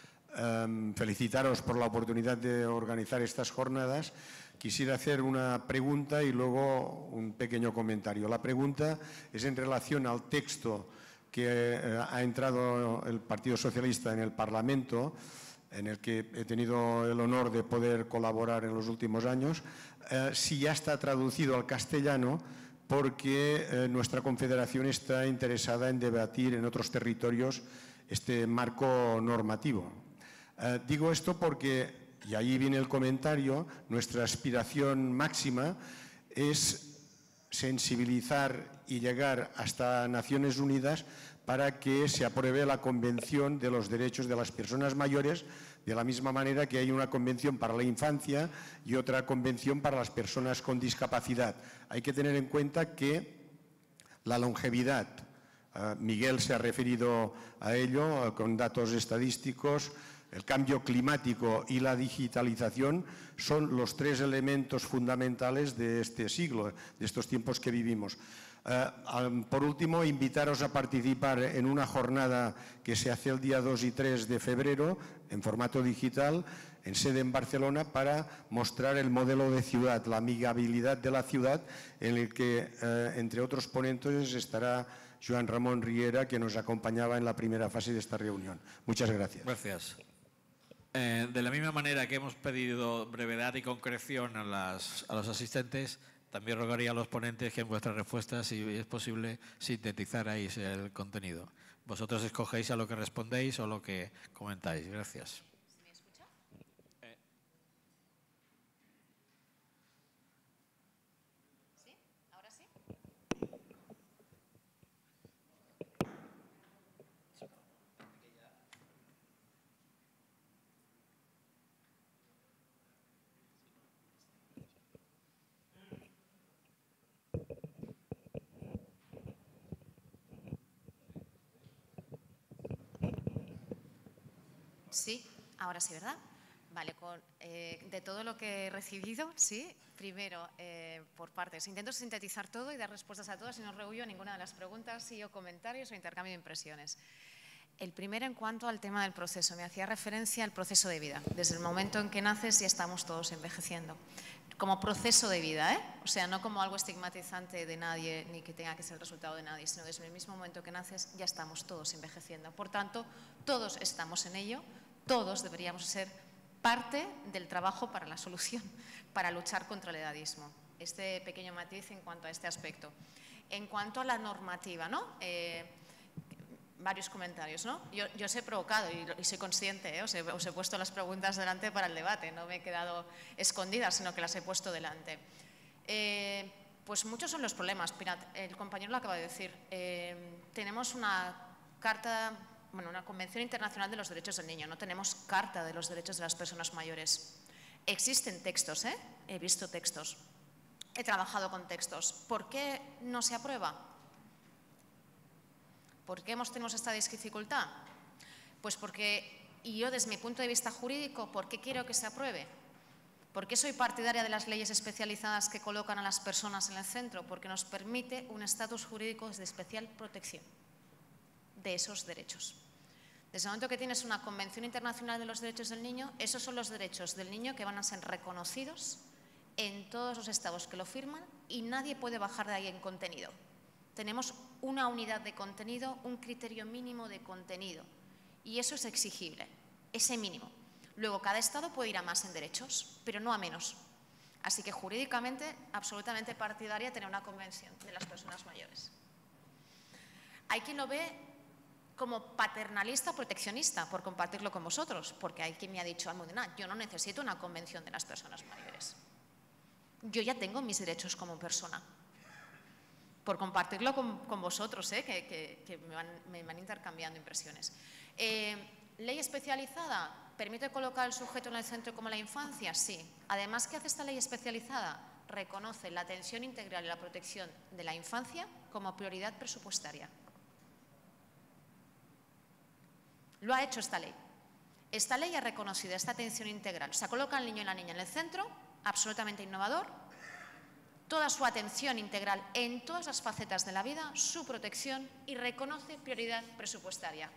Um, felicitaros por la oportunidad de organizar estas jornadas. Quisiera hacer una pregunta y luego un pequeño comentario. La pregunta es en relación al texto que eh, ha entrado el Partido Socialista en el Parlamento, en el que he tenido el honor de poder colaborar en los últimos años, eh, si ya está traducido al castellano, porque eh, nuestra confederación está interesada en debatir en otros territorios este marco normativo. Eh, digo esto porque, y ahí viene el comentario, nuestra aspiración máxima es sensibilizar y llegar hasta Naciones Unidas para que se apruebe la Convención de los Derechos de las Personas Mayores, de la misma manera que hay una convención para la infancia y otra convención para las personas con discapacidad. Hay que tener en cuenta que la longevidad, uh, Miguel se ha referido a ello uh, con datos estadísticos, el cambio climático y la digitalización son los tres elementos fundamentales de este siglo, de estos tiempos que vivimos. Uh, por último, invitaros a participar en una jornada que se hace el día dos y tres de febrero en formato digital, en sede en Barcelona, para mostrar el modelo de ciudad, la amigabilidad de la ciudad, en el que, uh, entre otros ponentes, estará Joan Ramón Riera, que nos acompañaba en la primera fase de esta reunión. Muchas gracias. Gracias. Eh, de la misma manera que hemos pedido brevedad y concreción a, las, a los asistentes, también rogaría a los ponentes que en vuestras respuestas, si es posible, sintetizarais el contenido. Vosotros escogéis a lo que respondéis o lo que comentáis. Gracias. ¿Me escucha? Eh. ¿Sí? ¿Ahora sí? Sí, ahora sí, ¿verdad? Vale, con, eh, de todo lo que he recibido, sí, primero, eh, por partes. Intento sintetizar todo y dar respuestas a todas y no rehuyo a ninguna de las preguntas y o comentarios o intercambio de impresiones. El primero, en cuanto al tema del proceso, me hacía referencia al proceso de vida. Desde el momento en que naces ya estamos todos envejeciendo. Como proceso de vida, ¿eh? O sea, no como algo estigmatizante de nadie ni que tenga que ser el resultado de nadie, sino desde el mismo momento que naces ya estamos todos envejeciendo. Por tanto, todos estamos en ello, todos deberíamos ser parte del trabajo para la solución, para luchar contra el edadismo. Este pequeño matiz en cuanto a este aspecto. En cuanto a la normativa, ¿no? Eh, varios comentarios, ¿no? Yo, yo os he provocado y, y soy consciente, ¿eh? os, he, os he puesto las preguntas delante para el debate, no me he quedado escondida, sino que las he puesto delante. Eh, pues muchos son los problemas, Pirat, el compañero lo acaba de decir. Eh, tenemos una carta, bueno, una Convención Internacional de los Derechos del Niño, no tenemos Carta de los Derechos de las Personas Mayores. Existen textos, ¿eh? He visto textos, he trabajado con textos. ¿Por qué no se aprueba? ¿Por qué hemos tenido esta dificultad? Pues porque, y yo desde mi punto de vista jurídico, ¿por qué quiero que se apruebe? ¿Por qué soy partidaria de las leyes especializadas que colocan a las personas en el centro? Porque nos permite un estatus jurídico de especial protección de esos derechos. Desde el momento que tienes una Convención Internacional de los Derechos del Niño, esos son los derechos del niño que van a ser reconocidos en todos los estados que lo firman y nadie puede bajar de ahí en contenido. Tenemos una unidad de contenido, un criterio mínimo de contenido. Y eso es exigible, ese mínimo. Luego, cada Estado puede ir a más en derechos, pero no a menos. Así que jurídicamente, absolutamente partidaria tener una convención de las personas mayores. Hay quien lo ve como paternalista o proteccionista, por compartirlo con vosotros, porque hay quien me ha dicho, Almudena, yo no necesito una convención de las personas mayores. Yo ya tengo mis derechos como persona. Por compartirlo con, con vosotros, ¿eh? que, que, que me, van, me van intercambiando impresiones. Eh, ¿Ley especializada? ¿Permite colocar al sujeto en el centro como la infancia? Sí. Además, ¿qué hace esta ley especializada? Reconoce la atención integral y la protección de la infancia como prioridad presupuestaria. Lo ha hecho esta ley. Esta ley ha reconocido esta atención integral. O sea, coloca al niño y la niña en el centro, absolutamente innovador, toda su atención integral en todas las facetas de la vida, su protección y reconoce prioridad presupuestaria.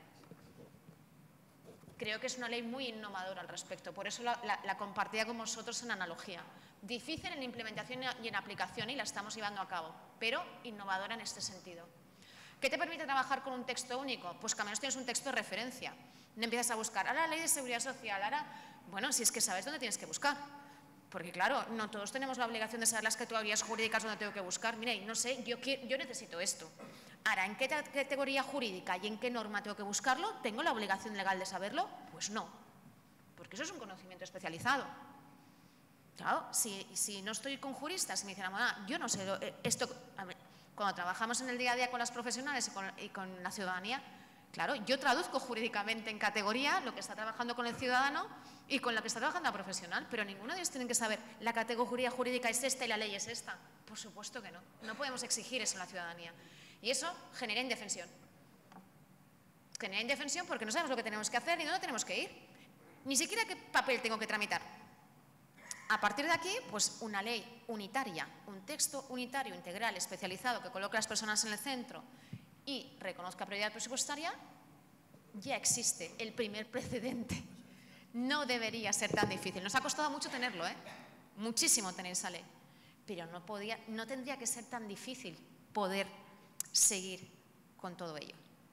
Creo que es una ley muy innovadora al respecto, por eso la, la, la compartía con vosotros en analogía. Difícil en implementación y en aplicación y la estamos llevando a cabo, pero innovadora en este sentido. ¿Qué te permite trabajar con un texto único? Pues que al menos tienes un texto de referencia. No empiezas a buscar, ahora la ley de seguridad social, ahora… Bueno, si es que sabes dónde tienes que buscar. Porque claro, no todos tenemos la obligación de saber las categorías jurídicas donde tengo que buscar. Mire, no sé, yo, yo necesito esto. Ahora, ¿en qué categoría jurídica y en qué norma tengo que buscarlo? ¿Tengo la obligación legal de saberlo? Pues no, porque eso es un conocimiento especializado. Claro, si, si no estoy con juristas y me dicen, ah, yo no sé, esto… Cuando trabajamos en el día a día con las profesionales y con, y con la ciudadanía, claro, yo traduzco jurídicamente en categoría lo que está trabajando con el ciudadano y con lo que está trabajando la profesional, pero ninguno de ellos tiene que saber la categoría jurídica es esta y la ley es esta. Por supuesto que no. No podemos exigir eso a la ciudadanía. Y eso genera indefensión. Genera indefensión porque no sabemos lo que tenemos que hacer ni dónde tenemos que ir. Ni siquiera qué papel tengo que tramitar. A partir de aquí, pues una ley unitaria, un texto unitario, integral, especializado, que coloque a las personas en el centro y reconozca prioridad presupuestaria, ya existe el primer precedente. No debería ser tan difícil. Nos ha costado mucho tenerlo, ¿eh? Muchísimo tener esa ley. Pero no, podía, no tendría que ser tan difícil poder seguir con todo ello.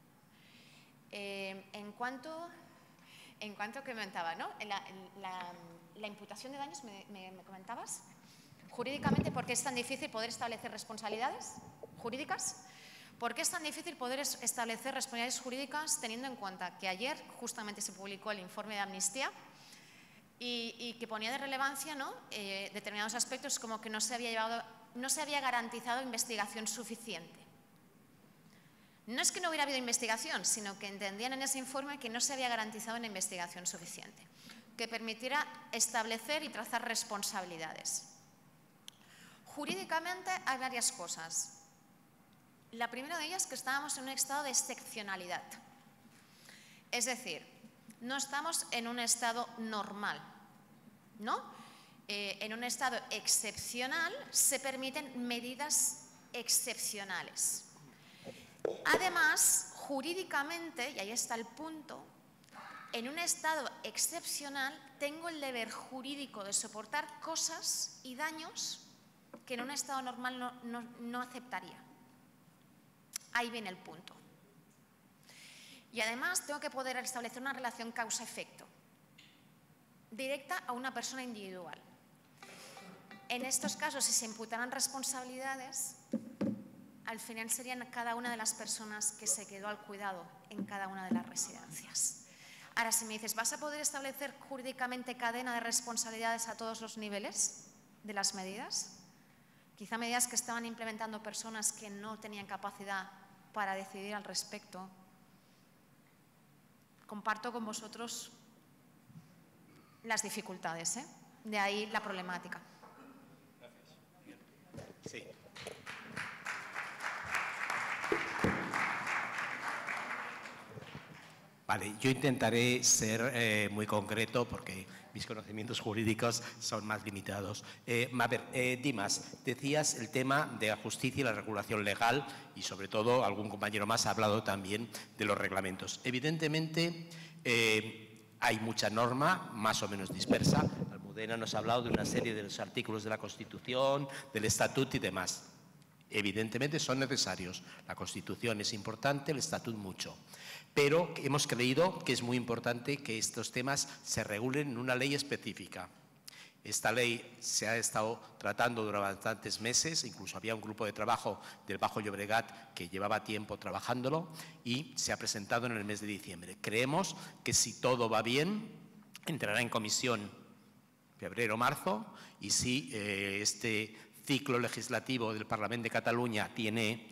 Eh, en cuanto… En cuanto que comentaba, ¿no? La, la, la imputación de daños, me, me, me comentabas. Jurídicamente, ¿por qué es tan difícil poder establecer responsabilidades jurídicas? ¿Por qué es tan difícil poder establecer responsabilidades jurídicas teniendo en cuenta que ayer justamente se publicó el informe de Amnistía y, y que ponía de relevancia, ¿no? eh, determinados aspectos como que no se había llevado, no se había garantizado investigación suficiente? No es que no hubiera habido investigación, sino que entendían en ese informe que no se había garantizado una investigación suficiente, que permitiera establecer y trazar responsabilidades. Jurídicamente hay varias cosas. La primera de ellas es que estábamos en un estado de excepcionalidad. Es decir, no estamos en un estado normal, ¿no? Eh, en un estado excepcional se permiten medidas excepcionales. Además, jurídicamente, y ahí está el punto, en un estado excepcional tengo el deber jurídico de soportar cosas y daños que en un estado normal no, no, no aceptaría. Ahí viene el punto. Y además tengo que poder establecer una relación causa-efecto directa a una persona individual. En estos casos, si se imputaran responsabilidades, al final serían cada una de las personas que se quedó al cuidado en cada una de las residencias. Ahora, si me dices, ¿vas a poder establecer jurídicamente cadena de responsabilidades a todos los niveles de las medidas? Quizá medidas que estaban implementando personas que no tenían capacidad para decidir al respecto. Comparto con vosotros las dificultades, ¿eh? De ahí la problemática. Gracias. Sí. Vale, yo intentaré ser eh, muy concreto porque mis conocimientos jurídicos son más limitados. Eh, a ver, eh, Dimas, decías el tema de la justicia y la regulación legal y sobre todo algún compañero más ha hablado también de los reglamentos. Evidentemente eh, hay mucha norma más o menos dispersa. Almudena nos ha hablado de una serie de los artículos de la Constitución, del Estatuto y demás. Evidentemente son necesarios. La Constitución es importante, el Estatut mucho. Pero hemos creído que es muy importante que estos temas se regulen en una ley específica. Esta ley se ha estado tratando durante bastantes meses, incluso había un grupo de trabajo del Bajo Llobregat que llevaba tiempo trabajándolo y se ha presentado en el mes de diciembre. Creemos que si todo va bien, entrará en comisión febrero o marzo y si eh, este ciclo legislativo del Parlamento de Cataluña tiene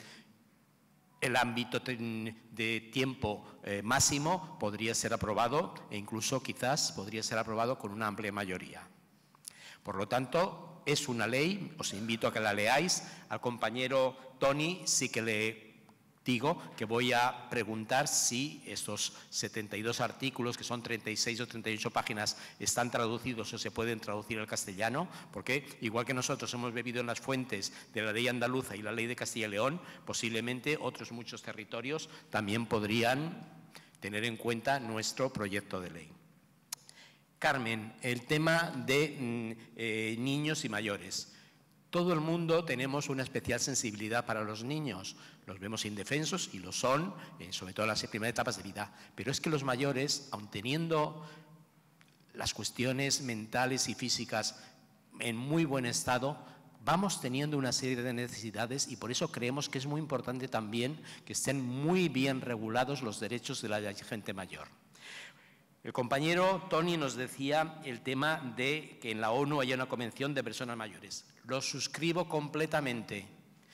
el ámbito de tiempo eh, máximo, podría ser aprobado e incluso quizás podría ser aprobado con una amplia mayoría. Por lo tanto, es una ley, os invito a que la leáis. Al compañero Toni sí que le digo que voy a preguntar si estos setenta y dos artículos, que son treinta y seis o treinta y ocho páginas, están traducidos o se pueden traducir al castellano, porque igual que nosotros hemos bebido en las fuentes de la ley andaluza y la ley de Castilla y León, posiblemente otros muchos territorios también podrían tener en cuenta nuestro proyecto de ley. Carmen, el tema de eh, niños y mayores. Todo el mundo tenemos una especial sensibilidad para los niños. Los vemos indefensos y lo son, eh, sobre todo en las primeras etapas de vida. Pero es que los mayores, aun teniendo las cuestiones mentales y físicas en muy buen estado, vamos teniendo una serie de necesidades y por eso creemos que es muy importante también que estén muy bien regulados los derechos de la gente mayor. El compañero Toni nos decía el tema de que en la ONU haya una convención de personas mayores. Lo suscribo completamente.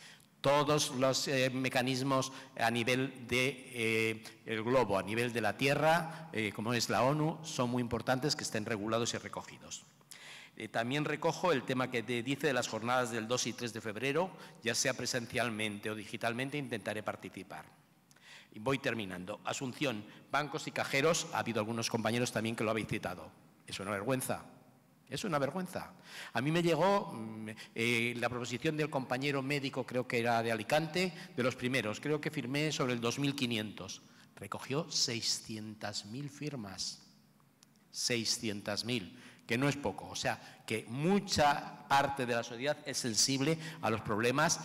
Todos los eh, mecanismos a nivel del de, eh, globo, a nivel de la Tierra, eh, como es la ONU, son muy importantes que estén regulados y recogidos. Eh, también recojo el tema que te dice de las jornadas del dos y tres de febrero, ya sea presencialmente o digitalmente, intentaré participar. Y voy terminando. Asunción, bancos y cajeros, ha habido algunos compañeros también que lo habéis citado. Es una vergüenza, es una vergüenza. A mí me llegó eh, la proposición del compañero médico, creo que era de Alicante, de los primeros, creo que firmé sobre el dos mil quinientos. Recogió seiscientas mil firmas, seiscientas mil, que no es poco. O sea, que mucha parte de la sociedad es sensible a los problemas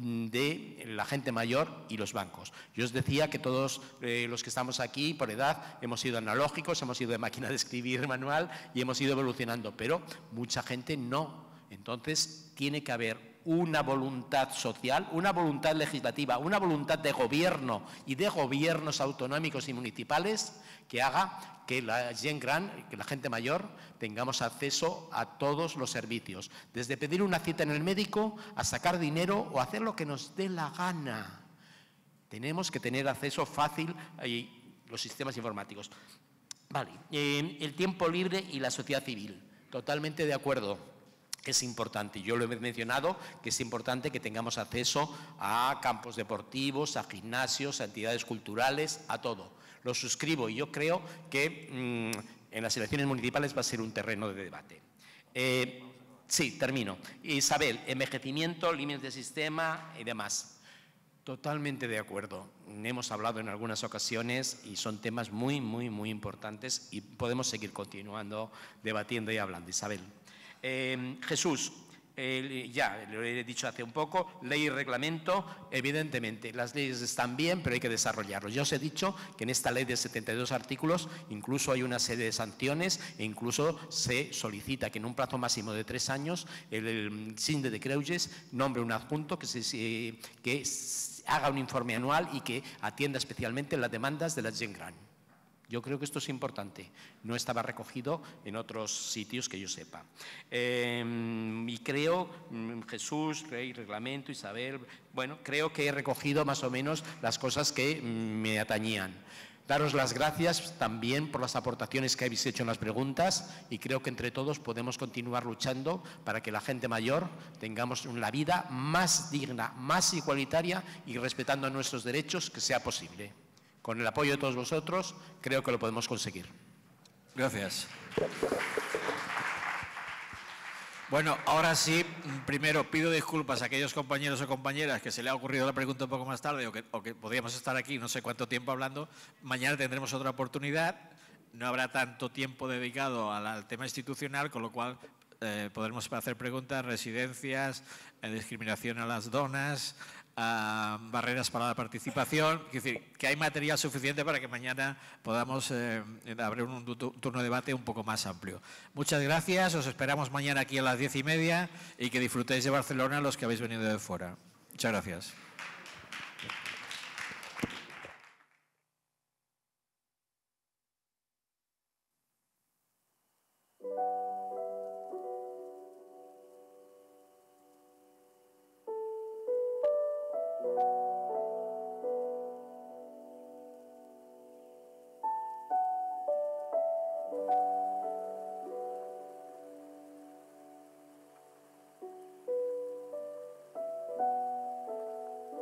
de la gente mayor y los bancos. Yo os decía que todos eh, los que estamos aquí, por edad, hemos sido analógicos, hemos ido de máquina de escribir manual y hemos ido evolucionando, pero mucha gente no. Entonces, tiene que haber una voluntad social, una voluntad legislativa, una voluntad de gobierno y de gobiernos autonómicos y municipales que haga que la gent gran, que la gente mayor, tengamos acceso a todos los servicios, desde pedir una cita en el médico a sacar dinero o hacer lo que nos dé la gana. Tenemos que tener acceso fácil a los sistemas informáticos. Vale, eh, el tiempo libre y la sociedad civil, totalmente de acuerdo. Es importante, yo lo he mencionado, que es importante que tengamos acceso a campos deportivos, a gimnasios, a entidades culturales, a todo. Lo suscribo y yo creo que mmm, en las elecciones municipales va a ser un terreno de debate. Eh, sí, termino. Isabel, envejecimiento, límites de sistema y demás. Totalmente de acuerdo. Hemos hablado en algunas ocasiones y son temas muy, muy, muy importantes y podemos seguir continuando debatiendo y hablando. Isabel. Eh, Jesús, eh, ya lo he dicho hace un poco, ley y reglamento, evidentemente las leyes están bien, pero hay que desarrollarlos. Ya os he dicho que en esta ley de setenta y dos artículos incluso hay una serie de sanciones e incluso se solicita que en un plazo máximo de tres años el, el síndic de Greuges nombre un adjunto que, se, que haga un informe anual y que atienda especialmente las demandas de la gent gran. Yo creo que esto es importante. No estaba recogido en otros sitios que yo sepa. Eh, y creo, Jesús, Rey, Reglamento, Isabel, bueno, creo que he recogido más o menos las cosas que me atañían. Daros las gracias también por las aportaciones que habéis hecho en las preguntas y creo que entre todos podemos continuar luchando para que la gente mayor tengamos una vida más digna, más igualitaria y respetando nuestros derechos que sea posible. Con el apoyo de todos vosotros, creo que lo podemos conseguir. Gracias. Bueno, ahora sí, primero pido disculpas a aquellos compañeros o compañeras que se le ha ocurrido la pregunta un poco más tarde o que, o que podríamos estar aquí no sé cuánto tiempo hablando. Mañana tendremos otra oportunidad. No habrá tanto tiempo dedicado al, al tema institucional, con lo cual eh, podremos hacer preguntas, residencias, eh, discriminación a las donas, a barreras para la participación. Es decir, que hay material suficiente para que mañana podamos eh, abrir un, un turno de debate un poco más amplio. Muchas gracias, os esperamos mañana aquí a las diez y media y que disfrutéis de Barcelona los que habéis venido de fuera. Muchas gracias.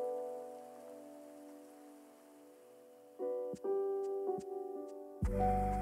Thank you.